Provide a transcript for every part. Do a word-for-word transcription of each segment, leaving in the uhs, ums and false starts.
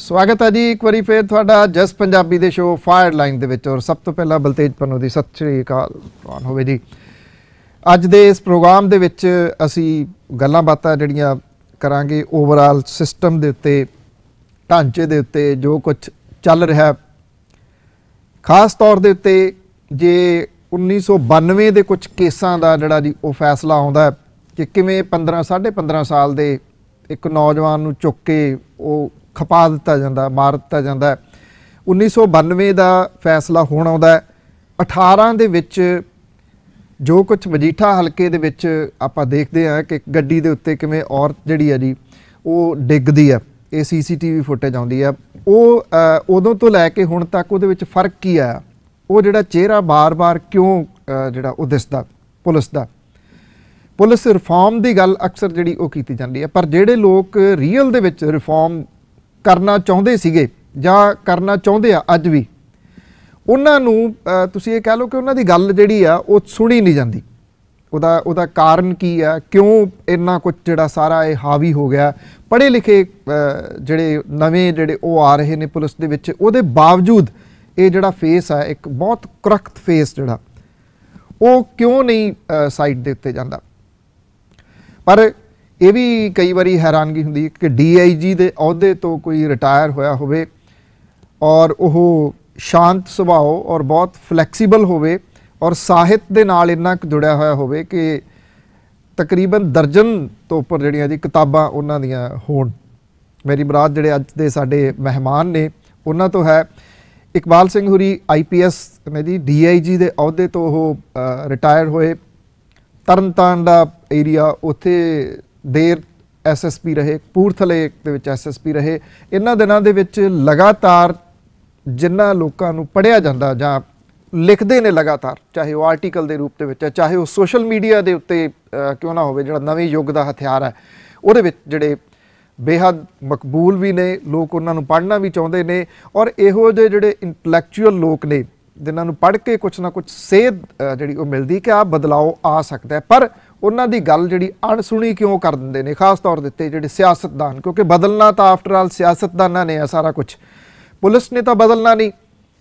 स्वागत है जी एक बारी फिर तुहाडा जस पंजाबी दे शो फायर लाइन दे विच। और सब तो पहला बलतेज पन्नू दी सत श्री अकाल कौन होवे जी। अज दे इस प्रोग्राम दे विच असी गल्लां बातां जिहड़ियां करांगे ओवरऑल सिस्टम दे उत्ते, ढांचे दे उत्ते जो कुछ चल रहा, खास तौर दे उत्ते जे उन्नीस सौ बानवे दे कुछ केसां दा जिहड़ा जी वो फैसला आउंदा कि किवें पंद्रह साढ़े पंद्रह साल दे एक नौजवान नूं चुक के वो खपा दिता जाता, मार दिता जाता है। उन्नीस सौ बानवे का फैसला होना आउंदा है। अठारह दे विच जो कुछ मजीठा हल्के दे विच आपां देखते हैं कि गड्डी दे उत्ते किवें औरत जिहड़ी है जी वो डिगदी है, ये C C T V footage आउंदी है। वो उदों तो लैके हुण तक उहदे विच फर्क की आया, वो जिहड़ा चेहरा बार बार क्यों जिहड़ा वो दिसदा पुलिस दा। पुलिस रिफॉर्म की गल अक्सर जिहड़ी वो कीती जांदी है, पर जिहड़े लोग रीयल दे विच रिफॉर्म करना चाहुंदे सीगे जां करना चाहुंदे आ अज भी, उन्हां नूं तुसीं ये कह लो कि उन्हां दी गल जिहड़ी आ वो सुनी नहीं जाती। उहदा उहदा कारण की है, क्यों इन्ना कुछ जिहड़ा सारा ये हावी हो गया। पढ़े लिखे जिहड़े नवें जिहड़े वो आ रहे ने पुलिस दे विच, उहदे बावजूद ये जिहड़ा फेस है एक बहुत कुरख्त फेस जिहड़ा वो क्यों नहीं साइड दे उत्ते जांदा। पर यह भी कई बारी हैरानगी हुंदी कि डी आई जी के अहुदे तो कोई रिटायर होया होवे और वह शांत सुभाव और बहुत फ्लैक्सीबल होवे और साहित दे नाल इन्ना जुड़िया होया होवे कि तकरीबन दर्जन तो उपर जिहड़ियां जी किताबां उन्हां दियां होण। मेरी मुराद जिहड़े अज दे साडे मेहमान ने उन्हां तो है इकबाल सिंह हुरी आई पी एस ने जी, डी आई जी के अहुदे तो वह रिटायर होए। तरनतारन दा एरिया उत्थे देर एस एस पी रहे, कपूरथले दे विच एस एस पी रहे। इन्हां दिनां दे विच लगातार जिन्हां लोकां नूं पढ़िया जांदा जां लिखदे ने लगातार, चाहे वह आर्टिकल के रूप दे विच, चाहे वह सोशल मीडिया के उत्ते क्यों ना होवे, जिहड़ा नवें युग का हथियार है उहदे विच जिहड़े बेहद मकबूल भी ने लोग, उन्हां नूं पढ़ना भी चाहुंदे ने। और इहो जिहे जिहड़े इंटलैक्चुअल लोग ने जिन्हां नूं पढ़ के कुछ ना कुछ सेध जिहड़ी वो मिलदी कि आ बदलाव आ सकता है, पर उन्हां दी गल जिहड़ी अणसुणी क्यों कर दिंदे ने, खास तौर दे उत्ते जिहड़े सियासतदान। क्योंकि बदलना तो आफ्टर आल सियासतदानां ने है सारा कुछ, पुलिस ने तो बदलना नहीं,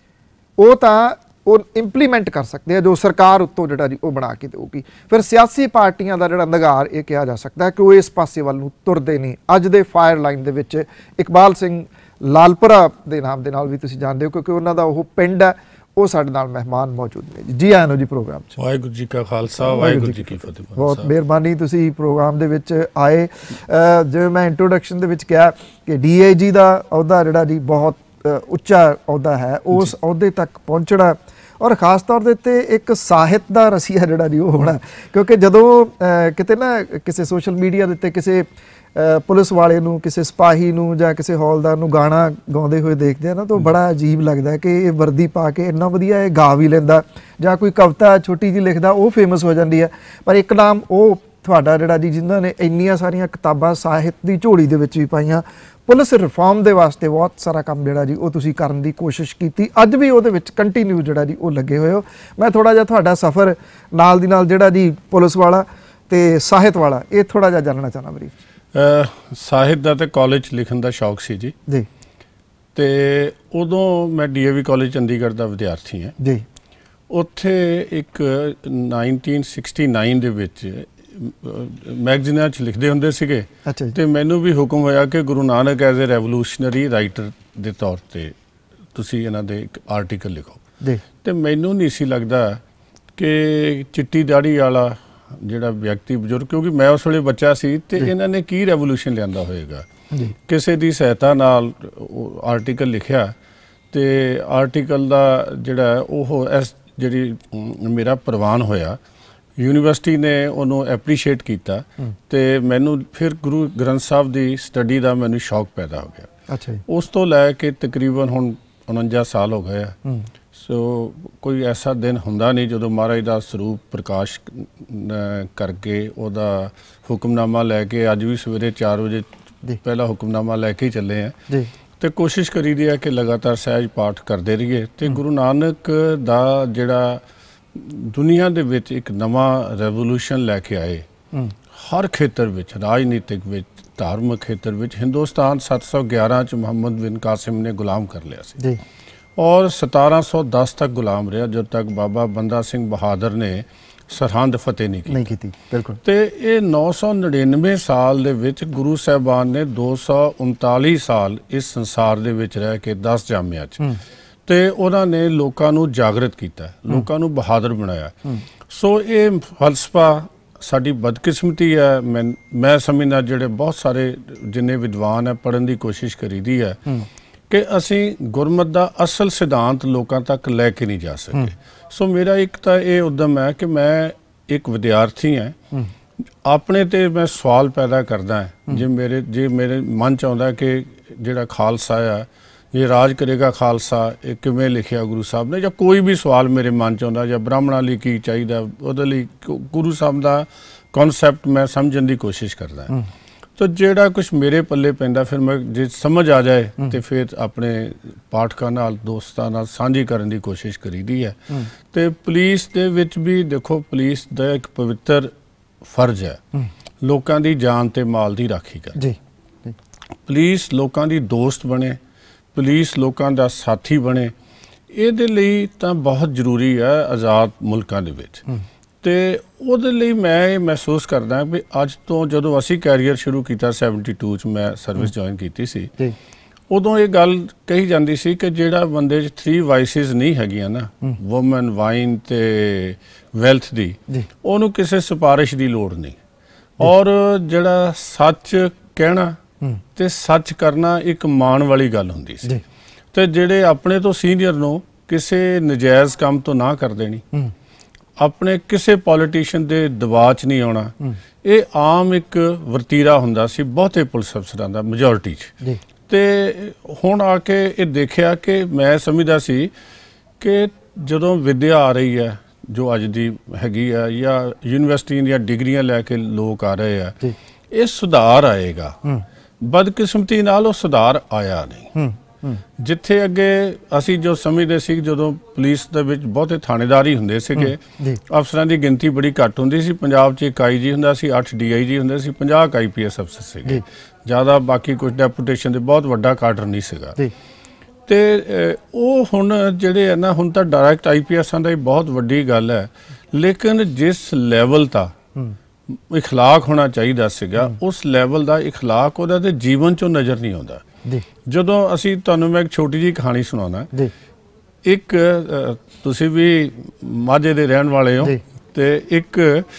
वो तो वो इंप्लीमेंट कर सकते हैं जो सरकार उत्तों जिहड़ा जी वो बना के देगी। फिर सियासी पार्टियां का जिहड़ा नगार ये कहा जा सकता है कि वो इस पासे वल नूं तुरदे नहीं। अज दे फायर लाइन दे विच इकबाल सिंह लालपुरा दे नाम दे नाल भी तुसीं जाणदे हो, क्योंकि उन्हां दा वो पिंड है, वो साडे नाल मेहमान मौजूद ने जी। जी आए नो जी प्रोग्राम च। वाहिगुरू जी का खालसा वाहिगुरू जी की फतेह। बहुत मेहरबानी तुसीं प्रोग्राम दे विच आए। जिवें मैं इंट्रोडक्शन दे विच कहा कि डी आई जी का अहुदा जिहड़ा जी बहुत उच्चा अहुदा है, उस अहुदे तक पहुँचना और खास तौर दे ते एक साहित का रसीया जिहड़ा जी वो होना। क्योंकि जदों किते ना किसी सोशल मीडिया दे ते किसी पुलिस वाले नूं, किसी सिपाही नूं जां किसी हौलदार नूं गाना गाउंदे हुए देखते हैं ना, तो बड़ा अजीब लगता है कि ये वर्दी पा के इन्ना वधिया ये गा भी लैंदा, जां कोई कविता छोटी जी लिखदा वो फेमस हो जाती है। पर एक नाम वो तुहाडा जिहड़ा जी जिन्हां ने इन्नियां सारियां किताबां साहित की झोली दे विच भी पाईयां, पुलिस रिफॉर्म के वास्ते बहुत सारा काम जिहड़ा जी वो तुसीं करन दी कोशिश की, अज भी उहदे विच कंटीन्यू जिहड़ा जी वो लगे हुए हो। मैं थोड़ा जिहा तुहाडा सफ़र नाल दी नाल जिहड़ा जी पुलिस वाला ते साहित वाला ये थोड़ा जिहा जानना चाहना बरी। ਸਾਹਿਤ ਦਾ ਤੇ ਕਾਲਜ ਲਿਖਣ ਦਾ ਸ਼ੌਕ ਸੀ ਜੀ ਜੀ, ਤੇ ਉਦੋਂ ਮੈਂ D A V college Chandigarh ਦਾ ਵਿਦਿਆਰਥੀ ਹਾਂ ਜੀ। ਉੱਥੇ ਇੱਕ ਨਾਈਨਟੀਨ ਸਿਕਸਟੀ ਨਾਈਨ ਦੇ ਵਿੱਚ ਮੈਗਜ਼ੀਨਾਂ 'ਚ ਲਿਖਦੇ ਹੁੰਦੇ ਸੀਗੇ, ਤੇ ਮੈਨੂੰ ਵੀ ਹੁਕਮ ਹੋਇਆ ਕਿ Guru Nanak as a revolutionary writer ਦੇ ਤੌਰ 'ਤੇ ਤੁਸੀਂ ਇਹਨਾਂ ਦੇ ਇੱਕ ਆਰਟੀਕਲ ਲਿਖੋ ਜੀ। ਤੇ ਮੈਨੂੰ ਨਹੀਂ ਸੀ ਲੱਗਦਾ ਕਿ ਚਿੱਟੀ ਦਾੜੀ ਵਾਲਾ ਜਿਹੜਾ ਵਿਅਕਤੀ ਬਜ਼ੁਰਗ, ਕਿਉਂਕਿ ਮੈਂ ਉਸ ਵੇਲੇ ਬੱਚਾ ਸੀ, ਤੇ ਇਹਨਾਂ ਨੇ ਕੀ ਰੈਵੋਲੂਸ਼ਨ ਲਿਆਂਦਾ ਹੋਏਗਾ। ਕਿਸੇ ਦੀ ਸਹਾਇਤਾ ਨਾਲ ਆਰਟੀਕਲ ਲਿਖਿਆ, ਤੇ ਆਰਟੀਕਲ ਦਾ ਜਿਹੜਾ ਉਹ ਇਸ ਜਿਹੜੀ ਮੇਰਾ ਪ੍ਰਵਾਨ ਹੋਇਆ, ਯੂਨੀਵਰਸਿਟੀ ਨੇ ਉਹਨੂੰ ਐਪਰੀਸ਼ੀਏਟ ਕੀਤਾ, ਤੇ ਮੈਨੂੰ ਫਿਰ ਗੁਰੂ ਗ੍ਰੰਥ ਸਾਹਿਬ ਦੀ ਸਟੱਡੀ ਦਾ ਮੈਨੂੰ ਸ਼ੌਕ ਪੈਦਾ ਹੋ ਗਿਆ। ਅੱਛਾ, ਉਸ ਤੋਂ ਲੈ ਕੇ ਤਕਰੀਬਨ ਹੁਣ ਉਣੰਜਾ ਸਾਲ ਹੋ ਗਏ ਆ। ਸੋ ਕੋਈ ਐਸਾ ਦਿਨ ਹੁੰਦਾ ਨਹੀਂ ਜਦੋਂ ਮਹਾਰਾਜ ਦਾ ਸਰੂਪ ਪ੍ਰਕਾਸ਼ ਕਰਕੇ ਉਹਦਾ ਹੁਕਮਨਾਮਾ ਲੈ ਕੇ, ਅੱਜ ਵੀ ਸਵੇਰੇ ਚਾਰ ਵਜੇ ਪਹਿਲਾ ਹੁਕਮਨਾਮਾ ਲੈ ਕੇ ਹੀ ਚੱਲੇ ਆ, ਤੇ ਕੋਸ਼ਿਸ਼ ਕਰੀਦੀ ਹੈ ਕਿ ਲਗਾਤਾਰ ਸਹਿਜ ਪਾਠ ਕਰਦੇ ਰਹੀਏ। ਤੇ ਗੁਰੂ ਨਾਨਕ ਦਾ ਜਿਹੜਾ ਦੁਨੀਆ ਦੇ ਵਿੱਚ ਇੱਕ ਨਵਾਂ ਰੈਵੋਲੂਸ਼ਨ ਲੈ ਕੇ ਆਏ, ਹਰ ਖੇਤਰ ਵਿੱਚ, ਰਾਜਨੀਤਿਕ ਵਿੱਚ, ਧਾਰਮਿਕ ਖੇਤਰ ਵਿੱਚ ਹਿੰਦੁਸਤਾਨ ਸੱਤ ਸੌ ਗਿਆਰਾਂ 'ਚ ਮੁਹੰਮਦ ਬਿਨ ਕਾਸਿਮ ਨੇ ਗੁਲਾਮ ਕਰ ਲਿਆ ਸੀ ਜੀ, ਔਰ ਸਤਾਰਾਂ ਸੌ ਦਸ ਤੱਕ ਗੁਲਾਮ ਰਿਹਾ, ਜਦੋਂ ਤੱਕ ਬਾਬਾ ਬੰਦਾ ਸਿੰਘ ਬਹਾਦਰ ਨੇ ਸਰਹੰਦ ਫਤਿਹ ਨਹੀਂ ਕੀਤੀ ਨਹੀਂ ਕੀਤੀ ਬਿਲਕੁਲ। ਤੇ ਇਹ ਨੌ ਸੌ ਨੜਿਨਵੇਂ ਸਾਲ ਦੇ ਵਿੱਚ ਗੁਰੂ ਸਾਹਿਬਾਨ ਨੇ ਦੋ ਸੌ ਉਨਤਾਲੀ ਸਾਲ ਇਸ ਸੰਸਾਰ ਦੇ ਵਿੱਚ ਰਹਿ ਕੇ ਦਸ ਜਾਮਿਆਂ 'ਚ, ਤੇ ਉਹਨਾਂ ਨੇ ਲੋਕਾਂ ਨੂੰ ਜਾਗਰਤ ਕੀਤਾ, ਲੋਕਾਂ ਨੂੰ ਬਹਾਦਰ ਬਣਾਇਆ। ਸੋ ਇਹ ਫਲਸਫਾ ਸਾਡੀ ਬਦਕਿਸਮਤੀ ਹੈ। ਮੈਂ ਮੈਂ ਸਮਝਦਾ ਜਿਹੜੇ ਬਹੁਤ ਸਾਰੇ ਜਿੰਨੇ ਵਿਦਵਾਨ ਹੈ ਪੜ੍ਹਨ ਦੀ ਕੋਸ਼ਿਸ਼ ਕਰੀਦੀ ਹੈ ਕਿ ਅਸੀਂ ਗੁਰਮਤ ਦਾ ਅਸਲ ਸਿਧਾਂਤ ਲੋਕਾਂ ਤੱਕ ਲੈ ਕੇ ਨਹੀਂ ਜਾ ਸਕੇ। ਸੋ ਮੇਰਾ ਇੱਕ ਤਾਂ ਇਹ ਉਦਮ ਹੈ ਕਿ ਮੈਂ ਇੱਕ ਵਿਦਿਆਰਥੀ ਹਾਂ, ਆਪਣੇ ਤੇ ਮੈਂ ਸਵਾਲ ਪੈਦਾ ਕਰਦਾ ਹਾਂ। ਜੇ ਮੇਰੇ ਜੇ ਮੇਰੇ ਮਨ 'ਚ ਆਉਂਦਾ ਕਿ ਜਿਹੜਾ ਖਾਲਸਾ ਆ, ਇਹ ਰਾਜ ਕਰੇਗਾ ਖਾਲਸਾ, ਇਹ ਕਿਵੇਂ ਲਿਖਿਆ ਗੁਰੂ ਸਾਹਿਬ ਨੇ, ਜਾਂ ਕੋਈ ਵੀ ਸਵਾਲ ਮੇਰੇ ਮਨ 'ਚ ਆਉਂਦਾ, ਜਾਂ ਬ੍ਰਾਹਮਣਾਂ ਲਈ ਕੀ ਚਾਹੀਦਾ, ਉਹਦੇ ਲਈ ਗੁਰੂ ਸਾਹਿਬ ਦਾ ਕਨਸੈਪਟ ਮੈਂ ਸਮਝਣ ਦੀ ਕੋਸ਼ਿਸ਼ ਕਰਦਾ। ਤਾਂ ਜਿਹੜਾ ਕੁਛ ਮੇਰੇ ਪੱਲੇ ਪੈਂਦਾ, ਫਿਰ ਮੈਂ ਜੇ ਸਮਝ ਆ ਜਾਏ ਤੇ ਫਿਰ ਆਪਣੇ ਪਾਠਕਾਂ ਨਾਲ, ਦੋਸਤਾਂ ਨਾਲ ਸਾਂਝੀ ਕਰਨ ਦੀ ਕੋਸ਼ਿਸ਼ ਕਰੀਦੀ ਹੈ। ਤੇ ਪੁਲਿਸ ਦੇ ਵਿੱਚ ਵੀ ਦੇਖੋ, ਪੁਲਿਸ ਦਾ ਇੱਕ ਪਵਿੱਤਰ ਫਰਜ਼ ਹੈ ਲੋਕਾਂ ਦੀ ਜਾਨ ਤੇ ਮਾਲ ਦੀ ਰਾਖੀ ਕਰ ਜੀ। ਪੁਲਿਸ ਲੋਕਾਂ ਦੀ ਦੋਸਤ ਬਣੇ, ਪੁਲਿਸ ਲੋਕਾਂ ਦਾ ਸਾਥੀ ਬਣੇ, ਇਹਦੇ ਲਈ ਤਾਂ ਬਹੁਤ ਜ਼ਰੂਰੀ ਹੈ ਆਜ਼ਾਦ ਮੁਲਕਾਂ ਦੇ ਵਿੱਚ। ਤੇ ਉਹਦੇ ਲਈ ਮੈਂ ਇਹ ਮਹਿਸੂਸ ਕਰਦਾ ਵੀ ਅੱਜ ਤੋਂ ਜਦੋਂ ਅਸੀਂ ਕੈਰੀਅਰ ਸ਼ੁਰੂ ਕੀਤਾ ਸੈਵਨਟੀ ਟੂ 'ਚ ਮੈਂ ਸਰਵਿਸ ਜੁਆਇਨ ਕੀਤੀ ਸੀ, ਉਦੋਂ ਇਹ ਗੱਲ ਕਹੀ ਜਾਂਦੀ ਸੀ ਕਿ ਜਿਹੜਾ ਬੰਦੇ 'ਚ ਥਰੀ ਵਾਈਸਿਸ ਨਹੀਂ ਹੈਗੀਆਂ ਨਾ, ਵੂਮਨ, ਵਾਈਨ ਤੇ ਵੈਲਥ ਦੀ, ਉਹਨੂੰ ਕਿਸੇ ਸਿਫਾਰਿਸ਼ ਦੀ ਲੋੜ ਨਹੀਂ। ਔਰ ਜਿਹੜਾ ਸੱਚ ਕਹਿਣਾ ਤੇ ਸੱਚ ਕਰਨਾ ਇੱਕ ਮਾਣ ਵਾਲੀ ਗੱਲ ਹੁੰਦੀ ਸੀ। ਤੇ ਜਿਹੜੇ ਆਪਣੇ ਤੋਂ ਸੀਨੀਅਰ ਨੂੰ ਕਿਸੇ ਨਜਾਇਜ਼ ਕੰਮ ਤੋਂ ਨਾ ਕਰ ਦੇਣੀ, ਆਪਣੇ ਕਿਸੇ ਪੋਲੀਟੀਸ਼ੀਅਨ ਦੇ ਦਬਾਅ 'ਚ ਨਹੀਂ ਆਉਣਾ, ਇਹ ਆਮ ਇੱਕ ਵਰਤੀਰਾ ਹੁੰਦਾ ਸੀ ਬਹੁਤੇ ਪੁਲਿਸ ਅਫਸਰਾਂ ਦਾ, ਮੈਜੋਰਿਟੀ 'ਚ। ਤੇ ਹੁਣ ਆ ਕੇ ਇਹ ਦੇਖਿਆ ਕਿ ਮੈਂ ਸਮਝਦਾ ਸੀ ਕਿ ਜਦੋਂ ਵਿੱਦਿਆ ਆ ਰਹੀ ਹੈ ਜੋ ਅੱਜ ਦੀ ਹੈਗੀ ਆ, ਜਾਂ ਯੂਨੀਵਰਸਿਟੀ ਦੀਆਂ ਡਿਗਰੀਆਂ ਲੈ ਕੇ ਲੋਕ ਆ ਰਹੇ ਆ, ਇਹ ਸੁਧਾਰ ਆਏਗਾ। ਬਦਕਿਸਮਤੀ ਨਾਲ ਉਹ ਸੁਧਾਰ ਆਇਆ ਨਹੀਂ। ਜਿੱਥੇ ਅੱਗੇ ਅਸੀਂ ਜੋ ਸਮਝਦੇ ਸੀ, ਜਦੋਂ ਪੁਲਿਸ ਦੇ ਵਿੱਚ ਬਹੁਤੇ ਥਾਣੇਦਾਰ ਹੀ ਹੁੰਦੇ ਸੀਗੇ, ਅਫਸਰਾਂ ਦੀ ਗਿਣਤੀ ਬੜੀ ਘੱਟ ਹੁੰਦੀ ਸੀ। ਪੰਜਾਬ 'ਚ ਇੱਕ ਆਈ ਜੀ ਹੁੰਦਾ ਸੀ, ਅੱਠ ਡੀ ਆਈ ਜੀ ਹੁੰਦੇ ਸੀ, ਪੰਜਾਹ ਆਈ ਪੀ ਐਸ ਅਫਸਰ ਸੀਗੇ, ਜ਼ਿਆਦਾ ਬਾਕੀ ਕੁਝ ਡੈਪੂਟੇਸ਼ਨ ਦੇ ਬਹੁਤ ਵੱਡਾ ਕਾਡਰ ਨਹੀਂ ਸੀਗਾ। ਤੇ ਉਹ ਹੁਣ ਜਿਹੜੇ ਹੈ ਨਾ, ਹੁਣ ਤਾਂ ਡਾਇਰੈਕਟ ਆਈ ਪੀ ਐਸਾਂ ਦਾ ਹੀ ਬਹੁਤ ਵੱਡੀ ਗੱਲ ਹੈ, ਲੇਕਿਨ ਜਿਸ ਲੈਵਲ ਦਾ ਇਖਲਾਕ ਹੋਣਾ ਚਾਹੀਦਾ ਸੀਗਾ, ਉਸ ਲੈਵਲ ਦਾ ਇਖਲਾਕ ਉਹਦਾ ਤੇ ਜੀਵਨ 'ਚੋਂ ਨਜ਼ਰ ਨਹੀਂ ਆਉਂਦਾ। ਜਦੋਂ ਅਸੀਂ ਤੁਹਾਨੂੰ ਮੈਂ ਇੱਕ ਛੋਟੀ ਜਿਹੀ ਕਹਾਣੀ ਸੁਣਾਉਣਾ। ਇੱਕ ਤੁਸੀਂ ਵੀ ਮਾਝੇ ਦੇ ਰਹਿਣ ਵਾਲੇ ਹੋ, ਤੇ ਇੱਕ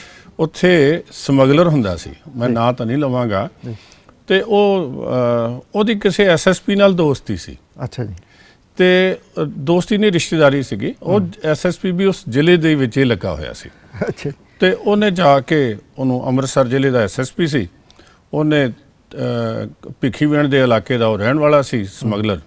ਉੱਥੇ ਸਮਗਲਰ ਹੁੰਦਾ ਸੀ, ਮੈਂ ਨਾਂ ਤਾਂ ਨਹੀਂ ਲਵਾਂਗਾ, ਤੇ ਉਹ ਉਹਦੀ ਕਿਸੇ ਐਸ ਐਸ ਪੀ ਨਾਲ ਦੋਸਤੀ ਸੀ। ਅੱਛਾ ਜੀ। ਤੇ ਦੋਸਤੀ ਨਹੀਂ, ਰਿਸ਼ਤੇਦਾਰੀ ਸੀਗੀ। ਉਹ ਐਸ ਐਸ ਪੀ ਵੀ ਉਸ ਜ਼ਿਲ੍ਹੇ ਦੇ ਵਿੱਚ ਹੀ ਲੱਗਾ ਹੋਇਆ ਸੀ। ਅੱਛਾ। ਤੇ ਉਹਨੇ ਜਾ ਕੇ, ਉਹਨੂੰ ਅੰਮ੍ਰਿਤਸਰ ਜ਼ਿਲ੍ਹੇ ਦਾ ਐਸ ਐਸ ਪੀ ਸੀ, ਉਹਨੇ ਭਿੱਖੀਵਿੰਡ ਦੇ ਇਲਾਕੇ ਦਾ ਉਹ ਰਹਿਣ ਵਾਲਾ ਸੀ, ਸਮਗਲਰ।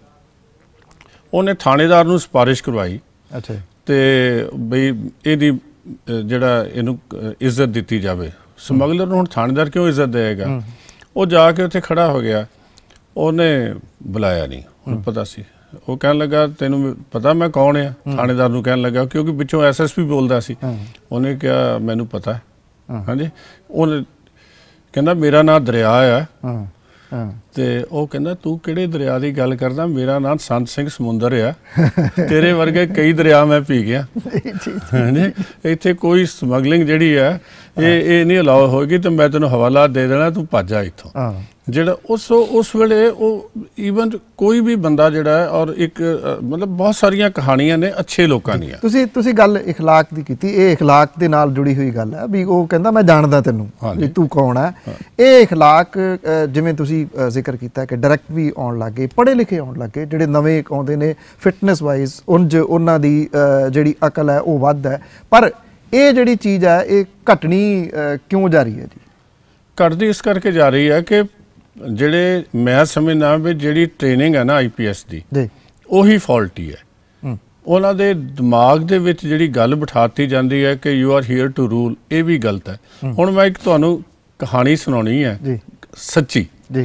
ਉਹਨੇ ਥਾਣੇਦਾਰ ਨੂੰ ਸਿਫਾਰਿਸ਼ ਕਰਵਾਈ। ਅੱਛਾ। ਤੇ ਬਈ ਇਹਦੀ ਜਿਹੜਾ ਇਹਨੂੰ ਇੱਜ਼ਤ ਦਿੱਤੀ ਜਾਵੇ। ਸਮਗਲਰ ਨੂੰ ਹੁਣ ਥਾਣੇਦਾਰ ਕਿਉਂ ਇੱਜ਼ਤ ਦੇਵੇਗਾ? ਉਹ ਜਾ ਕੇ ਉੱਥੇ ਖੜਾ ਹੋ ਗਿਆ, ਉਹਨੇ ਬੁਲਾਇਆ ਨਹੀਂ, ਉਹਨੂੰ ਪਤਾ ਸੀ। ਉਹ ਕਹਿਣ ਲੱਗਾ, ਤੈਨੂੰ ਪਤਾ ਮੈਂ ਕੌਣ ਆ? ਥਾਣੇਦਾਰ ਨੂੰ ਕਹਿਣ ਲੱਗਾ, ਕਿਉਂਕਿ ਪਿੱਛੋਂ ਐਸ ਐਸ ਪੀ ਬੋਲਦਾ ਸੀ। ਉਹਨੇ ਕਿਹਾ, ਮੈਨੂੰ ਪਤਾ। ਹਾਂਜੀ। ਉਹਨੇ ਕਹਿੰਦਾ, ਮੇਰਾ ਨਾਂ ਦਰਿਆ ਆ। ਤੇ ਉਹ ਕਹਿੰਦਾ, ਤੂੰ ਕਿਹੜੇ ਦਰਿਆ ਦੀ ਗੱਲ ਕਰਦਾ? ਮੇਰਾ ਨਾਂ ਸੰਤ ਸਿੰਘ ਸਮੁੰਦਰ ਆ, ਤੇਰੇ ਵਰਗੇ ਕਈ ਦਰਿਆ ਮੈਂ ਪੀ ਗਿਆ। ਹਾਂਜੀ। ਇੱਥੇ ਕੋਈ ਸਮਗਲਿੰਗ ਜਿਹੜੀ ਹੈ ਇਹ ਇਹ ਨਹੀਂ ਅਲਾਉ ਹੋਏਗੀ, ਤੇ ਮੈਂ ਤੈਨੂੰ ਹਵਾਲਾ ਦੇ ਦੇਣਾ, ਤੂੰ ਭੱਜ ਜਾ ਇੱਥੋਂ। ਜਿਹੜਾ ਉਸ ਉਸ ਵੇਲੇ ਉਹ ਈਵਨ ਕੋਈ ਵੀ ਬੰਦਾ ਜਿਹੜਾ, ਔਰ ਇੱਕ ਮਤਲਬ ਬਹੁਤ ਸਾਰੀਆਂ ਕਹਾਣੀਆਂ ਨੇ ਅੱਛੇ ਲੋਕਾਂ ਦੀਆਂ। ਤੁਸੀਂ ਤੁਸੀਂ ਗੱਲ ਇਖਲਾਕ ਦੀ ਕੀਤੀ, ਇਹ ਇਖਲਾਕ ਦੇ ਨਾਲ ਜੁੜੀ ਹੋਈ ਗੱਲ ਹੈ ਵੀ ਉਹ ਕਹਿੰਦਾ ਮੈਂ ਜਾਣਦਾ ਤੈਨੂੰ, ਵੀ ਤੂੰ ਕੌਣ ਹੈ। ਇਹ ਇਖਲਾਕ ਜਿਵੇਂ ਤੁਸੀਂ ਜ਼ਿਕਰ ਕੀਤਾ ਕਿ ਡਾਇਰੈਕਟ ਵੀ ਆਉਣ ਲੱਗ ਗਏ, ਪੜ੍ਹੇ ਲਿਖੇ ਆਉਣ ਲੱਗ ਗਏ, ਜਿਹੜੇ ਨਵੇਂ ਆਉਂਦੇ ਨੇ ਫਿਟਨੈਸ ਵਾਈਜ਼ ਉਂਝ ਉਹਨਾਂ ਦੀ ਜਿਹੜੀ ਅਕਲ ਹੈ ਉਹ ਵੱਧ ਹੈ। ਪਰ ਇਹ ਜਿਹੜੀ ਚੀਜ਼ ਹੈ ਇਹ ਘਟਣੀ ਕਿਉਂ ਜਾ ਰਹੀ ਹੈ ਜੀ? ਘਟਦੀ ਇਸ ਕਰਕੇ ਜਾ ਰਹੀ ਹੈ ਕਿ ਜਿਹੜੇ ਮੈਂ ਸਮਝਦਾ ਵੀ ਜਿਹੜੀ ਟ੍ਰੇਨਿੰਗ ਹੈ ਨਾ ਆਈ ਪੀ ਐਸ ਦੀ, ਉਹੀ ਫਾਲਟੀ ਹੈ। ਉਹਨਾਂ ਦੇ ਦਿਮਾਗ ਦੇ ਵਿੱਚ ਜਿਹੜੀ ਗੱਲ ਬਿਠਾਤੀ ਜਾਂਦੀ ਹੈ ਕਿ you are here to rule, ਇਹ ਵੀ ਗਲਤ ਹੈ। ਹੁਣ ਮੈਂ ਇੱਕ ਤੁਹਾਨੂੰ ਕਹਾਣੀ ਸੁਣਾਉਣੀ ਹੈ ਸੱਚੀ,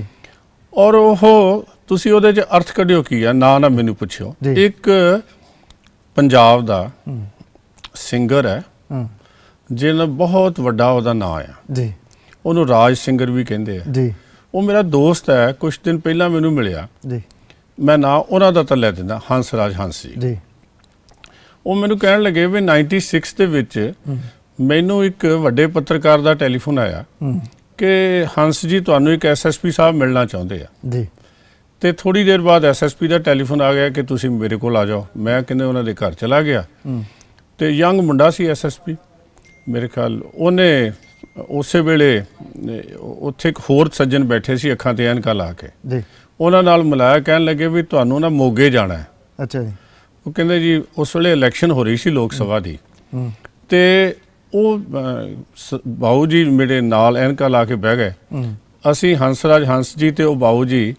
ਔਰ ਉਹ ਤੁਸੀਂ ਉਹਦੇ 'ਚ ਅਰਥ ਕੱਢਿਓ ਕੀ ਹੈ, ਨਾ ਨਾ ਮੈਨੂੰ ਪੁੱਛਿਓ। ਇੱਕ ਪੰਜਾਬ ਦਾ ਸਿੰਗਰ ਹੈ ਜਿਹਨਾਂ ਬਹੁਤ ਵੱਡਾ ਉਹਦਾ ਨਾਂ ਆ ਜੀ। ਉਹਨੂੰ ਰਾਜ ਸਿੰਗਰ ਵੀ ਕਹਿੰਦੇ ਆ ਜੀ। ਉਹ ਮੇਰਾ ਦੋਸਤ ਹੈ, ਕੁਝ ਦਿਨ ਪਹਿਲਾਂ ਮੈਨੂੰ ਮਿਲਿਆ ਜੀ। ਮੈਂ ਨਾਂ ਉਹਨਾਂ ਦਾ ਤਾਂ ਲੈ ਦਿੰਦਾ, ਹੰਸ ਰਾਜ ਹੰਸ ਜੀ ਜੀ। ਉਹ ਮੈਨੂੰ ਕਹਿਣ ਲੱਗੇ ਵੀ ਨਾਈਨਟੀ ਸਿਕਸ ਦੇ ਵਿੱਚ ਮੈਨੂੰ ਇੱਕ ਵੱਡੇ ਪੱਤਰਕਾਰ ਦਾ ਟੈਲੀਫੋਨ ਆਇਆ ਕਿ ਹੰਸ ਜੀ ਤੁਹਾਨੂੰ ਇੱਕ ਐਸ ਐਸ ਪੀ ਸਾਹਿਬ ਮਿਲਣਾ ਚਾਹੁੰਦੇ ਆ ਜੀ। ਤੇ ਥੋੜੀ ਦੇਰ ਬਾਅਦ ਐਸ ਐਸ ਪੀ ਦਾ ਟੈਲੀਫੋਨ ਆ ਗਿਆ ਕਿ ਤੁਸੀਂ ਮੇਰੇ ਕੋਲ ਆ ਜਾਓ। ਮੈਂ ਕਹਿੰਦੇ ਉਹਨਾਂ ਦੇ ਘਰ ਚਲਾ ਗਿਆ ਤੇ ਯੰਗ ਮੁੰਡਾ ਸੀ ਐਸ ਐਸ ਪੀ ਮੇਰੇ ਖਿਆਲ। ਉਹਨੇ ਉਸੇ ਵੇਲੇ ਉੱਥੇ ਇੱਕ ਹੋਰ ਸੱਜਣ ਬੈਠੇ ਸੀ ਅੱਖਾਂ ਤੇ ਐਨਕਾਂ ਲਾ ਕੇ ਜੀ, ਉਹਨਾਂ ਨਾਲ ਮਿਲਾਇਆ, ਕਹਿਣ ਲੱਗੇ ਵੀ ਤੁਹਾਨੂੰ ਨਾ ਮੋਗੇ ਜਾਣਾ ਹੈ। ਅੱਛਾ ਜੀ। ਉਹ ਕਹਿੰਦੇ ਜੀ ਉਸ ਵੇਲੇ ਇਲੈਕਸ਼ਨ ਹੋ ਰਹੀ ਸੀ ਲੋਕ ਸਭਾ ਦੀ ਤੇ ਉਹ ਬਾਊ ਜੀ ਮੇਰੇ ਨਾਲ ਐਨਕਾਂ ਲਾ ਕੇ ਬਹਿ ਗਏ। ਅਸੀਂ ਹੰਸਰਾਜ ਹੰਸ ਜੀ ਤੇ ਉਹ ਬਾਊ ਜੀ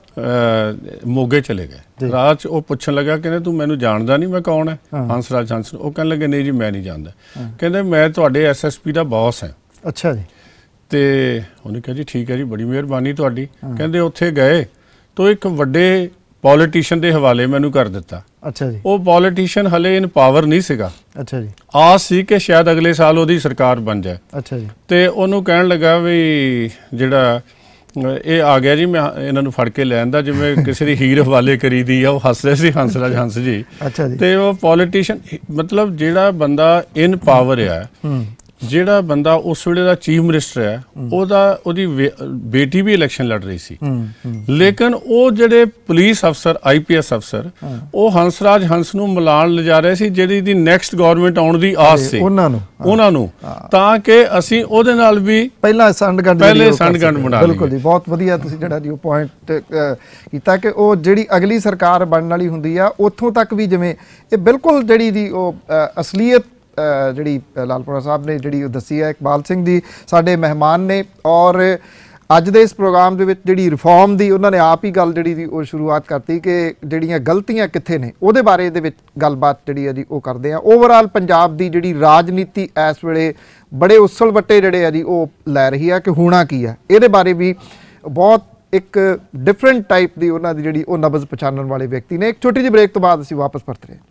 ਮੋਗੇ ਚਲੇ ਗਏ। ਰਾਤ 'ਚ ਉਹ ਪੁੱਛਣ ਲੱਗਾ, ਕਹਿੰਦੇ ਤੂੰ ਮੈਨੂੰ ਜਾਣਦਾ ਨਹੀਂ, ਮੈਂ ਕੌਣ ਹੈ? ਹੰਸਰਾਜ ਹੰਸ। ਉਹ ਕਹਿਣ ਲੱਗੇ ਨਹੀਂ ਜੀ ਮੈਂ ਨਹੀਂ ਜਾਣਦਾ। ਕਹਿੰਦੇ ਮੈਂ ਤੁਹਾਡੇ ਐਸ ਐਸ ਪੀ ਦਾ ਬੌਸ ਹਾਂ। ਅੱਛਾ ਜੀ। ਤੇ ਉਹਨੇ ਕਿਹਾ ਜੀ ਠੀਕ ਹੈ ਜੀ, ਬੜੀ ਮਿਹਰਬਾਨੀ ਤੁਹਾਡੀ। ਕਹਿੰਦੇ ਉੱਥੇ ਗਏ ਤਾਂ ਇੱਕ ਵੱਡੇ ਪੋਲੀਟੀਸ਼ੀਅਨ ਦੇ ਹਵਾਲੇ ਮੈਨੂੰ ਕਰ ਦਿੱਤਾ। ਅੱਛਾ ਜੀ। ਉਹ ਪੋਲੀਟੀਸ਼ੀਅਨ ਹਲੇ ਇਨ ਪਾਵਰ ਨਹੀਂ ਸੀਗਾ। ਅੱਛਾ ਜੀ। ਆਸ ਸੀ ਕਿ ਸ਼ਾਇਦ ਅਗਲੇ ਸਾਲ ਉਹਦੀ ਸਰਕਾਰ ਬਣ ਜਾਏ। ਅੱਛਾ ਜੀ। ਤੇ ਉਹਨੂੰ ਕਹਿਣ ਲੱਗਾ ਵੀ ਜਿਹੜਾ ਇਹ ਆ ਗਿਆ ਜੀ, ਮੈਂ ਇਹਨਾਂ ਨੂੰ ਫੜ ਕੇ ਲੈ ਆਂਦਾ ਜਿਵੇਂ ਕਿਸੇ ਦੀ ਹੀਰ ਹਵਾਲੇ ਕਰੀਦੀ ਆ। ਉਹ ਹੱਸ ਰਹੇ ਸੀ ਹੰਸਰਾਜ ਹੰਸ ਜੀ। ਅੱਛਾ ਜੀ। ਤੇ ਉਹ ਪੋਲੀਟੀਸ਼ੀਅਨ ਮਤਲਬ ਜਿਹੜਾ ਬੰਦਾ ਇਨ ਪਾਵਰ ਆ, ਜਿਹੜਾ ਬੰਦਾ ਉਸ ਵੇਲੇ ਦਾ ਚੀਫ ਮਿਨਿਸਟਰ ਹੈ, ਉਹਦਾ ਉਹਦੀ ਬੇਟੀ ਵੀ ਇਲੈਕਸ਼ਨ ਲੜ ਰਹੀ ਸੀ, ਲੇਕਿਨ ਉਹ ਜਿਹੜੇ ਪੁਲਿਸ ਅਫਸਰ ਆਈ ਪੀ ਐਸ ਅਫਸਰ ਉਹ ਹੰਸਰਾਜ ਹੰਸ ਨੂੰ ਮਿਲਾਣ ਲਿਜਾ ਰਹੇ ਸੀ ਜਿਹੜੀ ਦੀ ਨੈਕਸਟ ਗਵਰਨਮੈਂਟ ਆਉਣ ਦੀ ਆਸ ਸੀ ਉਹਨਾਂ ਨੂੰ ਉਹਨਾਂ ਨੂੰ ਤਾਂ ਕਿ ਅਸੀਂ ਉਹਦੇ ਨਾਲ ਵੀ ਪਹਿਲਾਂ ਸੰਡਗੰਢ ਪਹਿਲੇ ਸੰਡਗੰਢ ਬਣਾ ਲਈਏ। ਬਿਲਕੁਲ ਜੀ, ਬਹੁਤ ਵਧੀਆ ਤੁਸੀਂ ਜਿਹੜਾ ਜੀ ਉਹ ਪੁਆਇੰਟ ਕੀਤਾ ਕਿ ਉਹ ਜਿਹੜੀ ਅਗਲੀ ਸਰਕਾਰ ਬਣਨ ਵਾਲੀ ਹੁੰਦੀ ਆ ਉੱਥੋਂ ਤੱਕ ਵੀ ਜਿਵੇਂ ਇਹ ਬਿਲਕੁਲ ਜਿਹੜੀ ਦੀ ਉਹ ਅਸਲੀਅਤ ਜਿਹੜੀ ਲਾਲਪੁਰਾ ਸਾਹਿਬ ਨੇ ਜਿਹੜੀ ਉਹ ਦੱਸੀ ਹੈ। ਇਕਬਾਲ ਸਿੰਘ ਜੀ ਸਾਡੇ ਮਹਿਮਾਨ ਨੇ ਔਰ ਅੱਜ ਦੇ ਇਸ ਪ੍ਰੋਗਰਾਮ ਦੇ ਵਿੱਚ ਜਿਹੜੀ ਰਿਫਾਰਮ ਦੀ ਉਹਨਾਂ ਨੇ ਆਪ ਹੀ ਗੱਲ ਜਿਹੜੀ ਦੀ ਉਹ ਸ਼ੁਰੂਆਤ ਕਰਤੀ ਕਿ ਜਿਹੜੀਆਂ ਗਲਤੀਆਂ ਕਿੱਥੇ ਨੇ ਉਹਦੇ ਬਾਰੇ ਦੇ ਵਿੱਚ ਗੱਲਬਾਤ ਜਿਹੜੀ ਹੈ ਜੀ ਉਹ ਕਰਦੇ ਆ। ਓਵਰਆਲ ਪੰਜਾਬ ਦੀ ਜਿਹੜੀ ਰਾਜਨੀਤੀ ਇਸ ਵੇਲੇ ਬੜੇ ਉਸਲ ਵੱਟੇ ਜਿਹੜੇ ਆ ਜੀ ਉਹ ਲੈ ਰਹੀ ਆ ਕਿ ਹੋਣਾ ਕੀ ਆ, ਇਹਦੇ ਬਾਰੇ ਵੀ ਬਹੁਤ ਇੱਕ ਡਿਫਰੈਂਟ ਟਾਈਪ ਦੀ ਉਹਨਾਂ ਦੀ ਜਿਹੜੀ ਉਹ ਨਬਜ਼ ਪਛਾਣਨ ਵਾਲੇ ਵਿਅਕਤੀ ਨੇ। ਇੱਕ ਛੋਟੀ ਜਿਹੀ ਬ੍ਰੇਕ ਤੋਂ ਬਾਅਦ ਅਸੀਂ ਵਾਪਸ ਪਰਤ ਰਹੇ।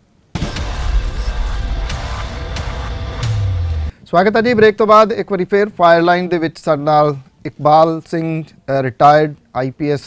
ਸਵਾਗਤ ਹੈ ਜੀ। ਬ੍ਰੇਕ ਤੋਂ ਬਾਅਦ ਇੱਕ ਵਾਰੀ ਫਿਰ ਫਾਇਰ ਲਾਈਨ ਦੇ ਵਿੱਚ ਸਾਡੇ ਨਾਲ Iqbal Singh retired I P S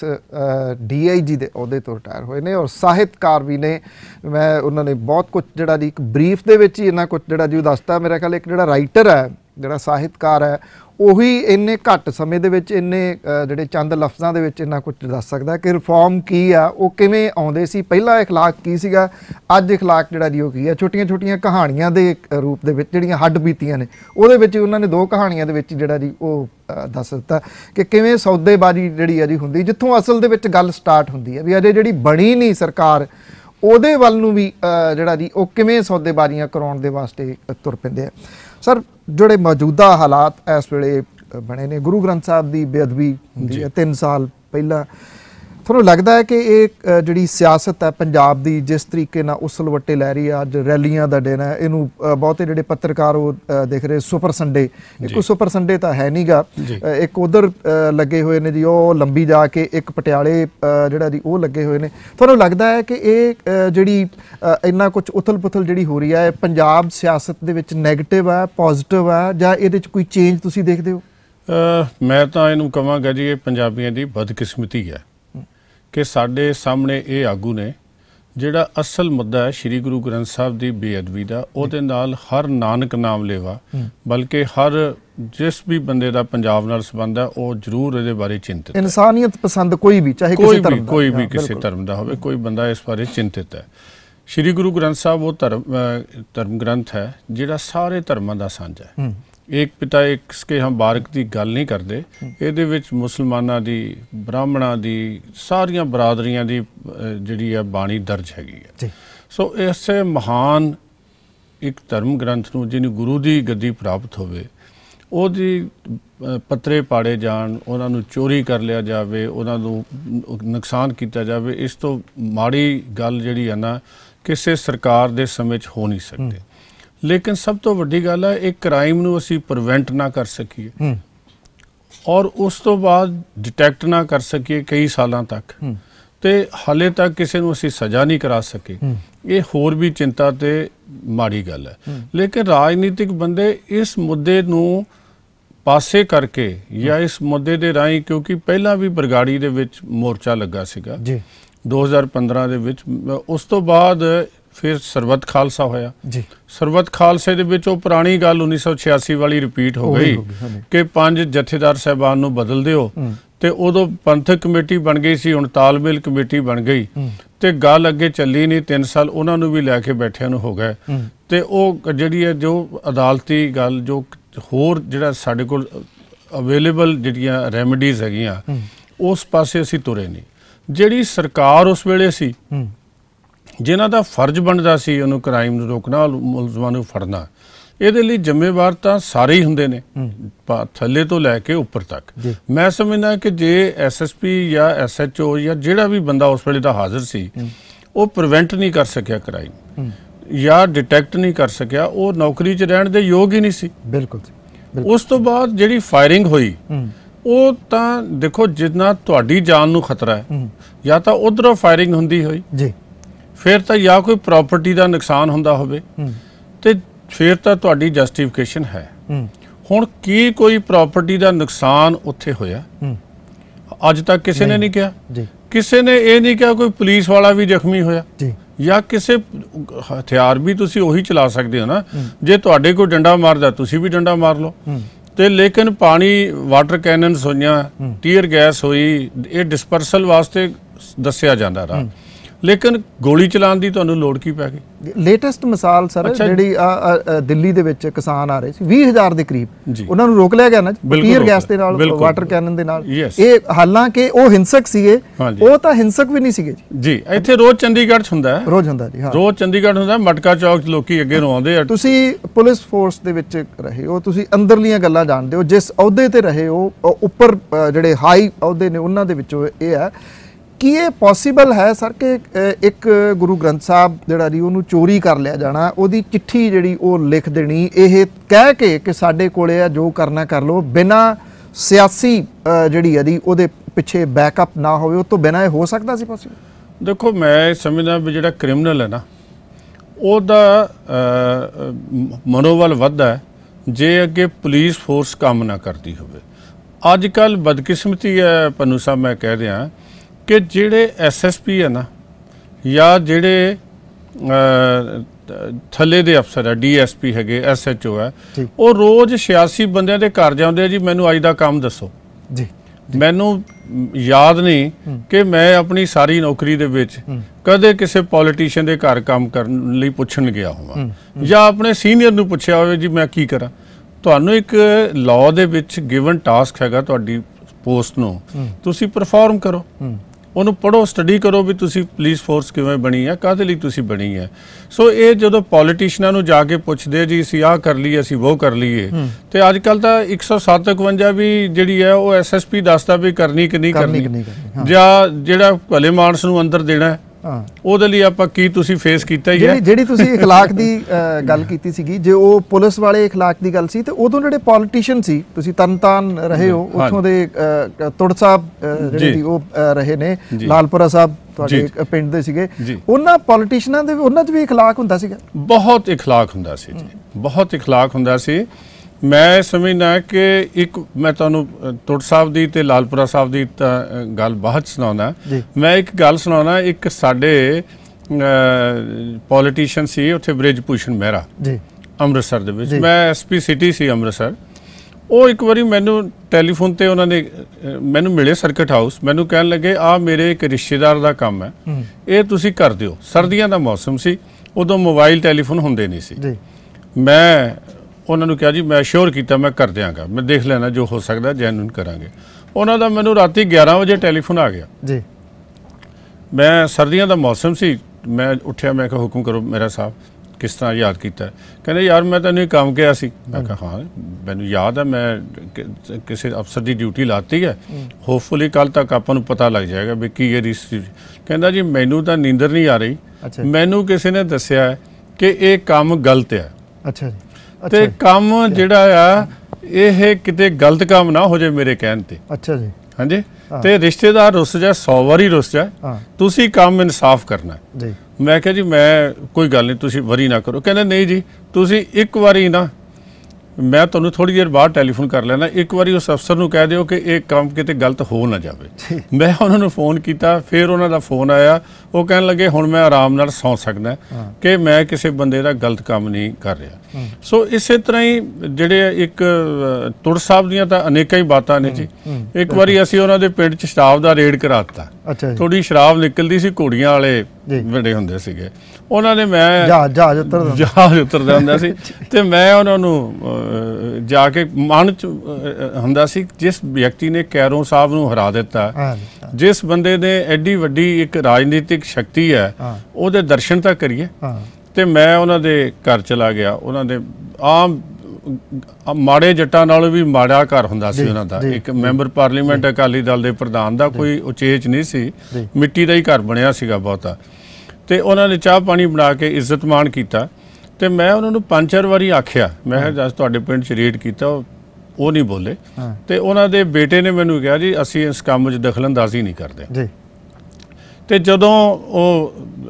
D I G ਦੇ ਅਹੁਦੇ ਤੋਂ ਰਿਟਾਇਰ ਹੋਏ ਨੇ ਔਰ ਸਾਹਿਤਕਾਰ ਵੀ ਨੇ। ਮੈਂ ਉਹਨਾਂ ਨੇ ਬਹੁਤ ਕੁਝ ਜਿਹੜਾ ਜੀ ਇੱਕ ਬਰੀਫ ਦੇ ਵਿੱਚ ਹੀ ਇੰਨਾ ਕੁਝ ਜਿਹੜਾ ਜੀ ਉਹ ਦੱਸਤਾ। ਮੇਰਾ ਖਿਆਲ ਇੱਕ ਜਿਹੜਾ ਰਾਈਟਰ ਹੈ, ਜਿਹੜਾ ਸਾਹਿਤਕਾਰ ਹੈ, ਉਹੀ ਇੰਨੇ ਘੱਟ ਸਮੇਂ ਦੇ ਵਿੱਚ ਇੰਨੇ ਜਿਹੜੇ ਚੰਦ ਲਫ਼ਜ਼ਾਂ ਦੇ ਵਿੱਚ ਇੰਨਾ ਕੁਝ ਦੱਸ ਸਕਦਾ ਕਿ ਰਿਫਾਰਮ ਕੀ ਆ, ਉਹ ਕਿਵੇਂ ਆਉਂਦੇ ਸੀ, ਪਹਿਲਾਂ ਇਖਲਾਕ ਕੀ ਸੀਗਾ, ਅੱਜ ਇਖਲਾਕ ਜਿਹੜਾ ਜੀ ਉਹ ਕੀ ਹੈ। ਛੋਟੀਆਂ ਛੋਟੀਆਂ ਕਹਾਣੀਆਂ ਦੇ ਰੂਪ ਦੇ ਵਿੱਚ ਜਿਹੜੀਆਂ ਹੱਡ ਬੀਤੀਆਂ ਨੇ ਉਹਦੇ ਵਿੱਚ ਉਹਨਾਂ ਨੇ ਦੋ ਕਹਾਣੀਆਂ ਦੇ ਵਿੱਚ ਜਿਹੜਾ ਜੀ ਉਹ ਦੱਸ ਦਿੱਤਾ ਕਿ ਕਿਵੇਂ ਸੌਦੇਬਾਜ਼ੀ ਜਿਹੜੀ ਆ ਜੀ ਹੁੰਦੀ, ਜਿੱਥੋਂ ਅਸਲ ਦੇ ਵਿੱਚ ਗੱਲ ਸਟਾਰਟ ਹੁੰਦੀ ਹੈ ਵੀ ਅਜੇ ਜਿਹੜੀ ਬਣੀ ਨਹੀਂ ਸਰਕਾਰ ਉਹਦੇ ਵੱਲ ਨੂੰ ਵੀ ਜਿਹੜਾ ਜੀ ਉਹ ਕਿਵੇਂ ਸੌਦੇਬਾਜ਼ੀਆਂ ਕਰਾਉਣ ਦੇ ਵਾਸਤੇ ਤੁਰ ਪੈਂਦੇ ਆ। ਸਰ, ਜਿਹੜੇ ਮੌਜੂਦਾ ਹਾਲਾਤ ਇਸ ਵੇਲੇ ਬਣੇ ਨੇ, ਗੁਰੂ ਗ੍ਰੰਥ ਸਾਹਿਬ ਦੀ ਬੇਅਦਬੀ ਹੁੰਦੀ ਹੈ ਤਿੰਨ ਸਾਲ ਪਹਿਲਾਂ, ਤੁਹਾਨੂੰ ਲੱਗਦਾ ਹੈ ਕਿ ਇਹ ਜਿਹੜੀ ਸਿਆਸਤ ਹੈ ਪੰਜਾਬ ਦੀ ਜਿਸ ਤਰੀਕੇ ਨਾਲ ਉਸਲ ਵੱਟੇ ਲੈ ਰਹੀ ਹੈ, ਅੱਜ ਰੈਲੀਆਂ ਦਾ ਦਿਨ ਹੈ, ਇਹਨੂੰ ਬਹੁਤੇ ਜਿਹੜੇ ਪੱਤਰਕਾਰ ਉਹ ਦੇਖ ਰਹੇ ਸੁਪਰ ਸੰਡੇ, ਇੱਕ ਸੁਪਰ ਸੰਡੇ ਤਾਂ ਹੈ ਨਹੀਂ ਗਾ, ਇੱਕ ਉਧਰ ਲੱਗੇ ਹੋਏ ਨੇ ਜੀ ਉਹ ਲੰਬੀ ਜਾ ਕੇ, ਇੱਕ ਪਟਿਆਲੇ ਜਿਹੜਾ ਜੀ ਉਹ ਲੱਗੇ ਹੋਏ ਨੇ। ਤੁਹਾਨੂੰ ਲੱਗਦਾ ਹੈ ਕਿ ਇਹ ਜਿਹੜੀ ਇੰਨਾ ਕੁਝ ਉਥਲ ਪੁਥਲ ਜਿਹੜੀ ਹੋ ਰਹੀ ਹੈ ਪੰਜਾਬ ਸਿਆਸਤ ਦੇ ਵਿੱਚ ਨੈਗੇਟਿਵ ਹੈ, ਪੋਜ਼ਿਟਿਵ ਹੈ, ਜਾਂ ਇਹਦੇ 'ਚ ਕੋਈ ਚੇਂਜ ਤੁਸੀਂ ਦੇਖਦੇ ਹੋ? ਮੈਂ ਤਾਂ ਇਹਨੂੰ ਕਹਾਂਗਾ ਜੀ ਇਹ ਪੰਜਾਬੀਆਂ ਦੀ ਬਦਕਿਸਮਤੀ ਹੈ ਕਿ ਸਾਡੇ ਸਾਹਮਣੇ ਇਹ ਆਗੂ ਨੇ ਜਿਹੜਾ ਅਸਲ ਮੁੱਦਾ ਹੈ ਸ਼੍ਰੀ ਗੁਰੂ ਗ੍ਰੰਥ ਸਾਹਿਬ ਦੀ ਬੇਅਦਬੀ ਦਾ, ਉਹਦੇ ਨਾਲ ਹਰ ਨਾਨਕ ਨਾਮ ਲੇਵਾ, ਬਲਕਿ ਹਰ ਜਿਸ ਵੀ ਬੰਦੇ ਦਾ ਪੰਜਾਬ ਨਾਲ ਸੰਬੰਧ ਹੈ ਉਹ ਜ਼ਰੂਰ ਇਹਦੇ ਬਾਰੇ ਚਿੰਤਿਤ ਹੈ। ਇਨਸਾਨੀਅਤ ਪਸੰਦ ਕੋਈ ਵੀ, ਚਾਹੇ ਕਿਸੇ ਧਰਮ ਦਾ, ਕੋਈ ਵੀ ਕਿਸੇ ਧਰਮ ਦਾ ਹੋਵੇ, ਕੋਈ ਬੰਦਾ ਇਸ ਬਾਰੇ ਚਿੰਤਿਤ ਹੈ। ਸ਼੍ਰੀ ਗੁਰੂ ਗ੍ਰੰਥ ਸਾਹਿਬ ਉਹ ਧਰਮ ਧਰਮ ਗ੍ਰੰਥ ਹੈ ਜਿਹੜਾ ਸਾਰੇ ਧਰਮਾਂ ਦਾ ਸਾਂਝਾ ਹੈ। ਇੱਕ ਪਿਤਾ ਇੱਕ ਕੇ ਹਮ ਬਾਰਕ ਦੀ ਗੱਲ ਨਹੀਂ ਕਰਦੇ, ਇਹਦੇ ਵਿੱਚ ਮੁਸਲਮਾਨਾਂ ਦੀ, ਬ੍ਰਾਹਮਣਾਂ ਦੀ, ਸਾਰੀਆਂ ਬਰਾਦਰੀਆਂ ਦੀ ਜਿਹੜੀ ਹੈ ਬਾਣੀ ਦਰਜ ਹੈਗੀ ਹੈ। ਸੋ ਇਸੇ ਮਹਾਨ ਇੱਕ ਧਰਮ ਗ੍ਰੰਥ ਨੂੰ ਜਿਹਨੂੰ ਗੁਰੂ ਦੀ ਗੱਦੀ ਪ੍ਰਾਪਤ ਹੋਵੇ, ਉਹਦੀ ਪੱਤਰੇ ਪਾੜੇ ਜਾਣ, ਉਹਨਾਂ ਨੂੰ ਚੋਰੀ ਕਰ ਲਿਆ ਜਾਵੇ, ਉਹਨਾਂ ਨੂੰ ਨੁਕਸਾਨ ਕੀਤਾ ਜਾਵੇ, ਇਸ ਤੋਂ ਮਾੜੀ ਗੱਲ ਜਿਹੜੀ ਹੈ ਨਾ ਕਿਸੇ ਸਰਕਾਰ ਦੇ ਸਮੇਂ 'ਚ ਹੋ ਨਹੀਂ ਸਕਦੇ। ਲੇਕਿਨ ਸਭ ਤੋਂ ਵੱਡੀ ਗੱਲ ਹੈ ਇਹ ਕ੍ਰਾਈਮ ਨੂੰ ਅਸੀਂ ਪ੍ਰੀਵੈਂਟ ਨਾ ਕਰ ਸਕੀਏ ਔਰ ਉਸ ਤੋਂ ਬਾਅਦ ਡਿਟੈਕਟ ਨਾ ਕਰ ਸਕੀਏ ਕਈ ਸਾਲਾਂ ਤੱਕ, ਤੇ ਹਾਲੇ ਤੱਕ ਕਿਸੇ ਨੂੰ ਅਸੀਂ ਸਜ਼ਾ ਨਹੀਂ ਕਰਾ ਸਕੇ, ਇਹ ਹੋਰ ਵੀ ਚਿੰਤਾ ਤੇ ਮਾੜੀ ਗੱਲ ਹੈ। ਲੇਕਿਨ ਰਾਜਨੀਤਿਕ ਬੰਦੇ ਇਸ ਮੁੱਦੇ ਨੂੰ ਪਾਸੇ ਕਰਕੇ ਜਾਂ ਇਸ ਮੁੱਦੇ ਦੇ ਰਾਹੀਂ, ਕਿਉਂਕਿ ਪਹਿਲਾਂ ਵੀ ਬਰਗਾੜੀ ਦੇ ਵਿੱਚ ਮੋਰਚਾ ਲੱਗਾ ਸੀਗਾ ਜੀ ਦੋ ਹਜ਼ਾਰ ਪੰਦਰਾਂ ਦੇ ਵਿੱਚ, ਉਸ ਤੋਂ ਬਾਅਦ ਫਿਰ ਸਰਬੱਤ ਖਾਲਸਾ ਹੋਇਆ ਜੀ। ਸਰਬੱਤ ਖਾਲਸੇ ਦੇ ਵਿੱਚ ਉਹ ਪੁਰਾਣੀ ਗੱਲ ਉੱਨੀ ਸੌ ਛਿਆਸੀ ਵਾਲੀ ਰਿਪੀਟ ਹੋ ਗਈ ਕਿ ਪੰਜ ਜਥੇਦਾਰ ਸਾਹਿਬਾਨ ਨੂੰ ਬਦਲ ਦਿਓ, ਤੇ ਉਦੋਂ ਪੰਥਕ ਕਮੇਟੀ ਬਣ ਗਈ ਸੀ, ਹੁਣ ਤਾਲਮੇਲ ਕਮੇਟੀ ਬਣ ਗਈ, ਤੇ ਗੱਲ ਅੱਗੇ ਚੱਲੀ ਨਹੀਂ। ਤਿੰਨ ਸਾਲ ਉਹਨਾਂ ਨੂੰ ਵੀ ਲੈ ਕੇ ਬੈਠਿਆਂ ਨੂੰ ਹੋ ਗਏ, ਤੇ ਉਹ ਜਿਹੜੀ ਹੈ ਜੋ ਅਦਾਲਤੀ ਗੱਲ, ਜੋ ਹੋਰ ਜਿਹੜਾ ਸਾਡੇ ਕੋਲ ਅਵੇਲੇਬਲ ਜਿਹੜੀਆਂ ਰੈਮਡੀਜ਼ ਹੈਗੀਆਂ, ਉਸ ਪਾਸੇ ਅਸੀਂ ਤੁਰੇ ਨਹੀਂ। ਜਿਹੜੀ ਸਰਕਾਰ ਉਸ ਵੇਲੇ ਸੀ, ਜਿਨ੍ਹਾਂ ਦਾ ਫਰਜ਼ ਬਣਦਾ ਸੀ ਉਹਨੂੰ ਕ੍ਰਾਈਮ ਨੂੰ ਰੋਕਣਾ, ਮੁਲਜ਼ਮਾਂ ਨੂੰ ਫੜਨਾ, ਇਹਦੇ ਲਈ ਜ਼ਿੰਮੇਵਾਰ ਤਾਂ ਸਾਰੇ ਹੀ ਹੁੰਦੇ ਨੇ, ਥੱਲੇ ਤੋਂ ਲੈ ਕੇ ਉੱਪਰ ਤੱਕ। ਮੈਂ ਸਮਝਦਾ ਕਿ ਜੇ ਐਸ ਐਸ ਪੀ ਜਾਂ ਐਸ ਐਚ ਓ ਜਾਂ ਜਿਹੜਾ ਵੀ ਬੰਦਾ ਉਸ ਵੇਲੇ ਦਾ ਹਾਜ਼ਰ ਸੀ, ਉਹ ਪ੍ਰੀਵੈਂਟ ਨਹੀਂ ਕਰ ਸਕਿਆ ਕ੍ਰਾਈਮ, ਜਾਂ ਡਿਟੈਕਟ ਨਹੀਂ ਕਰ ਸਕਿਆ, ਉਹ ਨੌਕਰੀ 'ਚ ਰਹਿਣ ਦੇ ਯੋਗ ਹੀ ਨਹੀਂ ਸੀ। ਬਿਲਕੁਲ। ਉਸ ਤੋਂ ਬਾਅਦ ਜਿਹੜੀ ਫਾਇਰਿੰਗ ਹੋਈ, ਉਹ ਤਾਂ ਦੇਖੋ ਜਿੰਨਾ ਤੁਹਾਡੀ ਜਾਨ ਨੂੰ ਖਤਰਾ ਹੈ, ਜਾਂ ਤਾਂ ਉਧਰੋਂ ਫਾਇਰਿੰਗ ਹੁੰਦੀ ਹੋਈ ਜੀ, ਫਿਰ ਤਾਂ ਜਾਂ ਕੋਈ ਪ੍ਰਾਪਰਟੀ ਦਾ ਨੁਕਸਾਨ ਹੁੰਦਾ ਹੋਵੇ, ਤੇ ਫਿਰ ਤਾਂ ਤੁਹਾਡੀ ਜਸਟੀਫਿਕੇਸ਼ਨ ਹੈ। ਹੁਣ ਕੀ ਕੋਈ ਪ੍ਰਾਪਰਟੀ ਦਾ ਨੁਕਸਾਨ ਉੱਥੇ ਹੋਇਆ? ਅੱਜ ਤੱਕ ਕਿਸੇ ਨੇ ਨਹੀਂ ਕਿਹਾ। ਕਿਸੇ ਨੇ ਇਹ ਨਹੀਂ ਕਿਹਾ ਕੋਈ ਪੁਲਿਸ ਵਾਲਾ ਵੀ ਜ਼ਖਮੀ ਹੋਇਆ, ਜਾਂ ਕਿਸੇ ਹਥਿਆਰ ਵੀ ਤੁਸੀਂ ਉਹੀ ਚਲਾ ਸਕਦੇ ਹੋ ਨਾ, ਜੇ ਤੁਹਾਡੇ ਕੋਈ ਡੰਡਾ ਮਾਰਦਾ ਤੁਸੀਂ ਵੀ ਡੰਡਾ ਮਾਰ ਲਓ। ਤੇ ਲੇਕਿਨ ਪਾਣੀ, ਵਾਟਰ ਕੈਨਨਸ ਹੋਈਆਂ, ਟੀਅਰ ਗੈਸ ਹੋਈ, ਇਹ ਡਿਸਪਰਸਲ ਵਾਸਤੇ ਦੱਸਿਆ ਜਾਂਦਾ ਰਹਾ, ਲੇਕਿਨ ਗੋਲੀ ਚਲਾਉਣ ਦੀ ਤੁਹਾਨੂੰ ਲੋੜ ਕੀ ਪੈ ਗਈ? ਲੇਟੈਸਟ ਮਿਸਾਲ ਸਰ, ਜਿਹੜੀ ਦਿੱਲੀ ਦੇ ਵਿੱਚ ਕਿਸਾਨ ਆ ਰਹੇ ਸੀ ਵੀਹ ਹਜ਼ਾਰ ਦੇ ਕਰੀਬ, ਉਹਨਾਂ ਨੂੰ ਰੋਕ ਲਿਆ ਗਿਆ ਨਾ ਟੀਅਰ ਗੈਸ ਦੇ ਨਾਲ, ਵਾਟਰ ਕੈਨਨ ਦੇ ਨਾਲ। ਇਹ ਹਾਲਾਂਕਿ ਉਹ ਹਿੰਸਕ ਸੀਗੇ, ਉਹ ਤਾਂ ਹਿੰਸਕ ਵੀ ਨਹੀਂ ਸੀਗੇ ਜੀ। ਇੱਥੇ ਰੋਜ਼ ਚੰਡੀਗੜ੍ਹ 'ਚ ਹੁੰਦਾ ਹੈ, ਰੋਜ਼ ਹੁੰਦਾ ਜੀ, ਰੋਜ਼ ਚੰਡੀਗੜ੍ਹ ਹੁੰਦਾ, ਮਟਕਾ ਚੌਕ 'ਚ ਲੋਕੀ ਅੱਗੇ ਨੂੰ ਆਉਂਦੇ ਆ। ਤੁਸੀਂ ਪੁਲਿਸ ਫੋਰਸ ਦੇ ਵਿੱਚ ਰਹੇ ਹੋ, ਤੁਸੀਂ ਅੰਦਰਲੀਆਂ ਗੱਲਾਂ ਜਾਣਦੇ ਹੋ, ਜਿਸ ਅਹੁਦੇ ਤੇ ਰਹੇ ਹੋ, ਉੱਪਰ ਜਿਹੜੇ ਹਾਈ ਅਹੁਦੇ ਨੇ ਉਹਨਾਂ ਦੇ ਵਿੱਚੋਂ ਇਹ ਹੈ ਕਿ ਇਹ ਪੋਸੀਬਲ ਹੈ ਸਰ ਕਿ ਇੱਕ ਗੁਰੂ ਗ੍ਰੰਥ ਸਾਹਿਬ ਜਿਹੜਾ ਜੀ ਉਹਨੂੰ ਚੋਰੀ ਕਰ ਲਿਆ ਜਾਣਾ, ਉਹਦੀ ਚਿੱਠੀ ਜਿਹੜੀ ਉਹ ਲਿਖ ਦੇਣੀ, ਇਹ ਕਹਿ ਕੇ ਕਿ ਸਾਡੇ ਕੋਲੇ ਆ ਜੋ ਕਰਨਾ ਕਰ ਲਓ, ਬਿਨਾਂ ਸਿਆਸੀ ਜਿਹੜੀ ਹੈ ਜੀ ਉਹਦੇ ਪਿੱਛੇ ਬੈਕਅਪ ਨਾ ਹੋਵੇ, ਉਹ ਤੋਂ ਬਿਨਾਂ ਇਹ ਹੋ ਸਕਦਾ ਸੀ ਪੋਸੀਬਲ? ਦੇਖੋ, ਮੈਂ ਸਮਝਦਾ ਵੀ ਜਿਹੜਾ ਕ੍ਰਿਮੀਨਲ ਹੈ ਨਾ, ਉਹਦਾ ਮਨੋਬਲ ਵੱਧਦਾ ਹੈ ਜੇ ਅੱਗੇ ਪੁਲਿਸ ਫੋਰਸ ਕੰਮ ਨਾ ਕਰਦੀ ਹੋਵੇ। ਅੱਜ ਕੱਲ੍ਹ ਬਦਕਿਸਮਤੀ ਹੈ ਪੰਨੂ ਸਾਹਿਬ, ਮੈਂ ਕਹਿ ਰਿਹਾ ਕਿ ਜਿਹੜੇ ਐਸ ਐਸ ਪੀ ਹੈ ਨਾ, ਜਾਂ ਜਿਹੜੇ ਥੱਲੇ ਦੇ ਅਫਸਰ ਹੈ, ਡੀ ਐਸ ਪੀ ਹੈਗੇ, ਐਸ ਐਚ ਓ ਹੈ, ਉਹ ਰੋਜ਼ ਛਿਆਸੀ ਬੰਦਿਆਂ ਦੇ ਘਰ ਜਾਂਦੇ ਆ ਜੀ, ਮੈਨੂੰ ਅੱਜ ਦਾ ਕੰਮ ਦੱਸੋ ਜੀ। ਮੈਨੂੰ ਯਾਦ ਨਹੀਂ ਕਿ ਮੈਂ ਆਪਣੀ ਸਾਰੀ ਨੌਕਰੀ ਦੇ ਵਿੱਚ ਕਦੇ ਕਿਸੇ ਪੋਲੀਟੀਸ਼ੀਅਨ ਦੇ ਘਰ ਕੰਮ ਕਰਨ ਲਈ ਪੁੱਛਣ ਗਿਆ ਹੋਵਾਂ, ਜਾਂ ਆਪਣੇ ਸੀਨੀਅਰ ਨੂੰ ਪੁੱਛਿਆ ਹੋਵੇ ਜੀ ਮੈਂ ਕੀ ਕਰਾਂ। ਤੁਹਾਨੂੰ ਇੱਕ ਲਾਅ ਦੇ ਵਿੱਚ ਗਿਵਨ ਟਾਸਕ ਹੈਗਾ, ਤੁਹਾਡੀ ਪੋਸਟ ਨੂੰ ਤੁਸੀਂ ਪਰਫਾਰਮ ਕਰੋ, ਉਹਨੂੰ ਪੜ੍ਹੋ, ਸਟੱਡੀ ਕਰੋ ਵੀ ਤੁਸੀਂ ਪੁਲਿਸ ਫੋਰਸ ਕਿਵੇਂ ਬਣੀ ਹੈ, ਕਾਹਦੇ ਲਈ ਤੁਸੀਂ ਬਣੀ ਹੈ। ਸੋ ਇਹ ਜਦੋਂ ਪੋਲੀਟੀਸ਼ੀਅਨਾਂ ਨੂੰ ਜਾ ਕੇ ਪੁੱਛਦੇ ਜੀ ਅਸੀਂ ਆਹ ਕਰ ਲਈਏ, ਅਸੀਂ ਉਹ ਕਰ ਲਈਏ, ਤੇ ਅੱਜ ਕੱਲ੍ਹ ਤਾਂ ਇੱਕ ਸੌ ਸੱਤ ਇਕਵੰਜਾ ਵੀ ਜਿਹੜੀ ਹੈ ਉਹ ਐਸ ਐਸ ਪੀ ਦੱਸਦਾ ਵੀ ਕਰਨੀ ਕਿ ਨਹੀਂ ਕਰਨੀ, ਜਾਂ ਜਿਹੜਾ ਭਲੇ ਮਾਨਸ ਨੂੰ ਅੰਦਰ ਦੇਣਾ, ਉਹਦੇ ਲਈ ਆਪਾਂ ਕੀ ਤੁਸੀਂ ਫੇਸ ਕੀਤਾ ਹੀ ਹੈ। ਜਿਹੜੀ ਤੁਸੀਂ ਇਖਲਾਕ ਦੀ ਗੱਲ ਕੀਤੀ ਸੀਗੀ, ਜੇ ਉਹ ਪੁਲਿਸ ਵਾਲੇ ਇਖਲਾਕ ਦੀ ਗੱਲ ਸੀ, ਤੇ ਉਦੋਂ ਜਿਹੜੇ ਪੋਲੀਟੀਸ਼ੀਅਨ ਸੀ, ਤੁਸੀਂ ਤਰਨਤਾਰਨ ਰਹੇ ਹੋ, ਉੱਥੋਂ ਦੇ ਤੁੜ ਸਾਹਿਬ ਜਿਹੜੇ ਉਹ ਰਹੇ ਨੇ, ਲਾਲਪੁਰਾ ਸਾਹਿਬ ਤੁਹਾਡੇ ਪਿੰਡ ਦੇ ਸੀਗੇ, ਉਹਨਾਂ ਪੋਲੀਟੀਸ਼ੀਅਨਾਂ ਦੇ ਉਹਨਾਂ 'ਚ ਵੀ ਇਖਲਾਕ ਹੁੰਦਾ ਸੀਗਾ? ਬਹੁਤ ਇਖਲਾਕ ਹੁੰਦਾ ਸੀ ਜੀ, ਬਹੁਤ ਇਖਲਾਕ ਹੁੰਦਾ ਸੀ। ਮੈਂ ਸਮਝਦਾ ਕਿ ਇੱਕ ਮੈਂ ਤੁਹਾਨੂੰ ਤੁੜ ਸਾਹਿਬ ਦੀ ਤੇ ਲਾਲਪੁਰਾ ਸਾਹਿਬ ਦੀ ਤਾਂ ਗੱਲ ਬਾਅਦ ਸੁਣਾਉਣਾ, ਮੈਂ ਇੱਕ ਗੱਲ ਸੁਣਾਉਣਾ। ਇੱਕ ਸਾਡੇ ਪੋਲੀਟੀਸ਼ੀਅਨ ਸੀ ਉੱਥੇ, ਬ੍ਰਿਜ ਭੂਸ਼ਣ ਮਹਿਰਾ ਜੀ, ਅੰਮ੍ਰਿਤਸਰ ਦੇ ਵਿੱਚ, ਮੈਂ ਐਸ ਪੀ ਸਿਟੀ ਸੀ ਅੰਮ੍ਰਿਤਸਰ। ਉਹ ਇੱਕ ਵਾਰੀ ਮੈਨੂੰ ਟੈਲੀਫੋਨ ਤੇ ਉਹਨਾਂ ਨੇ ਮੈਨੂੰ ਮਿਲੇ ਸਰਕਟ ਹਾਊਸ, ਮੈਨੂੰ ਕਹਿਣ ਲੱਗੇ ਆਹ ਮੇਰੇ ਇੱਕ ਰਿਸ਼ਤੇਦਾਰ ਦਾ ਕੰਮ ਹੈ, ਇਹ ਤੁਸੀਂ ਕਰ ਦਿਓ। ਸਰਦੀਆਂ ਦਾ ਮੌਸਮ ਸੀ, ਉਦੋਂ ਮੋਬਾਈਲ ਟੈਲੀਫੋਨ ਹੁੰਦੇ ਨਹੀਂ ਸੀ। ਮੈਂ ਉਹਨਾਂ ਨੂੰ ਕਿਹਾ ਜੀ, ਮੈਂ ਸ਼ੋਰ ਕੀਤਾ ਮੈਂ ਕਰ ਦਿਆਂਗਾ, ਮੈਂ ਦੇਖ ਲੈਣਾ ਜੋ ਹੋ ਸਕਦਾ ਜੈਨੂਨ ਕਰਾਂਗੇ। ਉਹਨਾਂ ਦਾ ਮੈਨੂੰ ਰਾਤੀ ਗਿਆਰਾਂ ਵਜੇ ਟੈਲੀਫੋਨ ਆ ਗਿਆ ਜੀ। ਮੈਂ ਸਰਦੀਆਂ ਦਾ ਮੌਸਮ ਸੀ, ਮੈਂ ਉੱਠਿਆ, ਮੈਂ ਕਿਹਾ ਹੁਕਮ ਕਰੋ ਮੇਰਾ ਸਾਹਿਬ, ਕਿਸ ਤਰ੍ਹਾਂ ਯਾਦ ਕੀਤਾ? ਕਹਿੰਦੇ ਯਾਰ ਮੈਂ ਤੈਨੂੰ ਇਹ ਕੰਮ ਕਿਹਾ ਸੀ। ਮੈਂ ਕਿਹਾ ਹਾਂ ਮੈਨੂੰ ਯਾਦ ਹੈ, ਮੈਂ ਕਿਸੇ ਅਫਸਰ ਦੀ ਡਿਊਟੀ ਲਾਤੀ ਹੈ, ਹੋਪਫੁਲੀ ਕੱਲ੍ਹ ਤੱਕ ਆਪਾਂ ਨੂੰ ਪਤਾ ਲੱਗ ਜਾਏਗਾ ਵੀ ਕੀ ਇਹ ਰਿਸ। ਕਹਿੰਦਾ ਜੀ ਮੈਨੂੰ ਤਾਂ ਨੀਂਦਰ ਨਹੀਂ ਆ ਰਹੀ, ਮੈਨੂੰ ਕਿਸੇ ਨੇ ਦੱਸਿਆ ਕਿ ਇਹ ਕੰਮ ਗਲਤ ਹੈ। ਅੱਛਾ ਜੀ। ਤੇ ਕੰਮ ਜਿਹੜਾ ਆ ਇਹ ਕਿਤੇ ਗਲਤ ਕੰਮ ਨਾ ਹੋ ਜਾਏ ਮੇਰੇ ਕਹਿਣ ਤੇ। ਅੱਛਾ ਜੀ। ਹਾਂਜੀ। ਤੇ ਰਿਸ਼ਤੇਦਾਰ ਰੁੱਸ ਜਾ, ਸੌ ਵਾਰੀ ਰੁੱਸ ਜਾ, ਤੁਸੀਂ ਕੰਮ ਇਨਸਾਫ ਕਰਨਾ ਜੀ। ਮੈਂ ਕਿਹਾ ਜੀ ਮੈਂ ਕੋਈ ਗੱਲ ਨਹੀਂ, ਤੁਸੀਂ ਵਰੀ ਨਾ ਕਰੋ। ਕਹਿੰਦੇ ਨਹੀਂ ਜੀ, ਤੁਸੀਂ ਇੱਕ ਵਾਰੀ ਨਾ ਮੈਂ ਤੁਹਾਨੂੰ ਥੋੜੀ ਦੇਰ ਬਾਅਦ ਟੈਲੀਫੋਨ ਕਰ ਲੈਣਾ, ਇੱਕ ਵਾਰੀ ਉਸ ਅਫਸਰ ਨੂੰ ਕਹਿ ਦਿਓ ਕਿ ਇਹ ਕੰਮ ਕਿਤੇ ਗਲਤ ਹੋ ਨਾ ਜਾਵੇ। ਮੈਂ ਉਹਨਾਂ ਨੂੰ ਫੋਨ ਕੀਤਾ, ਫਿਰ ਉਹਨਾਂ ਦਾ ਫੋਨ ਆਇਆ, ਉਹ ਕਹਿਣ ਲੱਗੇ ਹੁਣ ਮੈਂ ਆਰਾਮ ਨਾਲ ਸੌਂ ਸਕਦਾ ਕਿ ਮੈਂ ਕਿਸੇ ਬੰਦੇ ਦਾ ਗਲਤ ਕੰਮ ਨਹੀਂ ਕਰ ਰਿਹਾ। ਸੋ ਇਸੇ ਤਰ੍ਹਾਂ ਹੀ ਜਿਹੜੇ ਇੱਕ ਤੁਰ ਸਾਹਿਬ ਦੀਆਂ ਤਾਂ ਅਨੇਕਾਂ ਹੀ ਬਾਤਾਂ ਨੇ ਜੀ। ਇੱਕ ਵਾਰੀ ਅਸੀਂ ਉਹਨਾਂ ਦੇ ਪਿੰਡ 'ਚ ਸ਼ਰਾਬ ਦਾ ਰੇਡ ਕਰਾ ਦਿੱਤਾ, ਥੋੜੀ ਸ਼ਰਾਬ ਨਿਕਲਦੀ ਸੀ, ਘੋੜੀਆਂ ਵਾਲੇ ਵੱਡੇ ਹੁੰਦੇ ਸੀਗੇ, ਉਹਨਾਂ ਨੇ ਮੈਂ ਜਹਾਜ਼ ਉਤਰਦਾ ਜਹਾਜ਼ ਉਤਰਦਾ ਹੁੰਦਾ ਸੀ ਤੇ ਮੈਂ ਉਹਨਾਂ ਨੂੰ ਜਾ ਕੇ ਮਨ 'ਚ ਹੁੰਦਾ ਸੀ ਜਿਸ ਵਿਅਕਤੀ ਨੇ ਕੈਰੋਂ ਸਾਹਿਬ ਨੂੰ ਹਰਾ ਦਿੱਤਾ, ਜਿਸ ਬੰਦੇ ਨੇ ਐਡੀ ਵੱਡੀ ਇੱਕ ਰਾਜਨੀਤਿਕ ਸ਼ਕਤੀ ਹੈ, ਉਹਦੇ ਦਰਸ਼ਨ ਤਾਂ ਕਰੀਏ। ਤੇ ਮੈਂ ਉਹਨਾਂ ਦੇ ਘਰ ਚਲਾ ਗਿਆ। ਉਹਨਾਂ ਦੇ ਆਮ ਮਾੜੇ ਜੱਟਾਂ ਨਾਲੋਂ ਵੀ ਮਾੜਾ ਘਰ ਹੁੰਦਾ ਸੀ ਉਹਨਾਂ ਦਾ, ਇੱਕ ਮੈਂਬਰ ਪਾਰਲੀਮੈਂਟ ਅਕਾਲੀ ਦਲ ਦੇ ਪ੍ਰਧਾਨ ਦਾ, ਕੋਈ ਉਚੇਚ ਨਹੀਂ ਸੀ, ਮਿੱਟੀ ਦਾ ਹੀ ਘਰ ਬਣਿਆ ਸੀਗਾ ਬਹੁਤਾ। ਤੇ ਉਹਨਾਂ ਨੇ ਚਾਹ ਪਾਣੀ ਬਣਾ ਕੇ ਇੱਜ਼ਤ ਮਾਣ ਕੀਤਾ ਤੇ ਮੈਂ ਉਹਨਾਂ ਨੂੰ ਪੰਜ ਚਾਰ ਵਾਰੀ ਆਖਿਆ, ਮੈਂ ਕਿਹਾ ਜਦ ਤੁਹਾਡੇ ਪਿੰਡ 'ਚ ਰੇਡ ਕੀਤਾ ਉਹ ਨਹੀਂ ਬੋਲੇ। ਤੇ ਉਹਨਾਂ ਦੇ ਬੇਟੇ ਨੇ ਮੈਨੂੰ ਕਿਹਾ ਜੀ ਅਸੀਂ ਇਸ ਕੰਮ 'ਚ ਦਖਲਅੰਦਾਜ਼ੀ ਨਹੀਂ ਕਰਦੇ। ਤੇ ਜਦੋਂ ਉਹ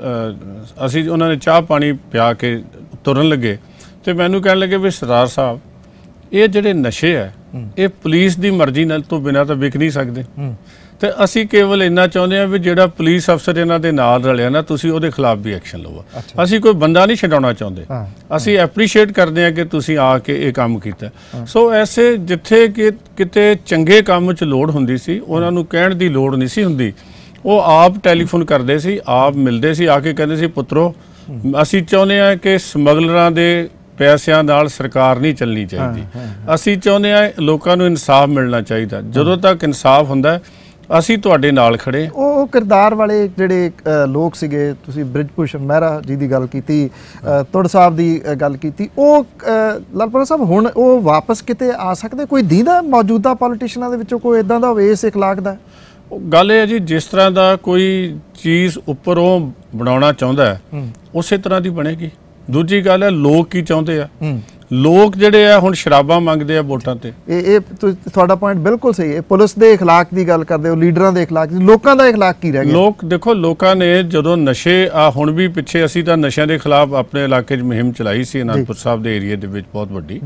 ਅਸੀਂ ਉਹਨਾਂ ਨੇ ਚਾਹ ਪਾਣੀ ਪਿਆ ਕੇ ਤੁਰਨ ਲੱਗੇ ਤੇ ਮੈਨੂੰ ਕਹਿਣ ਲੱਗੇ ਵੀ ਸਰਦਾਰ ਸਾਹਿਬ ਇਹ ਜਿਹੜੇ ਨਸ਼ੇ ਹੈ ਇਹ ਪੁਲਿਸ ਦੀ ਮਰਜ਼ੀ ਨਾਲ ਤੋਂ ਬਿਨਾਂ ਤਾਂ ਵਿਕ ਨਹੀਂ ਸਕਦੇ, ਤੇ ਅਸੀਂ ਕੇਵਲ ਇੰਨਾ ਚਾਹੁੰਦੇ ਹਾਂ ਵੀ ਜਿਹੜਾ ਪੁਲਿਸ ਅਫਸਰ ਇਹਨਾਂ ਦੇ ਨਾਲ ਰਲਿਆ ਨਾ, ਤੁਸੀਂ ਉਹਦੇ ਖਿਲਾਫ ਵੀ ਐਕਸ਼ਨ ਲਵੋ। ਅਸੀਂ ਕੋਈ ਬੰਦਾ ਨਹੀਂ ਛਡਾਉਣਾ ਚਾਹੁੰਦੇ, ਅਸੀਂ ਐਪਰੀਸ਼ੀਏਟ ਕਰਦੇ ਹਾਂ ਕਿ ਤੁਸੀਂ ਆ ਕੇ ਇਹ ਕੰਮ ਕੀਤਾ। ਸੋ ਐਸੇ ਜਿੱਥੇ ਕਿ ਕਿਤੇ ਚੰਗੇ ਕੰਮ 'ਚ ਲੋੜ ਹੁੰਦੀ ਸੀ, ਉਹਨਾਂ ਨੂੰ ਕਹਿਣ ਦੀ ਲੋੜ ਨਹੀਂ ਸੀ ਹੁੰਦੀ, ਉਹ ਆਪ ਟੈਲੀਫੋਨ ਕਰਦੇ ਸੀ, ਆਪ ਮਿਲਦੇ ਸੀ, ਆ ਕੇ ਕਹਿੰਦੇ ਸੀ ਪੁੱਤਰੋ ਅਸੀਂ ਚਾਹੁੰਦੇ ਹਾਂ ਕਿ ਸਮਗਲਰਾਂ ਦੇ ਪੈਸਿਆਂ ਨਾਲ ਸਰਕਾਰ ਨਹੀਂ ਚੱਲਣੀ ਚਾਹੀਦੀ, ਅਸੀਂ ਚਾਹੁੰਦੇ ਹਾਂ ਲੋਕਾਂ ਨੂੰ ਇਨਸਾਫ ਮਿਲਣਾ ਚਾਹੀਦਾ, ਜਦੋਂ ਤੱਕ ਇਨਸਾਫ ਹੁੰਦਾ ਅਸੀਂ ਤੁਹਾਡੇ ਨਾਲ ਖੜੇ। ਉਹ ਕਿਰਦਾਰ ਵਾਲੇ ਜਿਹੜੇ ਲੋਕ ਸੀਗੇ, ਤੁਸੀਂ ਬ੍ਰਿਜਭੂਸ਼ਣ ਮਹਿਰਾ ਜੀ ਦੀ ਗੱਲ ਕੀਤੀ, ਤੁੜ ਸਾਹਿਬ ਦੀ ਗੱਲ ਕੀਤੀ, ਉਹ ਲਾਲਪੁਰਾ ਸਾਹਿਬ ਹੁਣ ਉਹ ਵਾਪਸ ਕਿਤੇ ਆ ਸਕਦੇ? ਕੋਈ ਦੀਦਾ ਮੌਜੂਦਾ ਪੋਲੀਟੀਸ਼ੀਅਨਾਂ ਦੇ ਵਿੱਚੋਂ ਕੋਈ ਇਦਾਂ ਦਾ ਹੋਵੇ ਇਸ ਇਖਲਾਕ ਦਾ? ਗੱਲ ਇਹ ਹੈ ਜੀ, ਜਿਸ ਤਰ੍ਹਾਂ ਦਾ ਕੋਈ ਚੀਜ਼ ਉੱਪਰੋਂ ਬਣਾਉਣਾ ਚਾਹੁੰਦਾ ਹੈ ਉਸੇ ਤਰ੍ਹਾਂ ਦੀ ਬਣੇਗੀ। ਦੂਜੀ ਗੱਲ ਹੈ ਲੋਕ ਕੀ ਚਾਹੁੰਦੇ ਆ, ਲੋਕ ਜਿਹੜੇ ਆ ਹੁਣ ਸ਼ਰਾਬਾਂ ਮੰਗਦੇ ਆ ਵੋਟਾਂ ਤੇ। ਇਹ ਇਹ ਤੁਹਾਡਾ ਪੁਆਇੰਟ ਬਿਲਕੁਲ ਸਹੀ ਹੈ। ਪੁਲਿਸ ਦੇ ਇਖਲਾਕ ਦੀ ਗੱਲ ਕਰਦੇ ਹੋ, ਲੀਡਰਾਂ ਦੇ ਇਖਲਾਕ ਦੀ, ਲੋਕਾਂ ਦਾ ਇਖਲਾਕ ਕੀ ਰਹਿ ਗਿਆ? ਲੋਕ ਦੇਖੋ, ਲੋਕਾਂ ਨੇ ਜਦੋਂ ਨਸ਼ੇ ਆ ਹੁਣ ਵੀ ਪਿੱਛੇ ਅਸੀਂ ਤਾਂ ਨਸ਼ਿਆਂ ਦੇ ਖਿਲਾਫ ਆਪਣੇ ਇਲਾਕੇ 'ਚ ਮੁਹਿੰਮ ਚਲਾਈ ਸੀ ਅਨੰਦਪੁਰ ਸਾਹਿਬ ਦੇ ਏਰੀਏ ਦੇ ਵਿੱਚ ਬਹੁਤ ਵੱਡੀ,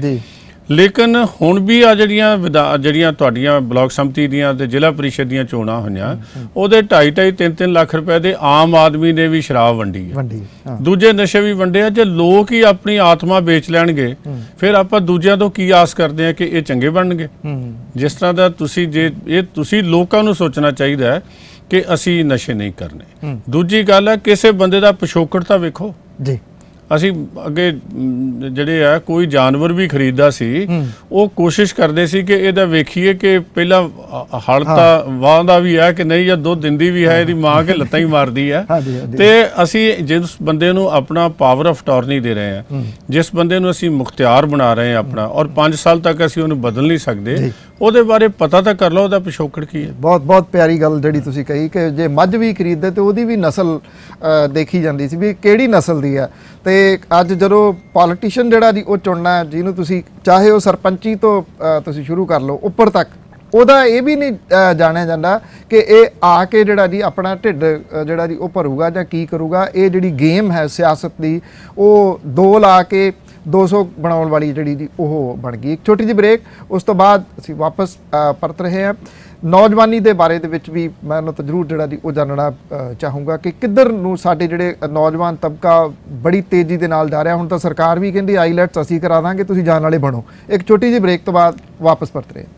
ਲੇਕਿਨ ਹੁਣ ਵੀ ਆ ਜਿਹੜੀਆਂ ਜਿਹੜੀਆਂ ਤੁਹਾਡੀਆਂ ਬਲਾਕ ਸੰਮਤੀ ਦੀਆਂ ਤੇ ਜ਼ਿਲ੍ਹਾ ਪਰਿਸ਼ਦ ਦੀਆਂ ਚੋਣਾਂ ਹੋਈਆਂ, ਉਹਦੇ ਢਾਈ ਢਾਈ ਤਿੰਨ ਤਿੰਨ ਲੱਖ ਰੁਪਏ ਦੇ ਆਮ ਆਦਮੀ ਨੇ ਵੀ ਸ਼ਰਾਬ ਵੰਡੀ ਹੈ, ਦੂਜੇ ਨਸ਼ੇ ਵੀ ਵੰਡੇ ਆ। ਜੇ ਲੋਕ ਹੀ ਆਪਣੀ ਆਤਮਾ ਵੇਚ ਲੈਣਗੇ ਫਿਰ ਆਪਾਂ ਦੂਜਿਆਂ ਤੋਂ ਕੀ ਆਸ ਕਰਦੇ ਆ ਕਿ ਇਹ ਚੰਗੇ ਬਣਨਗੇ? ਜਿਸ ਤਰ੍ਹਾਂ ਦਾ ਤੁਸੀਂ ਜੇ ਇਹ ਤੁਸੀਂ ਲੋਕਾਂ ਨੂੰ ਸੋਚਣਾ ਚਾਹੀਦਾ ਹੈ ਕਿ ਅਸੀਂ ਨਸ਼ੇ ਨਹੀਂ ਕਰਨੇ। ਦੂਜੀ ਗੱਲ ਹੈ ਕਿਸੇ ਬੰਦੇ ਦਾ ਪਿਛੋਕੜ ਤਾਂ ਵੇਖੋ ਜੀ। ਅਸੀਂ ਅੱਗੇ ਜਿਹੜੇ ਆ ਕੋਈ ਜਾਨਵਰ ਵੀ ਖਰੀਦਦਾ ਸੀ, ਉਹ ਕੋਸ਼ਿਸ਼ ਕਰਦੇ ਸੀ ਕਿ ਇਹਦਾ ਵੇਖੀਏ ਕਿ ਪਹਿਲਾਂ ਹਲ ਤਾਂ ਵਾਹਦਾ ਵੀ ਹੈ ਕਿ ਨਹੀਂ, ਜਾਂ ਦੁੱਧ ਦਿੰਦੀ ਵੀ ਹੈ, ਇਹਦੀ ਮਾਂ ਕੇ ਲੱਤਾਂ ਹੀ ਮਾਰਦੀ ਹੈ। ਤੇ ਅਸੀਂ ਜਿਸ ਬੰਦੇ ਨੂੰ ਆਪਣਾ ਪਾਵਰ ਆਫ ਅਟਾਰਨੀ ਦੇ ਰਹੇ ਹਾਂ, ਜਿਸ ਬੰਦੇ ਨੂੰ ਅਸੀਂ ਮੁਖਤਿਆਰ ਬਣਾ ਰਹੇ ਹਾਂ ਆਪਣਾ, ਔਰ ਪੰਜ ਸਾਲ ਤੱਕ ਅਸੀਂ ਉਹਨੂੰ ਬਦਲ ਨਹੀਂ ਸਕਦੇ, ਉਹਦੇ ਬਾਰੇ ਪਤਾ ਤਾਂ ਕਰ ਲਓ ਉਹਦਾ ਪਿਛੋਕੜ ਕੀ ਹੈ। ਬਹੁਤ ਬਹੁਤ ਪਿਆਰੀ ਗੱਲ ਜਿਹੜੀ ਤੁਸੀਂ ਕਹੀ ਕਿ ਜੇ ਮੱਝ ਵੀ ਖਰੀਦਦੇ ਤੇ ਉਹਦੀ ਵੀ ਨਸਲ ਦੇਖੀ ਜਾਂਦੀ ਸੀ ਵੀ ਕਿਹੜੀ ਨਸਲ ਦੀ ਹੈ। ਤੇ ਅੱਜ ਜਦੋਂ ਪੋਲੀਟੀਸ਼ੀਅਨ ਜਿਹੜਾ ਜੀ ਉਹ ਚੁਣਨਾ, ਜਿਹਨੂੰ ਤੁਸੀਂ ਚਾਹੇ ਉਹ ਸਰਪੰਚੀ ਤੋਂ ਤੁਸੀਂ ਸ਼ੁਰੂ ਕਰ ਲਓ ਉੱਪਰ ਤੱਕ, ਉਹਦਾ ਇਹ ਵੀ ਨਹੀਂ ਜਾਣਿਆ ਜਾਂਦਾ ਕਿ ਇਹ ਆ ਕੇ ਜਿਹੜਾ ਜੀ ਆਪਣਾ ਢਿੱਡ ਜਿਹੜਾ ਜੀ ਉਹ ਭਰੂਗਾ ਜਾਂ ਕੀ ਕਰੂਗਾ। ਇਹ ਜਿਹੜੀ ਗੇਮ ਹੈ ਸਿਆਸਤ ਦੀ, ਉਹ ਦੋ ਲਾ ਕੇ ਦੋ ਸੌ ਬਣਾਉਣ ਵਾਲੀ ਜਿਹੜੀ ਜੀ ਉਹ ਬਣ ਗਈ। ਇੱਕ ਛੋਟੀ ਜਿਹੀ ਬ੍ਰੇਕ, ਉਸ ਤੋਂ ਬਾਅਦ ਅਸੀਂ ਵਾਪਸ ਪਰਤ ਰਹੇ ਹਾਂ। ਨੌਜਵਾਨੀ ਦੇ ਬਾਰੇ ਦੇ ਵਿੱਚ ਵੀ ਮੈਂ ਉਹਨਾਂ ਤੋਂ ਜ਼ਰੂਰ ਜਿਹੜਾ ਜੀ ਉਹ ਜਾਣਨਾ ਚਾਹੂੰਗਾ ਕਿ ਕਿੱਧਰ ਨੂੰ ਸਾਡੇ ਜਿਹੜੇ ਨੌਜਵਾਨ ਤਬਕਾ ਬੜੀ ਤੇਜ਼ੀ ਦੇ ਨਾਲ ਜਾ ਰਿਹਾ। ਹੁਣ ਤਾਂ ਸਰਕਾਰ ਵੀ ਕਹਿੰਦੀ ਆਈਲੈਟਸ ਅਸੀਂ ਕਰਾ ਦਾਂਗੇ, ਤੁਸੀਂ ਜਾਣ ਵਾਲੇ ਬਣੋ। ਇੱਕ ਛੋਟੀ ਜਿਹੀ ਬ੍ਰੇਕ ਤੋਂ ਬਾਅਦ ਵਾਪਸ ਪਰਤ ਰਹੇ।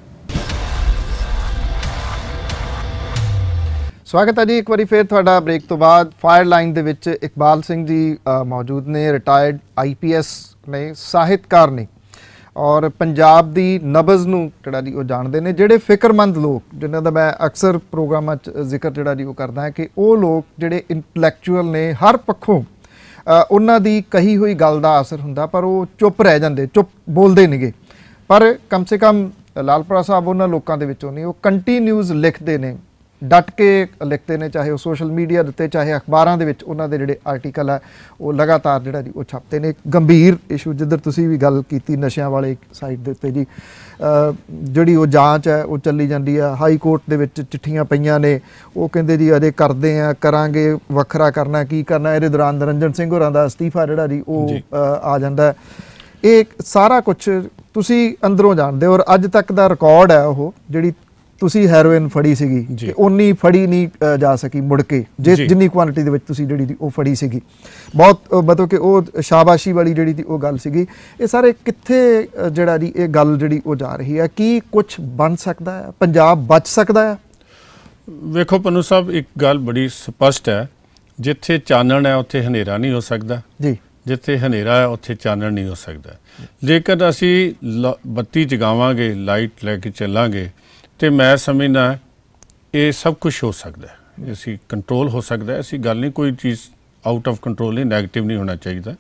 ਸਵਾਗਤ ਹੈ ਜੀ ਇੱਕ ਵਾਰੀ ਫਿਰ ਤੁਹਾਡਾ ਬ੍ਰੇਕ ਤੋਂ ਬਾਅਦ। ਫਾਇਰ ਲਾਈਨ ਦੇ ਵਿੱਚ ਇਕਬਾਲ ਸਿੰਘ ਜੀ ਮੌਜੂਦ ਨੇ, ਰਿਟਾਇਰਡ ਆਈ ਪੀ ਐਸ ਨੇ, ਸਾਹਿਤਕਾਰ ਨੇ, ਔਰ ਪੰਜਾਬ ਦੀ ਨਬਜ਼ ਨੂੰ ਜਿਹੜਾ ਜੀ ਉਹ ਜਾਣਦੇ ਨੇ। ਜਿਹੜੇ ਫਿਕਰਮੰਦ ਲੋਕ ਜਿਨ੍ਹਾਂ ਦਾ ਮੈਂ ਅਕਸਰ ਪ੍ਰੋਗਰਾਮਾਂ 'ਚ ਜ਼ਿਕਰ ਜਿਹੜਾ ਜੀ ਉਹ ਕਰਦਾ ਹੈ ਕਿ ਉਹ ਲੋਕ ਜਿਹੜੇ ਇੰਟਲੈਕਚੁਅਲ ਨੇ ਹਰ ਪੱਖੋਂ, ਉਹਨਾਂ ਦੀ ਕਹੀ ਹੋਈ ਗੱਲ ਦਾ ਅਸਰ ਹੁੰਦਾ ਪਰ ਉਹ ਚੁੱਪ ਰਹਿ ਜਾਂਦੇ, ਚੁੱਪ ਬੋਲਦੇ ਨੇਗੇ। ਪਰ ਕਮ ਸੇ ਕਮ ਲਾਲਪੁਰਾ ਸਾਹਿਬ ਉਹਨਾਂ ਲੋਕਾਂ ਦੇ ਵਿੱਚੋਂ ਨਹੀਂ, ਉਹ ਕੰਟੀਨਿਊਜ਼ ਲਿਖਦੇ ਨੇ, ਡਟ ਕੇ ਲਿਖਦੇ ਨੇ, ਚਾਹੇ ਉਹ ਸੋਸ਼ਲ ਮੀਡੀਆ ਦੇ ਉੱਤੇ ਚਾਹੇ ਅਖਬਾਰਾਂ ਦੇ ਵਿੱਚ ਉਹਨਾਂ ਦੇ ਜਿਹੜੇ ਆਰਟੀਕਲ ਹੈ ਉਹ ਲਗਾਤਾਰ ਜਿਹੜਾ ਜੀ ਉਹ ਛਾਪਦੇ ਨੇ। ਗੰਭੀਰ ਇਸ਼ੂ ਜਿੱਧਰ ਤੁਸੀਂ ਵੀ ਗੱਲ ਕੀਤੀ ਨਸ਼ਿਆਂ ਵਾਲੇ ਸਾਈਡ ਦੇ ਉੱਤੇ ਜੀ, ਜਿਹੜੀ ਉਹ ਜਾਂਚ ਹੈ ਉਹ ਚੱਲੀ ਜਾਂਦੀ ਆ। ਹਾਈ ਕੋਰਟ ਦੇ ਵਿੱਚ ਚਿੱਠੀਆਂ ਪਈਆਂ ਨੇ, ਉਹ ਕਹਿੰਦੇ ਜੀ ਅਜੇ ਕਰਦੇ ਆ, ਕਰਾਂਗੇ, ਵੱਖਰਾ ਕਰਨਾ ਕੀ ਕਰਨਾ। ਇਹਦੇ ਦੌਰਾਨ ਨਿਰੰਜਨ ਸਿੰਘ ਹੋਰਾਂ ਦਾ ਅਸਤੀਫਾ ਜਿਹੜਾ ਜੀ ਉਹ ਆ ਜਾਂਦਾ। ਇਹ ਸਾਰਾ ਕੁਝ ਤੁਸੀਂ ਅੰਦਰੋਂ ਜਾਣਦੇ ਹੋ, ਔਰ ਅੱਜ ਤੱਕ ਦਾ ਰਿਕਾਰਡ ਹੈ ਉਹ ਜਿਹੜੀ ਤੁਸੀਂ ਹੈਰੋਇਨ ਫੜੀ ਸੀਗੀ ਕਿ ਉਨੀ ਫੜੀ ਨਹੀਂ ਜਾ ਸਕੀ ਮੁੜ ਕੇ, ਜੇ ਜਿੰਨੀ ਕੁਆਂਟੀਟੀ ਦੇ ਵਿੱਚ ਤੁਸੀਂ ਜਿਹੜੀ ਉਹ ਫੜੀ ਸੀਗੀ। ਬਹੁਤ ਮਤਲਬ ਕਿ ਉਹ ਸ਼ਾਬਾਸ਼ੀ ਵਾਲੀ ਜਿਹੜੀ ਦੀ ਉਹ ਗੱਲ ਸੀਗੀ। ਇਹ ਸਾਰੇ ਕਿੱਥੇ ਜਿਹੜਾ ਜੀ ਇਹ ਗੱਲ ਜਿਹੜੀ ਉਹ ਜਾ ਰਹੀ ਹੈ? ਕੀ ਕੁਝ ਬਣ ਸਕਦਾ ਹੈ? ਪੰਜਾਬ ਬਚ ਸਕਦਾ ਹੈ? ਵੇਖੋ ਪੰਨੂ ਸਾਹਿਬ, ਇੱਕ ਗੱਲ ਬੜੀ ਸਪਸ਼ਟ ਹੈ, ਜਿੱਥੇ ਚਾਨਣ ਹੈ ਉੱਥੇ ਹਨੇਰਾ ਨਹੀਂ ਹੋ ਸਕਦਾ ਜੀ, ਜਿੱਥੇ ਹਨੇਰਾ ਹੈ ਉੱਥੇ ਚਾਨਣ ਨਹੀਂ ਹੋ ਸਕਦਾ। ਜੇਕਰ ਅਸੀਂ ਬੱਤੀ ਜਗਾਵਾਂਗੇ, ਲਾਈਟ ਲੈ ਕੇ ਚੱਲਾਂਗੇ, ਤੇ ਮੈਂ ਸਮਝਦਾ ਇਹ ਸਭ ਕੁਝ ਹੋ ਸਕਦਾ ਹੈ, ਅਸੀਂ ਕੰਟਰੋਲ ਹੋ ਸਕਦਾ ਹੈ। ਐਸੀ ਗੱਲ ਨਹੀਂ, ਕੋਈ ਚੀਜ਼ ਆਊਟ ਆਫ ਕੰਟਰੋਲ ਨਹੀਂ, ਨੈਗੇਟਿਵ ਨਹੀਂ ਹੋਣਾ ਚਾਹੀਦਾ।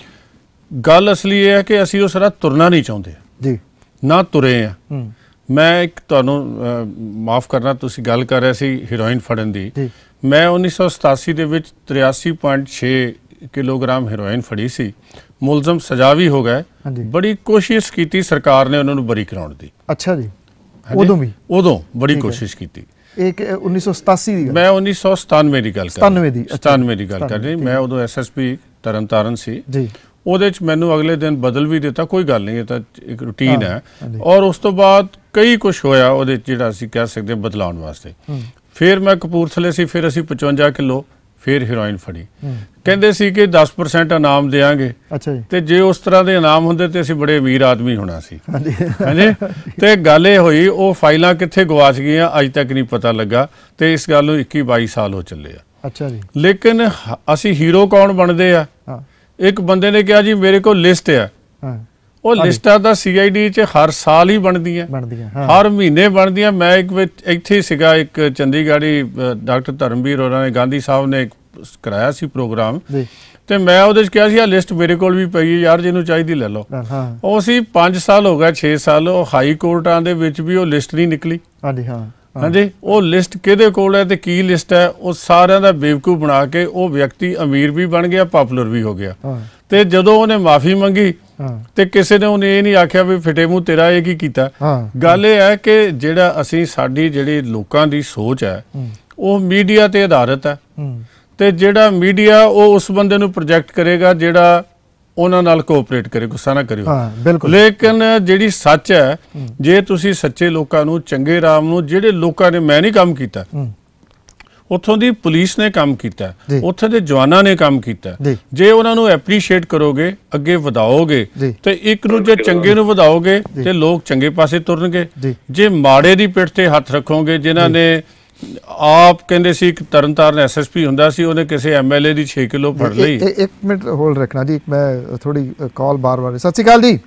ਗੱਲ ਅਸਲੀ ਇਹ ਹੈ ਕਿ ਅਸੀਂ ਉਸ ਰਾਹ ਤੁਰਨਾ ਨਹੀਂ ਚਾਹੁੰਦੇ ਜੀ, ਨਾ ਤੁਰੇ ਆ। ਮੈਂ ਇੱਕ ਤੁਹਾਨੂੰ ਮਾਫ ਕਰਨਾ, ਤੁਸੀਂ ਗੱਲ ਕਰ ਰਹੇ ਸੀ ਹੀਰੋਇਨ ਫੜਨ ਦੀ। ਮੈਂ ਉੱਨੀ ਸੌ ਸਤਾਸੀ ਦੇ ਵਿੱਚ ਤਰਿਆਸੀ ਪੁਆਇੰਟ ਛੇ ਕਿਲੋਗ੍ਰਾਮ ਹੀਰੋਇਨ ਫੜੀ ਸੀ। ਮੁਲਜ਼ਮ ਸਜ਼ਾ ਵੀ ਹੋ ਗਏ। ਬੜੀ ਕੋਸ਼ਿਸ਼ ਕੀਤੀ ਸਰਕਾਰ ਨੇ ਉਹਨਾਂ ਨੂੰ ਬਰੀ ਕਰਾਉਣ ਦੀ। ਅੱਛਾ ਜੀ, ਉਦੋਂ ਵੀ ਉਦੋਂ ਬੜੀ ਕੋਸ਼ਿਸ਼ ਕੀਤੀ। ਇੱਕ ਉੱਨੀ ਸੌ ਸਤਾਸੀ ਦੀ, ਮੈਂ ਉੱਨੀ ਸੌ ਸਤਾਨਵੇਂ ਦੀ ਗੱਲ ਕਰ ਸਤਾਨਵੇਂ ਦੀ ਸਤਾਨਵੇਂ ਦੀ ਗੱਲ ਕਰ ਰਹੀ। ਮੈਂ ਉਦੋਂ S S P Tarn Taran ਸੀ ਜੀ। ਉਹਦੇ 'ਚ ਮੈਨੂੰ ਅਗਲੇ ਦਿਨ ਬਦਲ ਵੀ ਦਿੱਤਾ, ਕੋਈ ਗੱਲ ਨਹੀਂ, ਇਹ ਤਾਂ ਇੱਕ ਰੂਟੀਨ ਹੈ। ਔਰ ਉਸ ਤੋਂ ਬਾਅਦ ਕਈ ਕੁਛ ਹੋਇਆ ਉਹਦੇ 'ਚ ਜਿਹੜਾ ਅਸੀਂ ਕਹਿ ਸਕਦੇ ਬਦਲਾਉਣ ਵਾਸਤੇ। ਫਿਰ ਮੈਂ ਕਪੂਰਥਲੇ ਸੀ, ਫਿਰ ਅਸੀਂ ਪਚਵੰਜਾ ਕਿਲੋ ਫਿਰ ਹੀਰੋਇਨ ਫੜੀ। ਕਹਿੰਦੇ ਸੀ ਕਿ ਦਸ ਪਰਸੈਂਟ ਇਨਾਮ ਦੇਵਾਂਗੇ। ਅੱਛਾ ਜੀ। ਤੇ ਜੇ ਉਸ ਤਰ੍ਹਾਂ ਦੇ ਇਨਾਮ ਹੁੰਦੇ ਤੇ ਅਸੀਂ ਬੜੇ ਅਮੀਰ ਆਦਮੀ ਹੋਣਾ ਸੀ। ਹਾਂਜੀ। ਤੇ ਗੱਲ ਇਹ ਹੋਈ, ਉਹ ਫਾਈਲਾਂ ਕਿੱਥੇ ਗਵਾਚ ਗਈਆਂ ਅੱਜ ਤੱਕ ਨਹੀਂ ਪਤਾ ਲੱਗਾ, ਤੇ ਇਸ ਗੱਲ ਨੂੰ ਇੱਕੀ ਬਾਈ ਸਾਲ ਹੋ ਚੱਲੇ ਆ। ਅੱਛਾ ਜੀ। ਲੇਕਿਨ ਅਸੀਂ ਹੀਰੋ ਕੌਣ ਬਣਦੇ ਆ? ਇੱਕ ਬੰਦੇ ਨੇ ਕਿਹਾ ਜੀ ਮੇਰੇ ਕੋਲ ਲਿਸਟ ਆ। ਉਹ ਲਿਸਟਾਂ ਦਾ ਸੀ ਆਈ ਡੀ 'ਚ ਹਰ ਸਾਲ ਹੀ ਬਣਦੀਆਂ ਬਣਦੀਆਂ ਹਰ ਮਹੀਨੇ ਬਣਦੀਆਂ। ਮੈਂ ਇੱਕ ਵਿੱਚ ਇੱਥੇ ਸੀਗਾ, ਇੱਕ ਚੰਡੀਗੜ੍ਹੀ ਡਾਕਟਰ ਧਰਮਵੀਰ ਹੋਰਾਂ ਨੇ, ਗਾਂਧੀ ਸਾਹਿਬ ਨੇ ਕਰਾਇਆ ਸੀ ਪ੍ਰੋਗਰਾਮ, ਤੇ ਮੈਂ ਉਹਦੇ 'ਚ ਕਿਹਾ ਸੀ ਆਹ ਲਿਸਟ ਮੇਰੇ ਕੋਲ ਵੀ ਪਈ ਹੈ ਯਾਰ, ਜਿਹਨੂੰ ਚਾਹੀਦੀ ਲੈ ਲਓ। ਉਹ ਸੀ ਪੰਜ ਸਾਲ ਹੋ ਗਿਆ, ਛੇ ਸਾਲ, ਉਹ ਹਾਈ ਕੋਰਟਾਂ ਦੇ ਵਿੱਚ ਵੀ ਉਹ ਲਿਸਟ ਨਹੀਂ ਨਿਕਲੀ। ਹਾਂਜੀ ਹਾਂ ਹਾਂਜੀ। ਉਹ ਲਿਸਟ ਕਿਹਦੇ ਕੋਲ ਹੈ ਤੇ ਕੀ ਲਿਸਟ ਹੈ, ਉਹ ਸਾਰਿਆਂ ਦਾ ਬੇਵਕੂਫ ਬਣਾ ਕੇ ਉਹ ਵਿਅਕਤੀ ਅਮੀਰ ਵੀ ਬਣ ਗਿਆ, ਪਾਪੂਲਰ ਵੀ ਹੋ ਗਿਆ। ਤੇ ਜਦੋਂ ਉਹਨੇ ਮਾਫੀ ਮੰਗੀ ਤੇ ਕਿਸੇ ਨੇ ਉਹਨੇ ਇਹ ਨਹੀਂ ਆਖਿਆ ਵੀ ਫਿਟੇ ਮੂੰਹ ਤੇਰਾ ਇਹ ਕੀ ਕੀਤਾ। ਗੱਲ ਇਹ ਹੈ ਕਿ ਜਿਹੜਾ ਅਸੀਂ ਸਾਡੀ ਜਿਹੜੀ ਲੋਕਾਂ ਦੀ ਸੋਚ ਹੈ ਉਹ ਮੀਡੀਆ ਤੇ ਆਧਾਰਿਤ ਹੈ, ਤੇ ਜਿਹੜਾ ਮੀਡੀਆ ਉਹ ਉਸ ਬੰਦੇ ਨੂੰ ਪ੍ਰੋਜੈਕਟ ਕਰੇਗਾ ਜਿਹੜਾ ਉਹਨਾਂ ਨਾਲ ਕੋਆਪਰੇਟ ਕਰੇ, ਗੁੱਸਾ ਨਾ ਕਰਿਓ। ਲੇਕਿਨ ਜਿਹੜੀ ਸੱਚ ਹੈ, ਜੇ ਤੁਸੀਂ ਸੱਚੇ ਲੋਕਾਂ ਨੂੰ, ਚੰਗੇ ਰਾਮ ਨੂੰ, ਜਿਹੜੇ ਲੋਕਾਂ ਨੇ, ਮੈਂ ਨਹੀਂ ਕੰਮ ਕੀਤਾ, ਉੱਥੋਂ ਦੀ ਪੁਲਿਸ ਨੇ ਕੰਮ ਕੀਤਾ, ਉੱਥੇ ਦੇ ਜਵਾਨਾਂ ਨੇ ਕੰਮ ਕੀਤਾ, ਜੇ ਉਹਨਾਂ ਨੂੰ ਐਪਰੀਸ਼ੀਏਟ ਕਰੋਗੇ, ਅੱਗੇ ਵਧਾਓਗੇ, ਤੇ ਇੱਕ ਨੂੰ ਜੇ ਚੰਗੇ ਨੂੰ ਵਧਾਓਗੇ ਤੇ ਲੋਕ ਚੰਗੇ ਪਾਸੇ ਤੁਰਨਗੇ। ਜੇ ਮਾੜੇ ਦੀ ਪਿੱਠ ਤੇ ਹੱਥ ਰੱਖੋਗੇ, ਜਿਨ੍ਹਾਂ ਨੇ ਆਪ ਕਹਿੰਦੇ ਸੀ ਇੱਕ ਤਰਨਤਾਰਨ ਐਸ ਐਸ ਪੀ ਹੁੰਦਾ ਸੀ, ਉਹਨੇ ਕਿਸੇ ਐਮ ਐਲ ਏ ਦੀ ਛੇ ਕਿਲੋ ਫੜ ਲਈ। ਇੱਕ ਮਿੰਟ ਹੋਲਡ ਰੱਖਣਾ ਜੀ, ਮੈਂ ਥੋੜੀ ਕਾਲ ਬਾਰ ਬਾਰ। ਸਤਿ ਸ਼੍ਰੀ ਅਕਾਲ ਜੀ।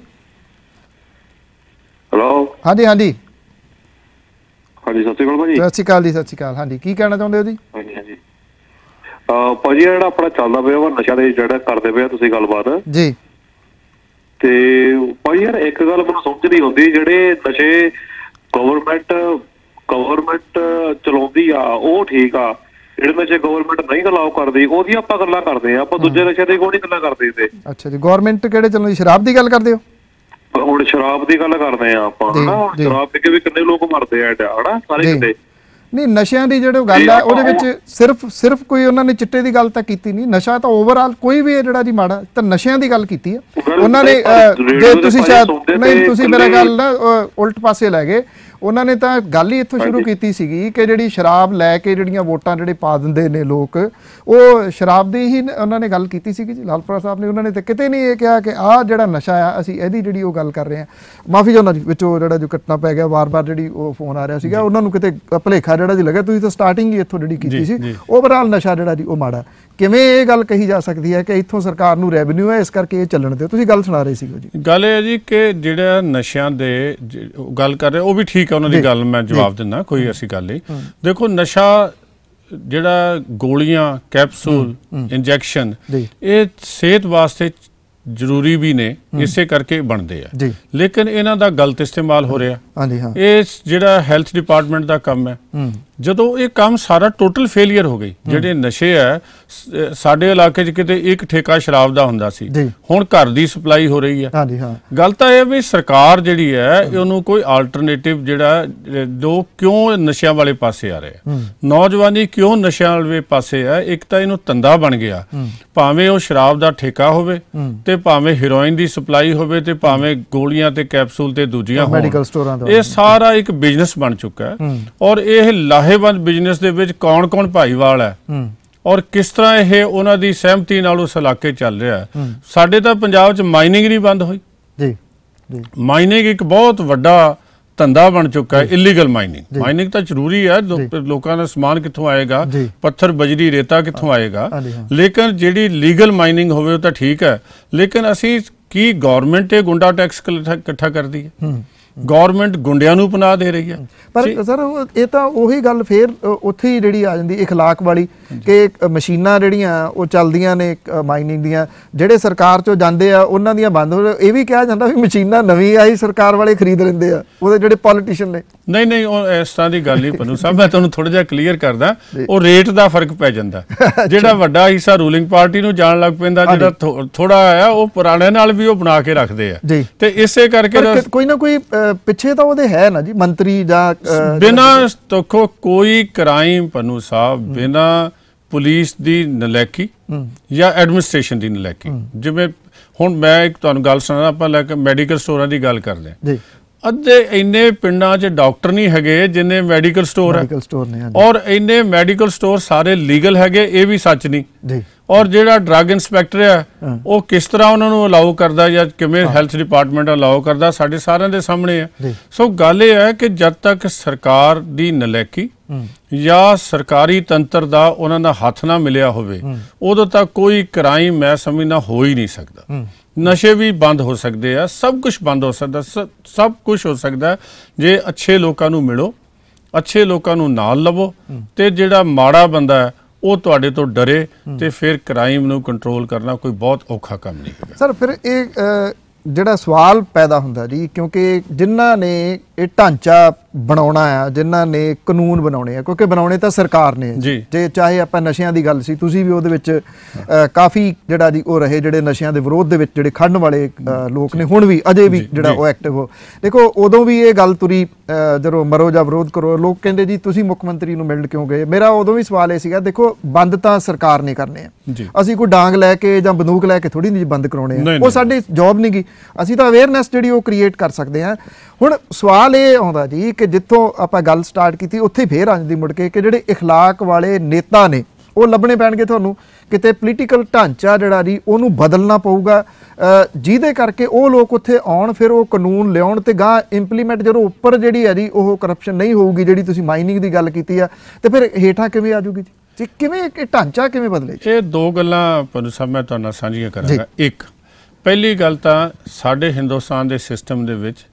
ਹੈਲੋ। ਹਾਂਜੀ ਹਾਂਜੀ ਹਾਂਜੀ, ਸਤਿ ਸ਼੍ਰੀ ਅਕਾਲ ਭਾਜੀ। ਸਤਿ ਸ਼੍ਰੀ ਅਕਾਲ ਜੀ। ਸਤਿ ਸ਼੍ਰੀ ਅਕਾਲ। ਹਾਂਜੀ, ਕੀ ਕਹਿਣਾ ਚਾਹੁੰਦੇ ਹੋ ਜੀ? ਹਾਂਜੀ ਹਾਂਜੀ ਭਾਜੀ, ਜਿਹੜਾ ਆਪਣਾ ਚੱਲਦਾ ਪਿਆ ਵਾ ਨਸ਼ਾ ਦੇ ਜਿਹੜਾ ਕਰਦੇ ਪਏ ਤੁਸੀਂ ਗੱਲਬਾਤ ਜੀ, ਤੇ ਭਾਜੀ ਯਾਰ ਇੱਕ ਗੱਲ ਮੈਨੂੰ ਸਮਝ ਨਹੀਂ ਆਉਂਦੀ, ਜਿਹੜੇ ਨਸ਼ੇ ਗਵਰਨਮੈਂਟ ਗਵਰਨਮੈਂਟ ਚਲਾਉਂਦੀ ਆ ਉਹ ਠੀਕ ਆ, ਜਿਹੜੇ ਨਸ਼ੇ ਗਵਰਨਮੈਂਟ ਨਹੀਂ ਅਲਾਉ ਕਰਦੀ ਉਹਦੀ ਆਪਾਂ ਗੱਲਾਂ ਕਰਦੇ ਆ, ਆਪਾਂ ਦੂਜੇ ਨਸ਼ੇ ਦੀ ਕੋਈ ਨਹੀਂ ਗੱਲਾਂ ਕਰਦੇ ਤੇ। ਅੱਛਾ ਜੀ, ਗਵਰਨਮੈਂਟ ਕਿਹੜੇ ਚਲਾਉਂਦੀ? ਸ਼ਰਾਬ ਦੀ ਗੱਲ ਕਰਦੇ ਹੋ? ਹੁਣ ਸ਼ਰਾਬ ਦੀ ਗੱਲ ਕਰਦੇ ਆ ਆਪਾਂ, ਹਨਾ। ਸ਼ਰਾਬ ਪੀ ਕੇ ਵੀ ਕਿੰਨੇ ਲੋਕ ਮਰਦੇ ਆ, ਹਨਾ, ਸਾਰੇ ਕਿਤੇ। ਨਹੀਂ, ਨਸ਼ਿਆਂ ਦੀ ਜਿਹੜੀ ਗੱਲ ਹੈ ਉਹਦੇ ਵਿੱਚ ਸਿਰਫ ਸਿਰਫ ਕੋਈ ਉਹਨਾਂ ਨੇ ਚਿੱਟੇ ਦੀ ਗੱਲ ਤਾਂ ਕੀਤੀ ਨਹੀਂ। ਨਸ਼ਾ ਤਾਂ ਓਵਰਆਲ ਕੋਈ ਵੀ ਹੈ ਜਿਹੜਾ ਜੀ ਮਾੜਾ, ਤਾਂ ਨਸ਼ਿਆਂ ਦੀ ਗੱਲ ਕੀਤੀ ਆ ਉਹਨਾਂ ਨੇ। ਜੇ ਤੁਸੀਂ ਸ਼ਾਇਦ ਨਹੀਂ, ਤੁਸੀਂ ਮੇਰਾ ਗੱਲ ਨਾ ਉਲਟ ਪਾਸੇ ਲੈ ਗਏ। ਉਹਨਾਂ ਨੇ ਤਾਂ ਗੱਲ ਹੀ ਇੱਥੋਂ ਸ਼ੁਰੂ ਕੀਤੀ ਸੀਗੀ ਕਿ ਜਿਹੜੀ ਸ਼ਰਾਬ ਲੈ ਕੇ ਜਿਹੜੀਆਂ ਵੋਟਾਂ ਜਿਹੜੇ ਪਾ ਦਿੰਦੇ ਨੇ ਲੋਕ, ਉਹ ਸ਼ਰਾਬ ਦੀ ਹੀ ਉਹਨਾਂ ਨੇ ਗੱਲ ਕੀਤੀ ਸੀਗੀ ਜੀ, ਲਾਲਪੁਰਾ ਸਾਹਿਬ ਨੇ। ਉਹਨਾਂ ਨੇ ਤਾਂ ਕਿਤੇ ਨਹੀਂ ਇਹ ਕਿਹਾ ਕਿ ਆਹ ਜਿਹੜਾ ਨਸ਼ਾ ਆ ਅਸੀਂ ਇਹਦੀ ਜਿਹੜੀ ਉਹ ਗੱਲ ਕਰ ਰਹੇ ਹਾਂ। ਮਾਫੀ ਚਾਹੁੰਦਾ ਜੀ, ਵਿੱਚੋਂ ਜਿਹੜਾ ਜੋ ਘਟਨਾ ਪੈ ਗਿਆ, ਵਾਰ-ਵਾਰ ਜਿਹੜੀ ਉਹ ਫੋਨ ਆ ਰਿਹਾ ਸੀਗਾ, ਉਹਨਾਂ ਨੂੰ ਕਿਤੇ ਭੁਲੇਖਾ ਜਿਹੜਾ ਜੀ ਲੱਗਿਆ। ਤੁਸੀਂ ਤਾਂ ਸਟਾਰਟਿੰਗ ਹੀ ਇੱਥੋਂ ਜਿਹੜੀ ਕੀਤੀ ਸੀ। ਓਵਰਆਲ ਨਸ਼ਾ ਜਿਹੜਾ ਜੀ ਉਹ ਮਾੜਾ। ਕਿਵੇਂ ਇਹ ਗੱਲ ਕਹੀ ਜਾ ਸਕਦੀ ਹੈ ਕਿ ਇੱਥੋਂ ਸਰਕਾਰ ਨੂੰ ਰੈਵਨਿਊ ਹੈ, ਇਸ ਕਰਕੇ ਇਹ ਚੱਲਣ ਦਿਓ? ਤੁਸੀਂ ਗੱਲ ਸੁਣਾ ਰਹੇ ਸੀਗੇ ਜੀ। ਗੱਲ ਇਹ ਹੈ ਜੀ ਕਿ ਜਿਹੜਾ ਨਸ਼ਿਆਂ ਦੇ ਗੱਲ ਕਰ ਰਹੇ ਉਹ ਵੀ ਠੀਕ ਹੈ, ਉਹਨਾਂ ਦੀ ਗੱਲ ਮੈਂ ਜਵਾਬ ਦਿੰਦਾ, ਕੋਈ ਐਸੀ ਗੱਲ ਨਹੀਂ। ਦੇਖੋ, ਨਸ਼ਾ ਜਿਹੜਾ ਗੋਲੀਆਂ, ਕੈਪਸੂਲ, ਇੰਜੈਕਸ਼ਨ, ਇਹ ਸਿਹਤ ਵਾਸਤੇ ਜ਼ਰੂਰੀ ਵੀ ਨੇ, ਇਸੇ ਕਰਕੇ ਬਣਦੇ ਆ, ਲੇਕਿਨ ਇਹਨਾਂ ਦਾ ਗਲਤ ਇਸਤੇਮਾਲ ਹੋ ਰਿਹਾ। ਇਹ ਜਿਹੜਾ ਹੈਲਥ ਡਿਪਾਰਟਮੈਂਟ ਦਾ ਕੰਮ ਹੈ, ਜਦੋਂ ਇਹ ਕੰਮ ਸਾਰਾ ਟੋਟਲ ਫੇਲੀਅਰ ਹੋ ਗਈ। ਜਿਹੜੇ ਨਸ਼ੇ ਆ ਸਾਡੇ ਇਲਾਕੇ 'ਚ ਕਿਤੇ ਇੱਕ ਠੇਕਾ ਸ਼ਰਾਬ ਦਾ ਹੁੰਦਾ ਸੀ, ਹੁਣ ਘਰ ਦੀ ਸਪਲਾਈ ਹੋ ਰਹੀ ਹੈ। ਗੱਲ ਤਾਂ ਇਹ ਵੀ ਸਰਕਾਰ ਜਿਹੜੀ ਹੈ ਉਹਨੂੰ ਕੋਈ ਆਲਟਰਨੇਟਿਵ ਜਿਹੜਾ ਜੋ ਕਿਉਂ ਨਸ਼ਿਆਂ ਵਾਲੇ ਪਾਸੇ ਆ ਰਹੇ, ਨੌਜਵਾਨੀ ਕਿਉਂ ਨਸ਼ਿਆਂ ਵਾਲੇ ਪਾਸੇ ਆ। ਇੱਕ ਤਾਂ ਇਹਨੂੰ ਧੰਦਾ ਬਣ ਗਿਆ, ਭਾਵੇਂ ਉਹ ਸ਼ਰਾਬ ਦਾ ਠੇਕਾ ਹੋਵੇ ਤੇ ਭਾਵੇਂ ਹੀਰੋਇਨ ਦੀ ਸਪਲਾਈ ਹੋਵੇ ਤੇ ਭਾਵੇਂ ਗੋਲੀਆਂ ਤੇ ਕੈਪਸੂਲ ਤੇ ਦੂਜੀਆਂ ਮੈਡੀਕਲ ਸਟੋਰਾਂ ਦਾ, ਇਹ ਸਾਰਾ ਇੱਕ ਬਿਜ਼ਨਸ ਬਣ ਚੁੱਕਾ ਹੈ। ਔਰ ਇਹ ਲਾਹੇਵੰਦ ਬਿਜ਼ਨਸ ਦੇ ਵਿੱਚ ਕੌਣ ਕੌਣ ਭਾਈਵਾਲ ਹੈ ਔਰ ਕਿਸ ਤਰ੍ਹਾਂ ਇਹ ਉਹਨਾਂ ਦੀ ਸਹਿਮਤੀ ਨਾਲ ਉਸ ਇਲਾਕੇ ਚੱਲ ਰਿਹਾ ਹੈ। ਸਾਡੇ ਤਾਂ ਪੰਜਾਬ 'ਚ ਮਾਈਨਿੰਗ ਨਹੀਂ ਬੰਦ ਹੋਈ ਜੀ, ਮਾਈਨਿੰਗ ਇੱਕ ਬਹੁਤ ਵੱਡਾ ਧੰਦਾ ਬਣ ਚੁੱਕਾ ਹੈ। ਇਲੀਗਲ ਮਾਈਨਿੰਗ ਮਾਈਨਿੰਗ ਤਾਂ ਜ਼ਰੂਰੀ ਹੈ, ਲੋਕਾਂ ਦਾ ਸਮਾਨ ਕਿੱਥੋਂ ਆਏਗਾ, ਪੱਥਰ ਬਜਰੀ ਰੇਤਾ ਕਿੱਥੋਂ ਆਏਗਾ, ਲੇਕਿਨ ਜਿਹੜੀ ਲੀਗਲ ਮਾਈਨਿੰਗ ਹੋਵੇ ਉਹ ਤਾਂ ਠੀਕ ਹੈ। ਲੇਕਿਨ ਅਸੀਂ ਕੀ ਗੌਰਮੈਂਟ ਇਹ ਗੁੰਡਾ ਟੈਕਸ ਇਕੱਠਾ ਕਰਦੀ ਹੈ, ਗੌਰਮੈਂਟ ਗੁੰਡਿਆਂ ਨੂੰ ਪਨਾਹ ਦੇ ਰਹੀ ਹੈ। ਪਰ ਸਰ ਇਹ ਤਾਂ ਉਹੀ ਗੱਲ ਫੇਰ ਉੱਥੇ ਹੀ ਜਿਹੜੀ ਆ ਜਾਂਦੀ ਇਖਲਾਕ ਵਾਲੀ ਕਿ ਮਸ਼ੀਨਾਂ ਜਿਹੜੀਆਂ ਉਹ ਚੱਲਦੀਆਂ ਨੇ ਮਾਈਨਿੰਗ ਦੀਆਂ, ਜਿਹੜੇ ਸਰਕਾਰ ਚੋਂ ਜਾਂਦੇ ਆ ਉਹਨਾਂ ਦੀਆਂ ਬੰਦ ਹੋ। ਇਹ ਵੀ ਕਿਹਾ ਜਾਂਦਾ ਵੀ ਮਸ਼ੀਨਾਂ ਨਵੀਂ ਆਈ ਸਰਕਾਰ ਵਾਲੇ ਖਰੀਦ ਲੈਂਦੇ ਆ, ਉਹਦੇ ਜਿਹੜੇ ਪੋਲੀਟੀਸ਼ੀਅਨ ਨੇ। ਨਹੀਂ ਨਹੀਂ ਉਹ ਇਸ ਤਰ੍ਹਾਂ ਦੀ ਗੱਲ ਨਹੀਂ ਪੰਨੂ ਸਾਹਿਬ, ਮੈਂ ਤੁਹਾਨੂੰ ਥੋੜਾ ਜਿਹਾ ਕਲੀਅਰ ਕਰਦਾ। ਉਹ ਰੇਟ ਦਾ ਫਰਕ ਪੈ ਜਾਂਦਾ, ਜਿਹੜਾ ਵੱਡਾ ਹਿੱਸਾ ਰੂਲਿੰਗ ਪਾਰਟੀ ਨੂੰ ਜਾਣ ਲੱਗ ਪੈਂਦਾ, ਜਿਹੜਾ ਥੋੜਾ ਆ ਉਹ ਪੁਰਾਣੇ ਨਾਲ ਵੀ ਉਹ ਬਣਾ ਕੇ ਰੱਖਦੇ ਆ। ਤੇ ਇਸੇ ਕਰਕੇ ਕੋਈ ਨਾ ਕੋਈ ਪਿੱਛੇ ਤਾਂ ਉਹਦੇ ਹੈ ਨਾ ਜੀ ਮੰਤਰੀ ਜਾਂ ਬਿਨਾਂ ਦੇਖੋ ਕੋਈ ਕ੍ਰਾਈਮ ਪੰਨੂ ਸਾਹਿਬ ਬਿਨਾਂ ਪੁਲਿਸ ਦੀ ਨਲਾਇਕੀ ਜਾਂ ਐਡਮਿਨਿਸਟ੍ਰੇਸ਼ਨ ਦੀ ਨਲਾਇਕੀ। ਜਿਵੇਂ ਹੁਣ ਮੈਂ ਇੱਕ ਤੁਹਾਨੂੰ ਗੱਲ ਸੁਣਾਉਣਾ, ਆਪਾਂ ਲੈ ਕੇ ਮੈਡੀਕਲ ਸਟੋਰਾਂ ਦੀ ਗੱਲ ਕਰਦੇ ਹਾਂ। ਅੱਧੇ ਇੰਨੇ ਪਿੰਡਾਂ 'ਚ ਡਾਕਟਰ ਨਹੀਂ ਹੈਗੇ ਜਿੰਨੇ ਮੈਡੀਕਲ ਸਟੋਰ ਹੈ, ਔਰ ਇੰਨੇ ਮੈਡੀਕਲ ਸਟੋਰ ਸਾਰੇ ਲੀਗਲ ਹੈਗੇ, ਇਹ ਵੀ ਸੱਚ ਨਹੀਂ। ਔਰ ਜਿਹੜਾ ਡਰੱਗ ਇੰਸਪੈਕਟਰ ਹੈ ਉਹ ਕਿਸ ਤਰ੍ਹਾਂ ਉਹਨਾਂ ਨੂੰ ਅਲਾਉ ਕਰਦਾ ਜਾਂ ਕਿਵੇਂ ਹੈਲਥ ਡਿਪਾਰਟਮੈਂਟ ਅਲਾਉ ਕਰਦਾ, ਸਾਡੇ ਸਾਰਿਆਂ ਦੇ ਸਾਹਮਣੇ ਹੈ। ਸੋ ਗੱਲ ਇਹ ਹੈ ਕਿ ਜਦ ਤੱਕ ਸਰਕਾਰ ਦੀ ਨਲਾਇਕੀ ਜਾਂ ਸਰਕਾਰੀ ਤੰਤਰ ਦਾ ਉਹਨਾਂ ਦਾ ਹੱਥ ਨਾ ਮਿਲਿਆ ਹੋਵੇ, ਉਦੋਂ ਤੱਕ ਕੋਈ ਕ੍ਰਾਈਮ ਮੈਂ ਸਮਝਦਾ ਹੋ ਹੀ ਨਹੀਂ ਸਕਦਾ। ਨਸ਼ੇ ਵੀ ਬੰਦ ਹੋ ਸਕਦੇ ਆ, ਸਭ ਕੁਝ ਬੰਦ ਹੋ ਸਕਦਾ, ਸਭ ਕੁਝ ਹੋ ਸਕਦਾ ਜੇ ਅੱਛੇ ਲੋਕਾਂ ਨੂੰ ਮਿਲੋ, ਅੱਛੇ ਲੋਕਾਂ ਨੂੰ ਨਾਲ ਲਵੋ, ਤੇ ਜਿਹੜਾ ਮਾੜਾ ਬੰਦਾ ਹੈ ਉਹ ਤੁਹਾਡੇ ਤੋਂ ਡਰੇ, ਤੇ ਫਿਰ ਕ੍ਰਾਈਮ ਨੂੰ ਕੰਟਰੋਲ ਕਰਨਾ ਕੋਈ ਬਹੁਤ ਔਖਾ ਕੰਮ ਨਹੀਂ ਹੈਗਾ। ਸਰ ਫਿਰ ਇਹ ਜਿਹੜਾ ਸਵਾਲ ਪੈਦਾ ਹੁੰਦਾ ਜੀ, ਕਿਉਂਕਿ ਜਿਨ੍ਹਾਂ ਨੇ ਇਹ ਢਾਂਚਾ ਬਣਾਉਣਾ ਆ, ਜਿਨ੍ਹਾਂ ਨੇ ਕਾਨੂੰਨ ਬਣਾਉਣੇ ਆ, ਕਿਉਂਕਿ ਬਣਾਉਣੇ ਤਾਂ ਸਰਕਾਰ ਨੇ ਜੀ, ਜੇ ਚਾਹੇ ਆਪਾਂ ਨਸ਼ਿਆਂ ਦੀ ਗੱਲ ਸੀ, ਤੁਸੀਂ ਵੀ ਉਹਦੇ ਵਿੱਚ ਕਾਫੀ ਜਿਹੜਾ ਜੀ ਉਹ ਰਹੇ ਜਿਹੜੇ ਨਸ਼ਿਆਂ ਦੇ ਵਿਰੋਧ ਦੇ ਵਿੱਚ ਜਿਹੜੇ ਖੜਨ ਵਾਲੇ ਲੋਕ ਨੇ, ਹੁਣ ਵੀ ਅਜੇ ਵੀ ਜਿਹੜਾ ਉਹ ਐਕਟਿਵ ਹੋ। ਦੇਖੋ ਉਦੋਂ ਵੀ ਇਹ ਗੱਲ ਤੁਰੀ ਜਦੋਂ ਮਰੋ ਜਾਂ ਵਿਰੋਧ ਕਰੋ, ਲੋਕ ਕਹਿੰਦੇ ਜੀ ਤੁਸੀਂ ਮੁੱਖ ਮੰਤਰੀ ਨੂੰ ਮਿਲਣ ਕਿਉਂ ਗਏ। ਮੇਰਾ ਉਦੋਂ ਵੀ ਸਵਾਲ ਇਹ ਸੀਗਾ, ਦੇਖੋ ਬੰਦ ਤਾਂ ਸਰਕਾਰ ਨੇ ਕਰਨੇ ਆ, ਅਸੀਂ ਕੋਈ ਡਾਂਗ ਲੈ ਕੇ ਜਾਂ ਬੰਦੂਕ ਲੈ ਕੇ ਥੋੜੀ ਨਹੀਂ ਬੰਦ ਕਰਾਉਣੇ ਆ, ਉਹ ਸਾਡੀ ਜੌਬ ਨਹੀਂ ਗੀ। ਅਸੀਂ ਤਾਂ ਅਵੇਅਰਨੈਸ ਜਿਹੜੀ ਉਹ ਕ੍ਰੀਏਟ ਕਰ ਸਕਦੇ ਹਾਂ। ਹੁਣ ਸਵਾਲ ਇਹ ਆਉਂਦਾ ਜੀ ਕਿ ਜਿੱਥੋਂ ਆਪਾਂ ਗੱਲ ਸਟਾਰਟ ਕੀਤੀ ਉੱਥੇ ਫੇਰ ਆ ਜਾਂਦੀ ਮੁੜ ਕੇ ਕਿ ਜਿਹੜੇ ਇਖਲਾਕ ਵਾਲੇ ਨੇਤਾ ਨੇ ਉਹ ਲੱਭਣੇ ਪੈਣਗੇ ਤੁਹਾਨੂੰ, ਕਿਤੇ ਪੋਲੀਟੀਕਲ ਢਾਂਚਾ ਜਿਹੜਾ ਜੀ ਉਹਨੂੰ ਬਦਲਣਾ ਪਊਗਾ, ਜਿਹਦੇ ਕਰਕੇ ਉਹ ਲੋਕ ਉੱਥੇ ਆਉਣ, ਫਿਰ ਉਹ ਕਾਨੂੰਨ ਲਿਆਉਣ ਤੇ ਗਾਂ ਇੰਪਲੀਮੈਂਟ ਜਦੋਂ ਉੱਪਰ ਜਿਹੜੀ ਹੈ ਜੀ ਉਹ ਕਰਪਸ਼ਨ ਨਹੀਂ ਹੋਊਗੀ। ਜਿਹੜੀ ਤੁਸੀਂ ਮਾਈਨਿੰਗ ਦੀ ਗੱਲ ਕੀਤੀ ਆ, ਤੇ ਫਿਰ ਹੇਠਾਂ ਕਿਵੇਂ ਆ ਜੂਗੀ ਜੀ, ਕਿਵੇਂ ਇਹ ਢਾਂਚਾ ਕਿਵੇਂ ਬਦਲੇ? ਇਹ ਦੋ ਗੱਲਾਂ ਪੰਨੂ ਸਾਹਿਬ ਮੈਂ ਤੁਹਾਡੇ ਨਾਲ ਸਾਂਝੀਆਂ ਕਰਾਂਗਾ। ਇੱਕ, ਪਹਿਲੀ ਗੱਲ ਤਾਂ ਸਾਡੇ ਹਿੰਦੁਸਤਾਨ ਦੇ ਸਿਸਟਮ ਦੇ ਵਿੱਚ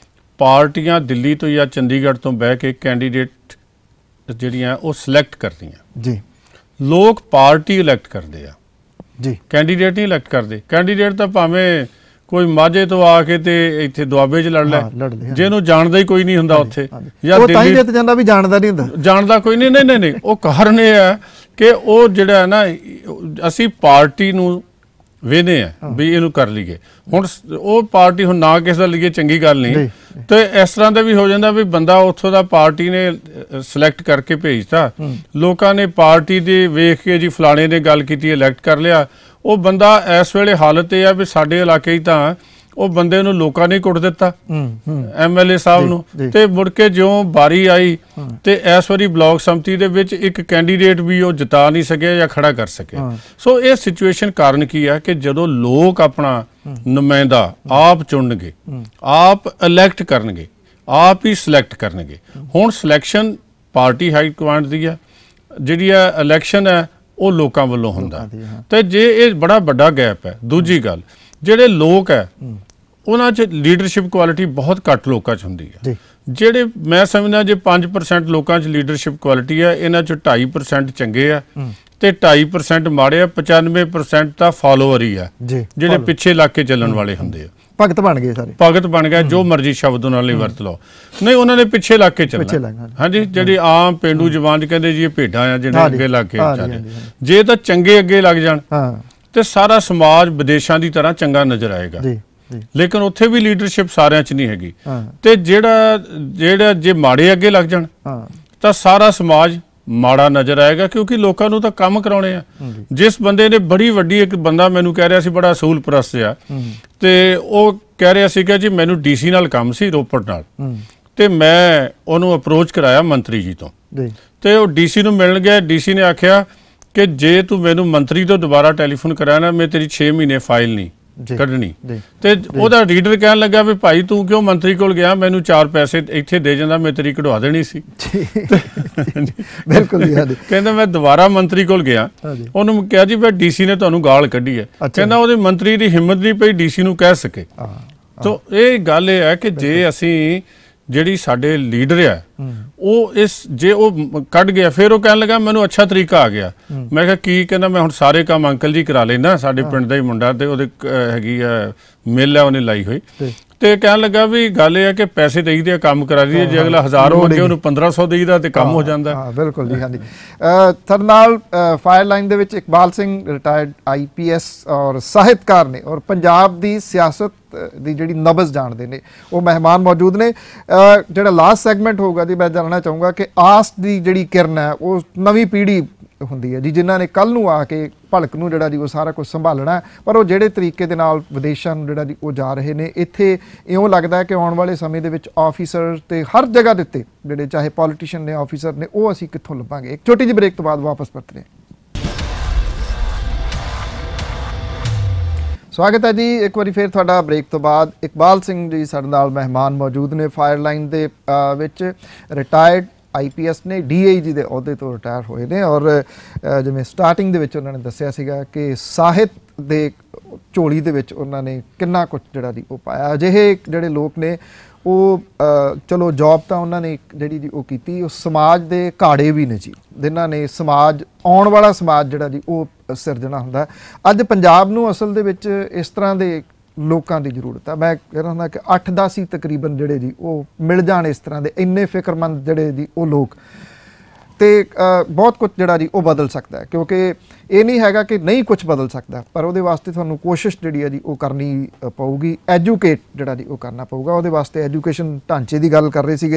ਪਾਰਟੀਆਂ ਦਿੱਲੀ ਤੋਂ ਜਾਂ ਚੰਡੀਗੜ੍ਹ ਤੋਂ ਬਹਿ ਕੇ ਕੈਂਡੀਡੇਟ ਜਿਹੜੀਆਂ ਉਹ ਸਿਲੈਕਟ ਕਰਦੀਆਂ ਜੀ, ਲੋਕ ਪਾਰਟੀ ਇਲੈਕਟ ਕਰਦੇ ਆ ਜੀ, ਕੈਂਡੀਡੇਟ ਨਹੀਂ ਇਲੈਕਟ ਕਰਦੇ। ਕੈਂਡੀਡੇਟ ਤਾਂ ਭਾਵੇਂ ਕੋਈ ਮਾਝੇ ਤੋਂ ਆ ਕੇ ਤੇ ਇੱਥੇ ਦੁਆਬੇ 'ਚ ਲੜ ਲੈ, ਜਿਹਨੂੰ ਜਾਣਦਾ ਹੀ ਕੋਈ ਨਹੀਂ ਹੁੰਦਾ ਉੱਥੇ, ਜਾਂ ਦਿੱਲੀ ਜਿੱਤ ਜਾਂਦਾ ਵੀ ਜਾਣਦਾ ਨਹੀਂ ਹੁੰਦਾ, ਜਾਣਦਾ ਕੋਈ ਨਹੀਂ। ਨਹੀਂ ਨਹੀਂ ਉਹ ਕਾਰਨ ਇਹ ਹੈ ਕਿ ਉਹ ਜਿਹੜਾ ਹੈ ਨਾ, ਅਸੀਂ ਪਾਰਟੀ ਨੂੰ ਵੇਖਦੇ ਆ ਵੀ ਇਹਨੂੰ ਕਰ ਲਈਏ। ਹੁਣ ਉਹ ਪਾਰਟੀ ਹੁਣ ਨਾ ਕਿਸੇ ਦਾ ਲਈਏ ਚੰਗੀ ਗੱਲ ਨਹੀਂ, ਤੇ ਇਸ ਤਰ੍ਹਾਂ ਦਾ ਵੀ ਹੋ ਜਾਂਦਾ ਵੀ ਬੰਦਾ ਉੱਥੋਂ ਦਾ ਪਾਰਟੀ ਨੇ ਸਿਲੈਕਟ ਕਰਕੇ ਭੇਜਤਾ, ਲੋਕਾਂ ਨੇ ਪਾਰਟੀ ਦੇ ਵੇਖ ਕੇ ਜੀ ਫਲਾਣੇ ਨੇ ਗੱਲ ਕੀਤੀ ਇਲੈਕਟ ਕਰ ਲਿਆ। ਉਹ ਬੰਦਾ ਇਸ ਵੇਲੇ ਹਾਲਤ ਇਹ ਆ ਵੀ ਸਾਡੇ ਇਲਾਕੇ ਹੀ ਤਾਂ ਉਹ ਬੰਦੇ ਨੂੰ ਲੋਕਾਂ ਨੇ ਕੁੱਟ ਦਿੱਤਾ, ਐਮ ਐਲ ਏ ਸਾਹਿਬ ਨੂੰ, ਤੇ ਮੁੜ ਕੇ ਜਿਉਂ ਬਾਰੀ ਆਈ ਤੇ ਇਸ ਵਾਰੀ ਬਲਾਕ ਸੰਮਤੀ ਦੇ ਵਿੱਚ ਇੱਕ ਕੈਂਡੀਡੇਟ ਵੀ ਉਹ ਜਿਤਾ ਨਹੀਂ ਸਕਿਆ ਜਾਂ ਖੜਾ ਕਰ ਸਕਿਆ। ਸੋ ਇਹ ਸਿਚੁਏਸ਼ਨ ਕਾਰਨ ਕੀ ਆ ਕਿ ਜਦੋਂ ਲੋਕ ਆਪਣਾ ਨੁਮਾਇੰਦਾ ਆਪ ਚੁਣਨਗੇ, ਆਪ ਇਲੈਕਟ ਕਰਨਗੇ, ਆਪ ਹੀ ਸਿਲੈਕਟ ਕਰਨਗੇ। ਹੁਣ ਸਿਲੈਕਸ਼ਨ ਪਾਰਟੀ ਹਾਈ ਕਮਾਂਡ ਦੀ ਆ, ਜਿਹੜੀ ਆ ਇਲੈਕਸ਼ਨ ਹੈ ਉਹ ਲੋਕਾਂ ਵੱਲੋਂ ਹੁੰਦਾ, ਤੇ ਜੇ ਇਹ ਬੜਾ ਵੱਡਾ ਗੈਪ ਹੈ। ਦੂਜੀ ਗੱਲ, ਜਿਹੜੇ ਲੋਕ ਹੈ ਉਹਨਾਂ 'ਚ ਲੀਡਰਸ਼ਿਪ ਕੁਆਲਿਟੀ ਬਹੁਤ ਘੱਟ ਲੋਕਾਂ 'ਚ ਹੁੰਦੀ ਹੈ। ਜਿਹੜੇ ਮੈਂ ਸਮਝਦਾ ਜੇ ਪੰਜ ਪਰਸੈਂਟ ਲੋਕਾਂ 'ਚ ਲੀਡਰਸ਼ਿਪ ਕੁਆਲਿਟੀ ਹੈ, ਇਹਨਾਂ 'ਚ ਢਾਈ ਪਰਸੈਂਟ ਚੰਗੇ ਆ ਤੇ ਢਾਈ ਪਰਸੈਂਟ ਮਾੜੇ ਆ, ਪਚਾਨਵੇਂ ਪਰਸੈਂਟ ਤਾਂ ਫਾਲੋਅਰ ਹੀ ਆ, ਜਿਹੜੇ ਪਿੱਛੇ ਲੱਗ ਕੇ ਚੱਲਣ ਵਾਲੇ ਹੁੰਦੇ ਆ। ਭਗਤ ਬਣ ਗਏ ਸਾਰੇ, ਭਗਤ ਬਣ ਗਿਆ, ਜੋ ਮਰਜ਼ੀ ਸ਼ਬਦ ਉਹਨਾਂ ਲਈ ਵਰਤ ਲਓ। ਨਹੀਂ, ਉਹਨਾਂ ਨੇ ਪਿੱਛੇ ਲੱਗ ਕੇ ਚੱਲਣਾ। ਹਾਂਜੀ, ਜਿਹੜੀ ਆਮ ਪੇਂਡੂ ਜ਼ਬਾਨ 'ਚ ਕਹਿੰਦੇ ਜੀ ਇਹ ਭੇਡਾਂ ਆ ਜਿਹੜੇ ਅੱਗੇ ਲੱਗ ਕੇ ਚੱਲਦੇ। ਜੇ ਤਾਂ ਚੰਗੇ ਅੱਗੇ ਲੱਗ ਜਾਣ ਤੇ ਸਾਰਾ ਸਮਾਜ ਵਿਦੇਸ਼ਾਂ ਦੀ ਤਰ੍ਹਾਂ ਚੰਗਾ ਨਜ਼ਰ ਆਏਗਾ। ਲੇਕਿਨ ਉੱਥੇ ਵੀ ਲੀਡਰਸ਼ਿਪ ਸਾਰਿਆਂ 'ਚ ਨਹੀਂ ਹੈਗੀ। ਤੇ ਜਿਹੜਾ ਜਿਹੜਾ ਜੇ ਮਾੜੇ ਅੱਗੇ ਲੱਗ ਜਾਣ ਤਾਂ ਸਾਰਾ ਸਮਾਜ ਮਾੜਾ ਨਜ਼ਰ ਆਏਗਾ, ਕਿਉਂਕਿ ਲੋਕਾਂ ਨੂੰ ਤਾਂ ਕੰਮ ਕਰਾਉਣੇ ਆ। ਜਿਸ ਬੰਦੇ ਨੇ ਬੜੀ ਵੱਡੀ, ਇੱਕ ਬੰਦਾ ਮੈਨੂੰ ਕਹਿ ਰਿਹਾ ਸੀ, ਬੜਾ ਅਸੂਲ ਪ੍ਰਸਤ ਆ, ਤੇ ਉਹ ਕਹਿ ਰਿਹਾ ਸੀਗਾ ਜੀ ਮੈਨੂੰ ਡੀਸੀ ਨਾਲ ਕੰਮ ਸੀ, ਰੋਪੜ ਨਾਲ, ਤੇ ਮੈਂ ਉਹਨੂੰ ਅਪਰੋਚ ਕਰਾਇਆ ਮੰਤਰੀ ਜੀ ਤੋਂ, ਤੇ ਉਹ ਡੀਸੀ ਨੂੰ ਮਿਲਣ ਗਿਆ। ਡੀਸੀ ਨੇ ਆਖਿਆ ਕਿ ਜੇ ਤੂੰ ਮੈਨੂੰ ਮੰਤਰੀ ਤੋਂ ਦੁਬਾਰਾ ਟੈਲੀਫੋਨ ਕਰਾਇਆ, ਮੈਂ ਤੇਰੀ ਛੇ ਮਹੀਨੇ ਫਾਈਲ ਨਹੀਂ ਕੱਢਣੀ। ਤੇ ਉਹਦਾ ਰੀਡਰ ਕਹਿਣ ਲੱਗਾ ਵੀ ਭਾਈ ਤੂੰ ਕਿਉਂ ਮੰਤਰੀ ਕੋਲ ਗਿਆ, ਮੈਨੂੰ ਚਾਰ ਪੈਸੇ ਇੱਥੇ ਦੇ ਜਾਂਦਾ, ਮੈਂ ਤੇਰੀ ਕਢਵਾ ਦੇਣੀ ਸੀ। ਬਿਲਕੁਲ ਕਹਿੰਦਾ ਮੈਂ ਦੁਬਾਰਾ ਮੰਤਰੀ ਕੋਲ ਗਿਆ, ਉਹਨੂੰ ਕਿਹਾ ਜੀ ਫਿਰ ਡੀਸੀ ਨੇ ਤੁਹਾਨੂੰ ਗਾਲ ਕੱਢੀ ਹੈ। ਕਹਿੰਦਾ ਉਹਦੇ ਮੰਤਰੀ ਦੀ ਹਿੰਮਤ ਨਹੀਂ ਪਈ ਡੀਸੀ ਨੂੰ ਕਹਿ ਸਕੇ। ਤੋ ਇਹ ਗੱਲ ਇਹ ਹੈ ਕਿ ਜੇ ਅਸੀਂ ਜਿਹੜੀ ਸਾਡੇ ਲੀਡਰ ਆ ਉਹ ਇਸ ਜੇ ਉਹ ਕੱਢ ਗਿਆ, ਫਿਰ ਉਹ ਕਹਿਣ ਲੱਗਾ ਮੈਨੂੰ ਅੱਛਾ ਤਰੀਕਾ ਆ ਗਿਆ। ਮੈਂ ਕਿਹਾ ਕੀ? ਕਹਿੰਦਾ ਮੈਂ ਹੁਣ ਸਾਰੇ ਕੰਮ ਅੰਕਲ ਜੀ ਕਰਾ ਲੈਂਦਾ, ਸਾਡੇ ਪਿੰਡ ਦਾ ਹੀ ਮੁੰਡਾ, ਤੇ ਉਹਦੇ ਹੈਗੀ ਆ ਮਿਲ ਹੈ ਉਹਨੇ ਲਾਈ ਹੋਈ। ਤੇ ਕਹਿਣ ਲੱਗਾ ਵੀ ਗੱਲ ਇਹ ਹੈ ਕਿ ਪੈਸੇ ਦੇਈਦੇ ਆ, ਕੰਮ ਕਰਾ ਦਈਏ, ਜੇ ਅਗਲਾ ਹਜ਼ਾਰ ਮੰਗੇ ਉਹਨੂੰ ਪੰਦਰਾਂ ਸੌ ਦੇਈਦਾ ਤੇ ਕੰਮ ਹੋ ਜਾਂਦਾ। ਬਿਲਕੁਲ ਜੀ। ਹਾਂਜੀ, ਸਾਡੇ ਨਾਲ ਫਾਇਰ ਲਾਈਨ ਦੇ ਵਿੱਚ Iqbal Singh retired I P S ਔਰ ਸਾਹਿਤਕਾਰ ਨੇ, ਔਰ ਪੰਜਾਬ ਦੀ ਸਿਆਸਤ ਦੀ ਜਿਹੜੀ ਨਬਜ਼ ਜਾਣਦੇ ਨੇ, ਉਹ ਮਹਿਮਾਨ ਮੌਜੂਦ ਨੇ। ਜਿਹੜਾ ਲਾਸਟ ਸੈਗਮੈਂਟ ਹੋਊਗਾ ਜੀ, ਮੈਂ ਜਾਣਨਾ ਚਾਹੂੰਗਾ ਕਿ ਆਸ ਦੀ ਜਿਹੜੀ ਕਿਰਨ ਹੈ ਉਹ ਨਵੀਂ ਪੀੜ੍ਹੀ ਹੁੰਦੀ ਹੈ ਜੀ, ਜਿਨ੍ਹਾਂ ਨੇ ਕੱਲ੍ਹ ਨੂੰ ਆ ਕੇ ਭਲਕ ਨੂੰ ਜਿਹੜਾ ਜੀ ਉਹ ਸਾਰਾ ਕੁਝ ਸੰਭਾਲਣਾ। ਪਰ ਉਹ ਜਿਹੜੇ ਤਰੀਕੇ ਦੇ ਨਾਲ ਵਿਦੇਸ਼ਾਂ ਨੂੰ ਜਿਹੜਾ ਜੀ ਉਹ ਜਾ ਰਹੇ ਨੇ, ਇੱਥੇ ਇਉਂ ਲੱਗਦਾ ਹੈ ਕਿ ਆਉਣ ਵਾਲੇ ਸਮੇਂ ਦੇ ਵਿੱਚ ਆਫੀਸਰ ਤੇ ਹਰ ਜਗ੍ਹਾ ਦੇ ਉੱਤੇ ਜਿਹੜੇ ਚਾਹੇ ਪੋਲੀਟੀਸ਼ੀਅਨ ਨੇ, ਆਫੀਸਰ ਨੇ, ਉਹ ਅਸੀਂ ਕਿੱਥੋਂ ਲੱਭਾਂਗੇ? ਇੱਕ ਛੋਟੀ ਜਿਹੀ ਬ੍ਰੇਕ ਤੋਂ ਬਾਅਦ ਵਾਪਸ ਪਰਤਦੇ ਹਾਂ। ਸਵਾਗਤ ਹੈ ਜੀ ਇੱਕ ਵਾਰੀ ਫਿਰ ਤੁਹਾਡਾ ਬ੍ਰੇਕ ਤੋਂ ਬਾਅਦ। ਇਕਬਾਲ ਸਿੰਘ ਜੀ ਸਾਡੇ ਨਾਲ ਮਹਿਮਾਨ ਮੌਜੂਦ ਨੇ, ਫਾਇਰ ਲਾਈਨ ਦੇ ਵਿੱਚ ਰਿਟਾਇਰਡ ਆਈ ਪੀ ਐਸ ਨੇ, ਡੀ ਆਈ ਜੀ ਦੇ ਅਹੁਦੇ ਤੋਂ ਰਿਟਾਇਰ ਹੋਏ ਨੇ, ਔਰ ਜਿਵੇਂ ਸਟਾਰਟਿੰਗ ਦੇ ਵਿੱਚ ਉਹਨਾਂ ਨੇ ਦੱਸਿਆ ਸੀਗਾ ਕਿ ਸਾਹਿਤ ਦੇ ਝੋਲੀ ਦੇ ਵਿੱਚ ਉਹਨਾਂ ਨੇ ਕਿੰਨਾ ਕੁਝ ਜਿਹੜਾ ਜੀ ਉਹ ਪਾਇਆ। ਅਜਿਹੇ ਜਿਹੜੇ ਲੋਕ ਨੇ ਉਹ ਚਲੋ ਜੌਬ ਤਾਂ ਉਹਨਾਂ ਨੇ ਜਿਹੜੀ ਜੀ ਉਹ ਕੀਤੀ, ਉਹ ਸਮਾਜ ਦੇ ਘਾੜੇ ਵੀ ਨੇ ਜੀ, ਜਿਨ੍ਹਾਂ ਨੇ ਸਮਾਜ, ਆਉਣ ਵਾਲਾ ਸਮਾਜ ਜਿਹੜਾ ਜੀ ਉਹ ਸਿਰਜਣਾ ਹੁੰਦਾ। ਅੱਜ ਪੰਜਾਬ ਨੂੰ ਅਸਲ ਦੇ ਵਿੱਚ ਇਸ ਤਰ੍ਹਾਂ ਦੇ ਲੋਕਾਂ ਦੀ ਜ਼ਰੂਰਤ ਹੈ। ਮੈਂ ਕਹਿ ਰਿਹਾ ਕਿ ਅੱਠ ਦਸ ਹੀ ਤਕਰੀਬਨ ਜਿਹੜੇ ਜੀ ਉਹ ਮਿਲ ਜਾਣ ਇਸ ਤਰ੍ਹਾਂ ਦੇ, ਇੰਨੇ ਫਿਕਰਮੰਦ ਜਿਹੜੇ ਜੀ ਉਹ ਲੋਕ, ਤੇ ਬਹੁਤ ਕੁਝ ਜਿਹੜਾ ਜੀ ਉਹ ਬਦਲ ਸਕਦਾ ਹੈ। ਕਿਉਂਕਿ ਇਹ ਨਹੀਂ ਹੈਗਾ ਕਿ ਨਹੀਂ ਕੁਝ ਬਦਲ ਸਕਦਾ, ਪਰ ਉਹਦੇ ਵਾਸਤੇ ਤੁਹਾਨੂੰ ਕੋਸ਼ਿਸ਼ ਜਿਹੜੀ ਹੈ ਜੀ ਉਹ ਕਰਨੀ ਪਊਗੀ, ਐਜੂਕੇਟ ਜਿਹੜਾ ਜੀ ਉਹ ਕਰਨਾ ਪਊਗਾ। ਉਹਦੇ ਵਾਸਤੇ ਐਜੂਕੇਸ਼ਨ ਢਾਂਚੇ ਦੀ ਗੱਲ ਕਰ ਰਹੇ ਸੀਗੇ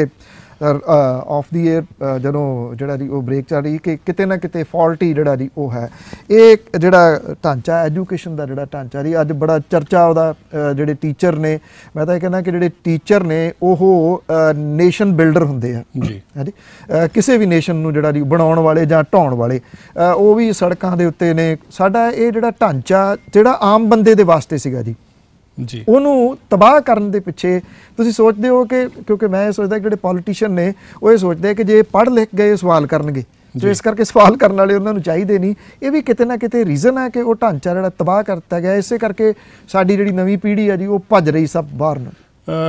ਆਫ ਦੀ ਏਅਰ ਜਦੋਂ ਜਿਹੜਾ ਜੀ ਉਹ ਬ੍ਰੇਕ ਚੱਲ ਰਹੀ, ਕਿ ਕਿਤੇ ਨਾ ਕਿਤੇ ਫਾਲਟੀ ਜਿਹੜਾ ਜੀ ਉਹ ਹੈ। ਇਹ ਜਿਹੜਾ ਢਾਂਚਾ ਐਜੂਕੇਸ਼ਨ ਦਾ ਜਿਹੜਾ ਢਾਂਚਾ ਜੀ ਅੱਜ ਬੜਾ ਚਰਚਾ ਉਹਦਾ, ਜਿਹੜੇ ਟੀਚਰ ਨੇ, ਮੈਂ ਤਾਂ ਇਹ ਕਹਿੰਦਾ ਕਿ ਜਿਹੜੇ ਟੀਚਰ ਨੇ ਉਹ ਨੇਸ਼ਨ ਬਿਲਡਰ ਹੁੰਦੇ ਆ ਜੀ। ਹਾਂਜੀ, ਕਿਸੇ ਵੀ ਨੇਸ਼ਨ ਨੂੰ ਜਿਹੜਾ ਜੀ ਬਣਾਉਣ ਵਾਲੇ ਜਾਂ ਢਾਉਣ ਵਾਲੇ, ਉਹ ਵੀ ਸੜਕਾਂ ਦੇ ਉੱਤੇ ਨੇ। ਸਾਡਾ ਇਹ ਜਿਹੜਾ ਢਾਂਚਾ ਜਿਹੜਾ ਆਮ ਬੰਦੇ ਦੇ ਵਾਸਤੇ ਸੀਗਾ ਜੀ ਜੀ, ਉਹਨੂੰ ਤਬਾਹ ਕਰਨ ਦੇ ਪਿੱਛੇ ਤੁਸੀਂ ਸੋਚਦੇ ਹੋ ਕਿ, ਕਿਉਂਕਿ ਮੈਂ ਇਹ ਸੋਚਦਾ ਕਿ ਜਿਹੜੇ ਪੋਲੀਟੀਸ਼ੀਅਨ ਨੇ ਉਹ ਇਹ ਸੋਚਦੇ ਕਿ ਜੇ ਪੜ੍ਹ ਲਿਖ ਗਏ ਸਵਾਲ ਕਰਨਗੇ, ਤੇ ਇਸ ਕਰਕੇ ਸਵਾਲ ਕਰਨ ਵਾਲੇ ਉਹਨਾਂ ਨੂੰ ਚਾਹੀਦੇ ਨਹੀਂ। ਇਹ ਵੀ ਕਿਤੇ ਨਾ ਕਿਤੇ ਰੀਜ਼ਨ ਹੈ ਕਿ ਉਹ ਢਾਂਚਾ ਜਿਹੜਾ ਤਬਾਹ ਕਰਤਾ ਗਿਆ। ਇਸੇ ਕਰਕੇ ਸਾਡੀ ਜਿਹੜੀ ਨਵੀਂ ਪੀੜ੍ਹੀ ਹੈ ਜੀ ਉਹ ਭੱਜ ਰਹੀ ਸਭ ਬਾਹਰ ਨੂੰ।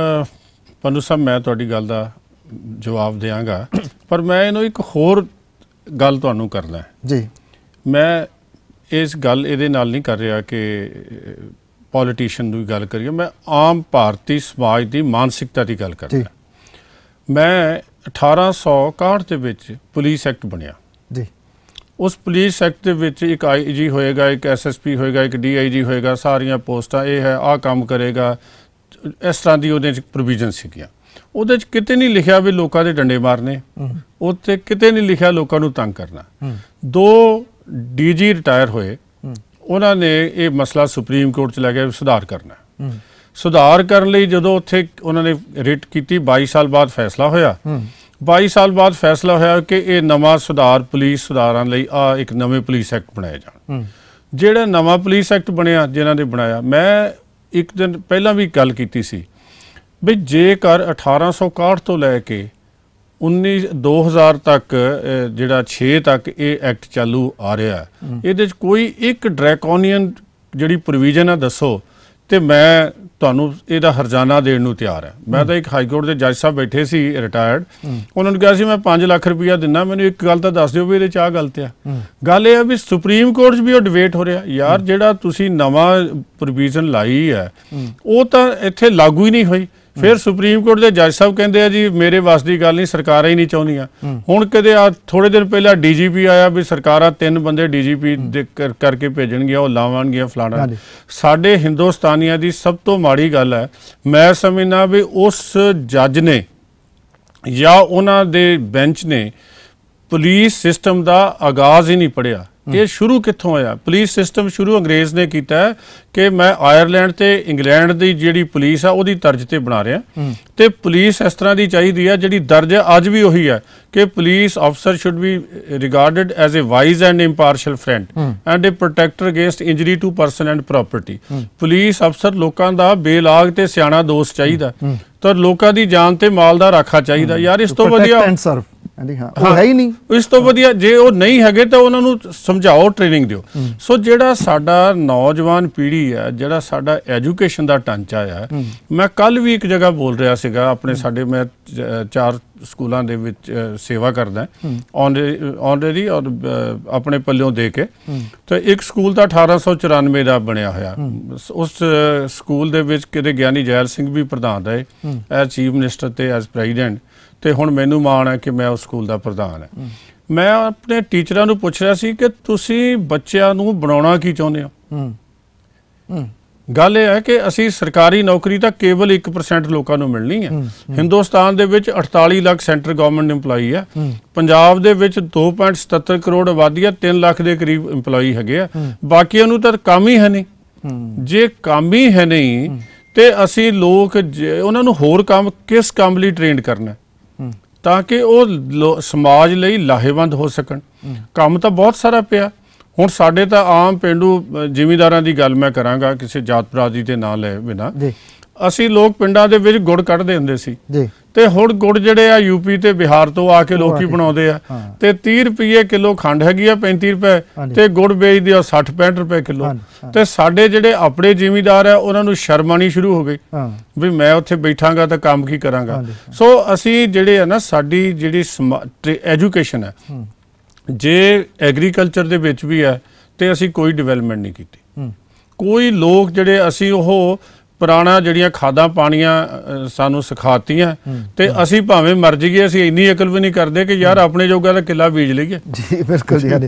ਪੰਨੂ ਸਾਹਿਬ, ਮੈਂ ਤੁਹਾਡੀ ਗੱਲ ਦਾ ਜਵਾਬ ਦਿਆਂਗਾ, ਪਰ ਮੈਂ ਇਹਨੂੰ ਇੱਕ ਹੋਰ ਗੱਲ ਤੁਹਾਨੂੰ ਕਰਨਾ ਜੀ। ਮੈਂ ਇਸ ਗੱਲ ਇਹਦੇ ਨਾਲ ਨਹੀਂ ਕਰ ਰਿਹਾ ਕਿ ਪੋਲੀਟੀਸ਼ੀਅਨ ਦੀ ਗੱਲ ਕਰੀਏ, ਮੈਂ ਆਮ ਭਾਰਤੀ ਸਮਾਜ ਦੀ ਮਾਨਸਿਕਤਾ ਦੀ ਗੱਲ ਕਰ ਰਿਹਾ। ਮੈਂ ਅਠਾਰਾਂ ਸੌ ਇਕਾਹਠ ਦੇ ਵਿੱਚ ਪੁਲਿਸ ਐਕਟ ਬਣਿਆ ਜੀ। ਉਸ ਪੁਲਿਸ ਐਕਟ ਦੇ ਵਿੱਚ ਇੱਕ ਆਈ ਜੀ ਹੋਏਗਾ, ਇੱਕ ਐਸ ਐਸ ਪੀ ਹੋਏਗਾ, ਇੱਕ ਡੀ ਆਈ ਜੀ ਹੋਏਗਾ, ਸਾਰੀਆਂ ਪੋਸਟਾਂ ਇਹ ਹੈ, ਆਹ ਕੰਮ ਕਰੇਗਾ, ਇਸ ਤਰ੍ਹਾਂ ਦੀ ਉਹਦੇ 'ਚ ਪ੍ਰੋਵੀਜ਼ਨ ਸੀਗੀਆਂ। ਉਹਦੇ 'ਚ ਕਿਤੇ ਨਹੀਂ ਲਿਖਿਆ ਵੀ ਲੋਕਾਂ ਦੇ ਡੰਡੇ ਮਾਰਨੇ, ਉੱਥੇ ਕਿਤੇ ਨਹੀਂ ਲਿਖਿਆ ਲੋਕਾਂ ਨੂੰ ਤੰਗ ਕਰਨਾ। ਦੋ ਡੀ ਜੀ ਰਿਟਾਇਰ ਹੋਏ, ਉਹਨਾਂ ਨੇ ਇਹ ਮਸਲਾ ਸੁਪਰੀਮ ਕੋਰਟ 'ਚ ਲੈ ਕੇ ਸੁਧਾਰ ਕਰਨਾ। ਸੁਧਾਰ ਕਰਨ ਲਈ ਜਦੋਂ ਉੱਥੇ ਉਹਨਾਂ ਨੇ ਰਿਟ ਕੀਤੀ, ਬਾਈ ਸਾਲ ਬਾਅਦ ਫੈਸਲਾ ਹੋਇਆ। ਬਾਈ ਸਾਲ ਬਾਅਦ ਫੈਸਲਾ ਹੋਇਆ ਕਿ ਇਹ ਨਵਾਂ ਸੁਧਾਰ, ਪੁਲਿਸ ਸੁਧਾਰਾਂ ਲਈ ਆ ਇੱਕ ਨਵੇਂ ਪੁਲਿਸ ਐਕਟ ਬਣਾਏ ਜਾਣ। ਜਿਹੜਾ ਨਵਾਂ ਪੁਲਿਸ ਐਕਟ ਬਣਿਆ, ਜਿਨ੍ਹਾਂ ਨੇ ਬਣਾਇਆ, ਮੈਂ ਇੱਕ ਦਿਨ ਪਹਿਲਾਂ ਵੀ ਗੱਲ ਕੀਤੀ ਸੀ ਵੀ ਜੇਕਰ ਅਠਾਰਾਂ ਸੌ ਇਕਾਹਠ ਤੋਂ ਲੈ ਕੇ ਉੱਨੀ ਦੋ ਹਜ਼ਾਰ ਤੱਕ, ਜਿਹੜਾ ਛੇ ਤੱਕ ਇਹ ਐਕਟ ਚਾਲੂ ਆ ਰਿਹਾ, ਇਹਦੇ 'ਚ ਕੋਈ ਇੱਕ ਡਰੈਕੋਨੀਅਨ ਜਿਹੜੀ ਪ੍ਰੋਵੀਜ਼ਨ ਆ ਦੱਸੋ ਤੇ ਮੈਂ ਤੁਹਾਨੂੰ ਇਹਦਾ ਹਰਜਾਨਾ ਦੇਣ ਨੂੰ ਤਿਆਰ ਹੈ। ਮੈਂ ਤਾਂ ਇੱਕ ਹਾਈ ਕੋਰਟ ਦੇ ਜੱਜ ਸਾਹਿਬ ਬੈਠੇ ਸੀ ਰਿਟਾਇਰਡ, ਉਹਨਾਂ ਨੂੰ ਕਿਹਾ ਸੀ ਮੈਂ ਪੰਜ ਲੱਖ ਰੁਪਈਆ ਦਿੰਦਾ, ਮੈਨੂੰ ਇੱਕ ਗੱਲ ਤਾਂ ਦੱਸ ਦਿਓ ਵੀ ਇਹਦੇ 'ਚ ਆਹ ਗਲਤ ਆ। ਗੱਲ ਇਹ ਆ ਵੀ ਸੁਪਰੀਮ ਕੋਰਟ 'ਚ ਵੀ ਉਹ ਡਿਬੇਟ ਹੋ ਰਿਹਾ ਯਾਰ, ਜਿਹੜਾ ਤੁਸੀਂ ਨਵਾਂ ਪ੍ਰੋਵੀਜ਼ਨ ਲਾਈ ਹੈ ਉਹ ਤਾਂ ਇੱਥੇ ਲਾਗੂ ਹੀ ਨਹੀਂ ਹੋਈ। ਫਿਰ ਸੁਪਰੀਮ ਕੋਰਟ ਦੇ ਜੱਜ ਸਾਹਿਬ ਕਹਿੰਦੇ ਆ ਜੀ ਮੇਰੇ ਵੱਸ ਦੀ ਗੱਲ ਨਹੀਂ, ਸਰਕਾਰਾਂ ਹੀ ਨਹੀਂ ਚਾਹੁੰਦੀਆਂ। ਹੁਣ ਕਦੇ ਆ ਥੋੜੇ ਦਿਨ ਪਹਿਲਾਂ ਡੀ ਜੀ ਪੀ ਆਇਆ ਵੀ ਸਰਕਾਰਾਂ ਤਿੰਨ ਬੰਦੇ ਡੀ ਜੀ ਪੀ ਦੇ ਕਰਕੇ ਭੇਜਣਗੀਆਂ, ਉਹ ਲਾਵਾਂਗੀਆਂ ਫਲਾਣਾ। ਸਾਡੇ ਹਿੰਦੁਸਤਾਨੀਆਂ ਦੀ ਸਭ ਤੋਂ ਮਾੜੀ ਗੱਲ ਹੈ, ਮੈਂ ਸਮਝਦਾ ਵੀ ਉਸ ਜੱਜ ਨੇ ਜਾਂ ਉਹਨਾਂ ਦੇ ਬੈਂਚ ਨੇ ਪੁਲਿਸ ਸਿਸਟਮ ਦਾ ਆਗਾਜ਼ ਹੀ ਨਹੀਂ ਪੜ੍ਹਿਆ। ਇਹ ਸ਼ੁਰੂ ਕਿੱਥੋਂ ਹੋਇਆ? ਪੁਲਿਸ ਸਿਸਟਮ ਸ਼ੁਰੂ ਅੰਗਰੇਜ਼ ਨੇ ਕੀਤਾ ਕਿ ਮੈਂ ਆਇਰਲੈਂਡ ਤੇ ਇੰਗਲੈਂਡ ਦੀ ਜਿਹੜੀ ਪੁਲਿਸ ਆ ਉਹਦੀ ਤਰਜ਼ ਤੇ ਬਣਾ ਰਿਹਾ, ਤੇ ਪੁਲਿਸ ਇਸ ਤਰ੍ਹਾਂ ਦੀ ਚਾਹੀਦੀ ਆ ਜਿਹੜੀ ਦਰਜ ਅੱਜ ਵੀ ਉਹੀ ਹੈ ਕਿ ਪੁਲਿਸ ਅਫਸਰ should be regarded as a wise and impartial friend and a protector against injury to person and property. Police ਅਫਸਰ ਲੋਕਾਂ ਦਾ ਬੇਲਾਗ ਤੇ ਸਿਆਣਾ ਦੋਸਤ ਚਾਹੀਦਾ, ਤਾਂ ਲੋਕਾਂ ਦੀ ਜਾਨ ਤੇ ਮਾਲ ਦਾ ਰਾਖਾ ਚਾਹੀਦਾ। ਯਾਰ ਇਸ ਤੋਂ ਵਧੀਆ ਹੈ ਹੀ ਨਹੀਂ। ਇਸ ਤੋਂ ਵਧੀਆ ਜੇ ਉਹ ਨਹੀਂ ਹੈਗੇ ਤਾਂ ਉਹਨਾਂ ਨੂੰ ਸਮਝਾਓ, ਟ੍ਰੇਨਿੰਗ ਦਿਓ। ਸੋ ਜਿਹੜਾ ਸਾਡਾ ਨੌਜਵਾਨ ਪੀੜ੍ਹੀ ਹੈ, ਜਿਹੜਾ ਸਾਡਾ ਐਜੂਕੇਸ਼ਨ ਦਾ ਢਾਂਚਾ ਹੈ, ਮੈਂ ਕੱਲ ਵੀ ਇੱਕ ਜਗ੍ਹਾ ਬੋਲ ਰਿਹਾ ਸੀਗਾ ਆਪਣੇ ਸਾਡੇ, ਮੈਂ ਚਾਰ ਸਕੂਲਾਂ ਦੇ ਵਿੱਚ ਸੇਵਾ ਕਰਦਾ ਆਨਰੇਰੀ ਔਰ ਆਪਣੇ ਪੱਲਿਓਂ ਦੇ ਕੇ, ਤਾਂ ਇੱਕ ਸਕੂਲ ਤਾਂ ਅਠਾਰਾਂ ਸੌ ਚੁਰਾਨਵੇਂ ਦਾ ਬਣਿਆ ਹੋਇਆ। ਉਸ ਸਕੂਲ ਦੇ ਵਿੱਚ ਕਿਤੇ ਗਿਆਨੀ ਜੈਲ ਸਿੰਘ ਵੀ ਪ੍ਰਧਾਨ ਰਹੇ ਐਜ਼ ਚੀਫ ਮਿਨਿਸਟਰ ਤੇ ਐਜ਼ ਪ੍ਰੈਜ਼ੀਡੈਂਟ, ਤੇ ਹੁਣ ਮੈਨੂੰ ਮਾਣ ਹੈ ਕਿ ਮੈਂ ਉਸ ਸਕੂਲ ਦਾ ਪ੍ਰਧਾਨ ਹੈ। ਮੈਂ ਆਪਣੇ ਟੀਚਰਾਂ ਨੂੰ ਪੁੱਛ ਰਿਹਾ ਸੀ ਕਿ ਤੁਸੀਂ ਬੱਚਿਆਂ ਨੂੰ ਬਣਾਉਣਾ ਕੀ ਚਾਹੁੰਦੇ ਹੋ? ਗੱਲ ਇਹ ਹੈ ਕਿ ਅਸੀਂ ਸਰਕਾਰੀ ਨੌਕਰੀ ਤਾਂ ਕੇਵਲ ਇੱਕ ਪਰਸੈਂਟ ਲੋਕਾਂ ਨੂੰ ਮਿਲਣੀ ਹੈ। ਹਿੰਦੁਸਤਾਨ ਦੇ ਵਿੱਚ ਅਠਤਾਲੀ ਲੱਖ ਸੈਂਟਰ ਗਵਰਨਮੈਂਟ ਇੰਪਲਾਈ ਹੈ, ਪੰਜਾਬ ਦੇ ਵਿੱਚ ਦੋ ਪੁਆਇੰਟ ਸਤੱਤਰ ਕਰੋੜ ਆਬਾਦੀ ਹੈ, ਤਿੰਨ ਲੱਖ ਦੇ ਕਰੀਬ ਇੰਪਲਾਈ ਹੈਗੇ ਆ, ਬਾਕੀਆਂ ਨੂੰ ਤਾਂ ਕੰਮ ਹੀ ਹੈ ਨਹੀਂ। ਜੇ ਕੰਮ ਹੀ ਹੈ ਨਹੀਂ ਤੇ ਅਸੀਂ ਲੋਕ ਉਹਨਾਂ ਨੂੰ ਹੋਰ ਕੰਮ ਕਿਸ ਕੰਮ ਲਈ ਟ੍ਰੇਨਡ ਕਰਨਾ ਤਾਂ ਕਿ ਉਹ ਸਮਾਜ ਲਈ ਲਾਹੇਵੰਦ ਹੋ ਸਕਣ? ਕੰਮ ਤਾਂ ਬਹੁਤ ਸਾਰਾ ਪਿਆ। ਹੁਣ ਸਾਡੇ ਤਾਂ ਆਮ ਪੇਂਡੂ ਜ਼ਿਮੀਂਦਾਰਾਂ ਦੀ ਗੱਲ ਮੈਂ ਕਰਾਂਗਾ, ਕਿਸੇ ਜਾਤ ਬਰਾਦਰੀ ਦੇ ਨਾਂ ਲੈ ਬਿਨਾਂ, ਅਸੀਂ ਲੋਕ ਪਿੰਡਾਂ ਦੇ ਵਿੱਚ ਗੁੜ ਕੱਢਦੇ ਹੁੰਦੇ ਸੀ, ਤੇ ਹੁਣ ਗੁੜ ਜਿਹੜੇ ਆ ਯੂਪੀ ਤੇ ਬਿਹਾਰ ਤੋਂ ਆ ਕੇ ਲੋਕੀ ਬਣਾਉਂਦੇ ਆ, ਤੇ ਤੀਹ ਰੁਪਏ ਕਿਲੋ ਖੰਡ ਹੈਗੀ ਆ, ਪੈਂਤੀ ਰੁਪਏ, ਤੇ ਗੁੜ ਵੇਚਦੇ ਆ ਸੱਠ ਪੈਂਠ ਰੁਪਏ ਕਿਲੋ। ਤੇ ਸਾਡੇ ਜਿਹੜੇ ਆਪਣੇ ਜ਼ਿਮੀਂਦਾਰ ਆ ਉਹਨਾਂ ਨੂੰ ਸ਼ਰਮ ਆਉਣੀ ਸ਼ੁਰੂ ਹੋ ਗਈ ਵੀ ਮੈਂ ਉੱਥੇ ਬੈਠਾਂਗਾ ਤਾਂ ਕੰਮ ਕੀ ਕਰਾਂਗਾ। ਸੋ ਅਸੀਂ ਜਿਹੜੇ ਆ ਨਾ, ਸਾਡੀ ਜਿਹੜੀ ਐਜੂਕੇਸ਼ਨ ਹੈ, ਜੇ ਐਗਰੀਕਲਚਰ ਦੇ ਵਿੱਚ ਵੀ ਹੈ ਤੇ ਅਸੀਂ ਕੋਈ ਡਿਵੈਲਪਮੈਂਟ ਨਹੀਂ ਕੀਤੀ। ਕੋਈ ਲੋਕ ਜਿਹੜੇ ਅਸੀਂ ਉਹ ਪੁਰਾਣਾ ਜਿਹੜੀਆਂ ਖਾਦਾਂ ਪਾਣੀਆਂ ਸਾਨੂੰ ਸਿਖਾਤੀਆਂ, ਤੇ ਅਸੀਂ ਭਾਵੇਂ ਮਰ ਜਾਈਏ ਅਸੀਂ ਇੰਨੀ ਅਕਲ ਵੀ ਨਹੀਂ ਕਰਦੇ ਕਿ ਯਾਰ ਆਪਣੇ ਜੋਗਾ ਦਾ ਕਿੱਲਾ ਬੀਜ ਲਈਏ। ਜੀ ਬਿਲਕੁਲ ਜੀ।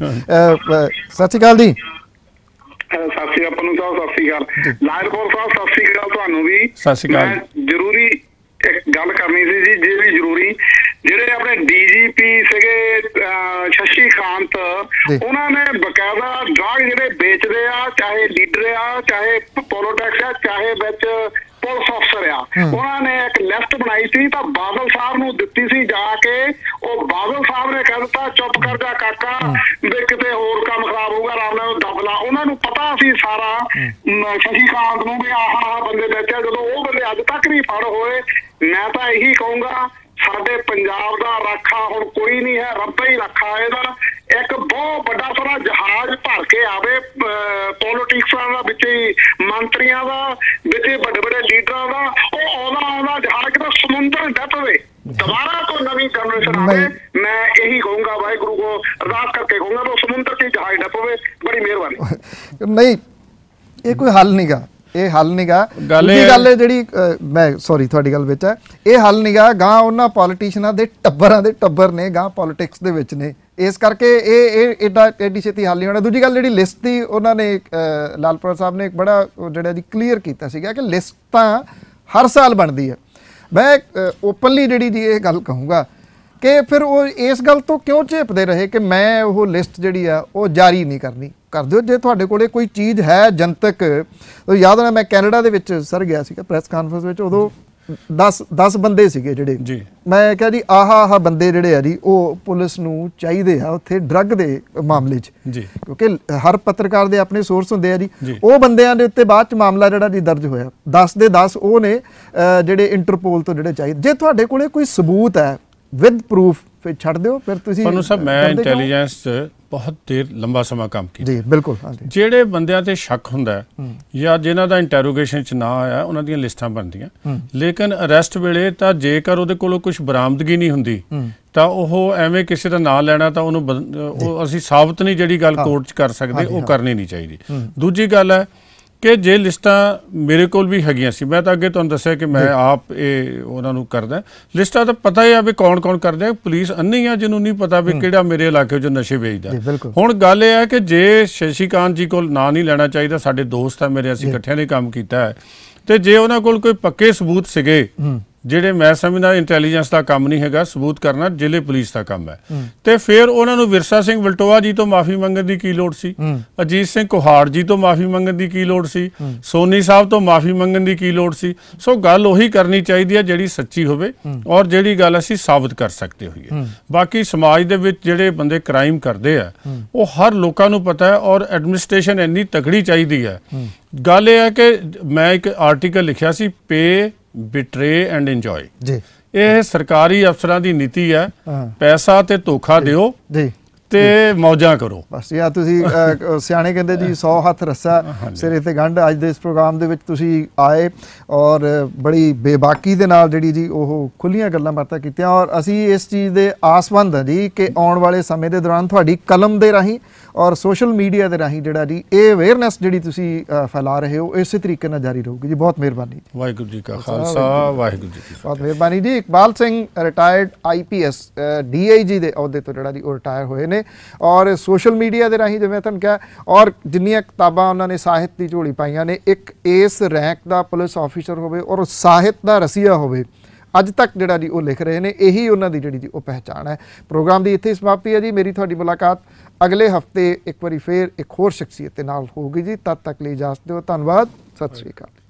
ਸਤਿ ਸ਼੍ਰੀ ਅਕਾਲ ਜੀ। ਸਤਿ ਸ਼੍ਰੀ ਅਕਾਲ ਪਨੂੰ ਸਾਹਿਬ, ਸਤਿ ਸ਼੍ਰੀ ਅਕਾਲ ਲਾਇਰਪੁਰ ਸਾਹਿਬ, ਸਤਿ ਸ਼੍ਰੀ ਅਕਾਲ ਤੁਹਾਨੂੰ ਵੀ। ਸਤਿ ਸ਼੍ਰੀ ਅਕਾਲ। ਜ਼ਰੂਰੀ ਇੱਕ ਗੱਲ ਕਰਨੀ ਸੀ ਜੀ, ਜੇ ਵੀ ਜ਼ਰੂਰੀ, ਜਿਹੜੇ ਆਪਣੇ ਡੀ ਜੀ ਪੀ ਸੀਗੇ ਸ਼ਸ਼ੀ ਕਾਂਤ, ਉਹਨਾਂ ਨੇ ਬਕਾਇਦਾ ਡਰੱਗ ਜਿਹੜੇ ਵੇਚਦੇ ਆ, ਚਾਹੇ ਲੀਡਰ ਆ, ਚਾਹੇ ਪੋਲੀਟਿਕਸ ਆ, ਚਾਹੇ ਵਿੱਚ ਪੁਲਿਸ ਅਫਸਰ ਆ, ਉਹਨਾਂ ਨੇ ਇੱਕ ਲਿਸਟ ਬਣਾਈ ਸੀ ਤਾਂ ਬਾਦਲ ਸਾਹਿਬ ਨੂੰ ਦਿੱਤੀ ਸੀ ਜਾ ਕੇ। ਉਹ ਬਾਦਲ ਸਾਹਿਬ ਨੇ ਕਹਿ ਦਿੱਤਾ ਚੁੱਪ ਕਰ ਜਾ ਕਾਕਾ, ਵੀ ਕਿਤੇ ਹੋਰ ਕੰਮ ਖਰਾਬ ਹੋਊਗਾ, ਆਰਾਮ ਨਾਲ ਦੱਬ ਲਾ। ਉਹਨਾਂ ਨੂੰ ਪਤਾ ਸੀ ਸਾਰਾ ਸ਼ਸ਼ੀ ਕਾਂਤ ਨੂੰ ਵੀ ਆਹ ਆਹ ਬੰਦੇ ਬੈਠੇ, ਜਦੋਂ ਉਹ ਬੰਦੇ ਅੱਜ ਤੱਕ ਨਹੀਂ ਫੜ ਹੋਏ। ਮੈਂ ਤਾਂ ਇਹੀ ਕਹੂੰਗਾ ਸਾਡੇ ਪੰਜਾਬ ਦਾ ਰਾਖਾ ਹੁਣ ਕੋਈ ਨਹੀਂ ਹੈ, ਰੱਬ ਹੀ ਰਾਖਾ ਇਹਦਾ। ਇੱਕ ਬਹੁਤ ਵੱਡਾ ਸਾਰਾ ਜਹਾਜ਼ ਭਰ ਕੇ ਆਵੇ ਪੋਲੀਟਿਕਸਾਂ ਦਾ, ਵਿੱਚ ਮੰਤਰੀਆਂ ਦਾ, ਵਿੱਚ ਵੱਡੇ ਵੱਡੇ ਲੀਡਰਾਂ ਦਾ, ਉਹ ਆਉਂਦਾ ਆਉਂਦਾ ਜਹਾਜ਼ ਕਿਤੇ ਸਮੁੰਦਰ ਡੱਟ ਹੋਵੇ, ਦੁਬਾਰਾ ਕੋਈ ਨਵੀਂ ਜਨਰੇਸ਼ਨ ਆਵੇ। ਮੈਂ ਇਹੀ ਕਹੂੰਗਾ, ਵਾਹਿਗੁਰੂ ਕੋ ਅਰਦਾਸ ਕਰਕੇ ਕਹੂੰਗਾ ਉਹ ਸਮੁੰਦਰ ਚ ਜਹਾਜ਼ ਡੱਟ ਹੋਵੇ। ਬੜੀ ਮਿਹਰਬਾਨੀ। ਨਹੀਂ, ਇਹ ਕੋਈ ਹੱਲ ਨਹੀਂ ਗਾ, ਇਹ ਹੱਲ ਨਹੀਂ ਗਾ। ਦੂਜੀ ਗੱਲ ਹੈ ਜਿਹੜੀ, ਮੈਂ ਸੌਰੀ ਤੁਹਾਡੀ ਗੱਲ ਵਿੱਚ ਹੈ, ਇਹ ਹੱਲ ਨਹੀਂ ਗਾ। ਗਾਂ ਉਹਨਾਂ ਪੋਲੀਟੀਸ਼ੀਅਨਾਂ ਦੇ ਟੱਬਰਾਂ ਦੇ ਟੱਬਰ ਨੇ, ਗਾਂ ਪੋਲੀਟਿਕਸ ਦੇ ਵਿੱਚ ਨੇ, ਇਸ ਕਰਕੇ ਇਹ ਇਹ ਏਡਾ ਐਡੀ ਛੇਤੀ ਹੱਲ ਨਹੀਂ ਹੋਣਾ। ਦੂਜੀ ਗੱਲ ਜਿਹੜੀ ਲਿਸਟ ਦੀ ਉਹਨਾਂ ਨੇ ਲਾਲਪੁਰਾ ਸਾਹਿਬ ਨੇ ਇੱਕ ਬੜਾ ਜਿਹੜਾ ਜੀ ਕਲੀਅਰ ਕੀਤਾ ਸੀਗਾ ਕਿ ਲਿਸਟ ਤਾਂ ਹਰ ਸਾਲ ਬਣਦੀ ਹੈ। ਮੈਂ ਓਪਨਲੀ ਜਿਹੜੀ ਜੀ ਇਹ ਗੱਲ ਕਹੂੰਗਾ ਕਿ ਫਿਰ ਉਹ ਇਸ ਗੱਲ ਤੋਂ ਕਿਉਂ ਝੇਪਦੇ ਰਹੇ ਕਿ ਮੈਂ ਉਹ ਲਿਸਟ ਜਿਹੜੀ ਆ ਉਹ ਜਾਰੀ ਨਹੀਂ ਕਰਨੀ। ਕਰ ਦਿਓ ਜੇ ਤੁਹਾਡੇ ਕੋਲੇ ਕੋਈ ਚੀਜ਼ ਹੈ ਜਨਤਕ। ਯਾਦ ਹੋਣਾ ਮੈਂ ਕੈਨੇਡਾ ਦੇ ਵਿੱਚ ਸਰ ਗਿਆ ਸੀਗਾ ਪ੍ਰੈਸ ਕਾਨਫਰੰਸ ਵਿੱਚ, ਉਦੋਂ ਦਸ ਦਸ ਬੰਦੇ ਸੀਗੇ ਜਿਹੜੇ ਜੀ, ਮੈਂ ਕਿਹਾ ਜੀ ਆਹ ਆਹ ਬੰਦੇ ਜਿਹੜੇ ਆ ਜੀ ਉਹ ਪੁਲਿਸ ਨੂੰ ਚਾਹੀਦੇ ਆ ਉੱਥੇ ਡਰੱਗ ਦੇ ਮਾਮਲੇ 'ਚ ਜੀ, ਕਿਉਂਕਿ ਹਰ ਪੱਤਰਕਾਰ ਦੇ ਆਪਣੇ ਸੋਰਸ ਹੁੰਦੇ ਆ ਜੀ। ਉਹ ਬੰਦਿਆਂ ਦੇ ਉੱਤੇ ਬਾਅਦ 'ਚ ਮਾਮਲਾ ਜਿਹੜਾ ਜੀ ਦਰਜ ਹੋਇਆ, ਦਸ ਦੇ ਦਸ ਉਹ ਨੇ ਜਿਹੜੇ ਇੰਟਰਪੋਲ ਤੋਂ ਜਿਹੜੇ ਚਾਹੀਦੇ। ਜੇ ਤੁਹਾਡੇ ਕੋਲੇ ਕੋਈ ਸਬੂਤ ਹੈ ਵਿਦ ਪ੍ਰੂਫ ਫਿਰ ਛੱਡ ਦਿਓ, ਫਿਰ ਤੁਸੀਂ। ਤੁਹਾਨੂੰ ਸਭ ਮੈਂ ਇੰਟੈਲੀਜੈਂਸ ਬਹੁਤ ਦੇਰ ਲੰਬਾ ਸਮਾਂ ਕੰਮ ਕੀਤਾ ਜੀ ਬਿਲਕੁਲ ਜਿਹੜੇ ਬੰਦਿਆਂ ਤੇ ਸ਼ੱਕ ਹੁੰਦਾ ਜਾਂ ਜਿਨ੍ਹਾਂ ਦਾ ਇੰਟਰੋਗੇਸ਼ਨ ਚ ਨਾ ਆਇਆ ਉਹਨਾਂ ਦੀਆਂ ਲਿਸਟਾਂ ਬਣਦੀਆਂ ਲੇਕਿਨ ਅਰੈਸਟ ਵੇਲੇ ਤਾਂ ਜੇਕਰ ਉਹਦੇ ਕੋਲੋਂ ਕੁਝ ਬਰਾਮਦਗੀ ਨਹੀਂ ਹੁੰਦੀ ਤਾਂ ਉਹ ਐਵੇਂ ਕਿਸੇ ਦਾ ਨਾਂ ਲੈਣਾ ਤਾਂ ਉਹਨੂੰ ਉਹ ਅਸੀਂ ਸਾਬਤ ਨਹੀਂ ਜਿਹੜੀ ਗੱਲ ਕੋਰਟ 'ਚ ਕਰ ਸਕਦੇ ਉਹ ਕਰਨੀ ਨਹੀਂ ਚਾਹੀਦੀ। ਦੂਜੀ ਗੱਲ ਹੈ ਕਿ ਜੇ ਲਿਸਟਾਂ ਮੇਰੇ ਕੋਲ ਵੀ ਹੈਗੀਆਂ ਸੀ ਮੈਂ ਤਾਂ ਅੱਗੇ ਤੁਹਾਨੂੰ ਦੱਸਿਆ ਕਿ ਮੈਂ ਆਪ ਇਹ ਉਹਨਾਂ ਨੂੰ ਕਰਦਾ ਲਿਸਟਾਂ ਤਾਂ ਪਤਾ ਹੀ ਆ ਵੀ ਕੌਣ ਕੌਣ ਕਰਦੇ ਆ ਪੁਲਿਸ ਅੰਨੀ ਆ ਜਿਹਨੂੰ ਨਹੀਂ ਪਤਾ ਵੀ ਕਿਹੜਾ ਮੇਰੇ ਇਲਾਕੇ 'ਚ ਨਸ਼ੇ ਵੇਚਦਾ। ਹੁਣ ਗੱਲ ਇਹ ਹੈ ਕਿ ਜੇ ਸ਼ਸ਼ੀ ਕਾਂਤ ਜੀ ਕੋਲ ਨਾਂ ਨਹੀਂ ਲੈਣਾ ਚਾਹੀਦਾ ਸਾਡੇ ਦੋਸਤ ਆ ਮੇਰੇ ਅਸੀਂ ਇਕੱਠਿਆਂ ਨੇ ਕੰਮ ਕੀਤਾ ਹੈ ਤੇ ਜੇ ਉਹਨਾਂ ਕੋਲ ਕੋਈ ਪੱਕੇ ਸਬੂਤ ਸੀਗੇ ਜਿਹੜੇ ਮੈਂ ਸਮਝਦਾ ਇੰਟੈਲੀਜੈਂਸ ਦਾ ਕੰਮ ਨਹੀਂ ਹੈਗਾ ਸਬੂਤ ਕਰਨਾ ਜ਼ਿਲ੍ਹੇ ਪੁਲਿਸ ਦਾ ਕੰਮ ਹੈ ਤੇ ਫਿਰ ਉਹਨਾਂ ਨੂੰ ਵਿਰਸਾ ਸਿੰਘ ਵਲਟੋਆ ਜੀ ਤੋਂ ਮਾਫੀ ਮੰਗਣ ਦੀ ਕੀ ਲੋੜ ਸੀ ਅਜੀਤ ਸਿੰਘ ਕੁਹਾੜ ਜੀ ਤੋਂ ਮਾਫੀ ਮੰਗਣ ਦੀ ਕੀ ਲੋੜ ਸੀ ਸੋਨੀ ਸਾਹਿਬ ਤੋਂ ਮਾਫੀ ਮੰਗਣ ਦੀ ਕੀ ਲੋੜ ਸੀ। ਸੋ ਗੱਲ ਉਹੀ ਕਰਨੀ ਚਾਹੀਦੀ ਹੈ ਜਿਹੜੀ ਸੱਚੀ ਹੋਵੇ ਔਰ ਜਿਹੜੀ ਗੱਲ ਅਸੀਂ ਸਾਬਤ ਕਰ ਸਕਦੇ ਹੋਈਏ। ਬਾਕੀ ਸਮਾਜ ਦੇ ਵਿੱਚ ਜਿਹੜੇ ਬੰਦੇ ਕ੍ਰਾਈਮ ਕਰਦੇ ਆ ਉਹ ਹਰ ਲੋਕਾਂ ਨੂੰ ਪਤਾ ਹੈ ਔਰ ਐਡਮਿਨਿਸਟ੍ਰੇਸ਼ਨ ਇੰਨੀ ਤਕੜੀ ਚਾਹੀਦੀ ਹੈ। ਗੱਲ ਇਹ ਹੈ ਕਿ ਮੈਂ ਇੱਕ ਆਰਟੀਕਲ ਲਿਖਿਆ ਸੀ ਪੇ ਬਿਟਰੇ ਐਂਡ ਇੰਜੋਏ ਜੀ ਇਹ ਸਰਕਾਰੀ ਅਫਸਰਾਂ ਦੀ ਨੀਤੀ ਹੈ ਪੈਸਾ ਤੇ ਧੋਖਾ ਦਿਓ ਜੀ ਤੇ ਮੌਜਾਂ ਕਰੋ ਬਸ ਯਾ ਤੁਸੀਂ ਸਿਆਣੇ ਕਹਿੰਦੇ ਜੀ ਸੌ ਹੱਥ ਰੱਸਾ ਸਿਰੇ ਤੇ ਗੰਢ। ਅੱਜ ਦੇ ਇਸ ਪ੍ਰੋਗਰਾਮ ਦੇ ਵਿੱਚ ਤੁਸੀਂ ਆਏ ਔਰ ਬੜੀ ਬੇਬਾਕੀ ਦੇ ਨਾਲ ਜਿਹੜੀ ਜੀ ਉਹ ਖੁੱਲੀਆਂ ਗੱਲਾਂ ਬਾਤਾਂ ਕੀਤੀਆਂ ਔਰ ਅਸੀਂ ਇਸ ਚੀਜ਼ ਦੇ ਆਸਵੰਦ ਹਾਂ ਜੀ ਕਿ ਆਉਣ ਵਾਲੇ ਸਮੇਂ ਦੇ ਦੌਰਾਨ ਤੁਹਾਡੀ ਕਲਮ ਦੇ ਰਾਹੀਂ ਔਰ ਸੋਸ਼ਲ ਮੀਡੀਆ ਦੇ ਰਾਹੀਂ ਜਿਹੜਾ ਜੀ ਇਹ ਅਵੇਅਰਨੈਸ ਜਿਹੜੀ ਤੁਸੀਂ ਫੈਲਾ ਰਹੇ ਹੋ ਇਸੇ ਤਰੀਕੇ ਨਾਲ ਜਾਰੀ ਰਹੂਗੀ ਜੀ। ਬਹੁਤ ਮਿਹਰਬਾਨੀ। ਵਾਹਿਗੁਰੂ ਜੀ ਕਾ ਖਾਲਸਾ ਵਾਹਿਗੁਰੂ ਜੀ ਕੀ ਫਤਿਹ। ਬਹੁਤ ਮਿਹਰਬਾਨੀ ਜੀ। Iqbal Singh retired I P S D I G ਦੇ ਅਹੁਦੇ ਤੋਂ ਜਿਹੜਾ ਜੀ ਉਹ ਰਿਟਾਇਰ ਹੋਏ ਨੇ ਔਰ ਸੋਸ਼ਲ ਮੀਡੀਆ ਦੇ ਰਾਹੀਂ ਜਿਵੇਂ ਤੁਹਾਨੂੰ ਕਿਹਾ ਔਰ ਜਿੰਨੀਆਂ ਕਿਤਾਬਾਂ ਉਹਨਾਂ ਨੇ ਸਾਹਿਤ ਦੀ ਝੋਲੀ ਪਾਈਆਂ ਨੇ ਇੱਕ ਇਸ ਰੈਂਕ ਦਾ ਪੁਲਿਸ ਆਫੀਸਰ ਹੋਵੇ ਔਰ ਸਾਹਿਤ ਦਾ ਰਸੀਆ ਹੋਵੇ ਅੱਜ ਤੱਕ ਜਿਹੜਾ ਜੀ ਉਹ ਲਿਖ ਰਹੇ ਨੇ ਇਹੀ ਉਹਨਾਂ ਦੀ ਜਿਹੜੀ ਜੀ ਉਹ ਪਹਿਚਾਣ ਹੈ। ਪ੍ਰੋਗਰਾਮ ਦੀ ਇੱਥੇ ਸਮਾਪਤੀ ਹੈ ਜੀ। ਮੇਰੀ ਤੁਹਾਡੀ ਮੁਲਾਕਾਤ ਅਗਲੇ ਹਫਤੇ ਇੱਕ ਵਾਰੀ ਫੇਰ ਇੱਕ ਹੋਰ ਸ਼ਖਸੀਅਤ ਦੇ ਨਾਲ ਹੋਊਗੀ ਜੀ। ਤਦ ਤੱਕ ਲਈ ਇਜਾਜ਼ਤ ਦਿਓ। ਧੰਨਵਾਦ। ਸਤਿ ਸ਼੍ਰੀ ਅਕਾਲ।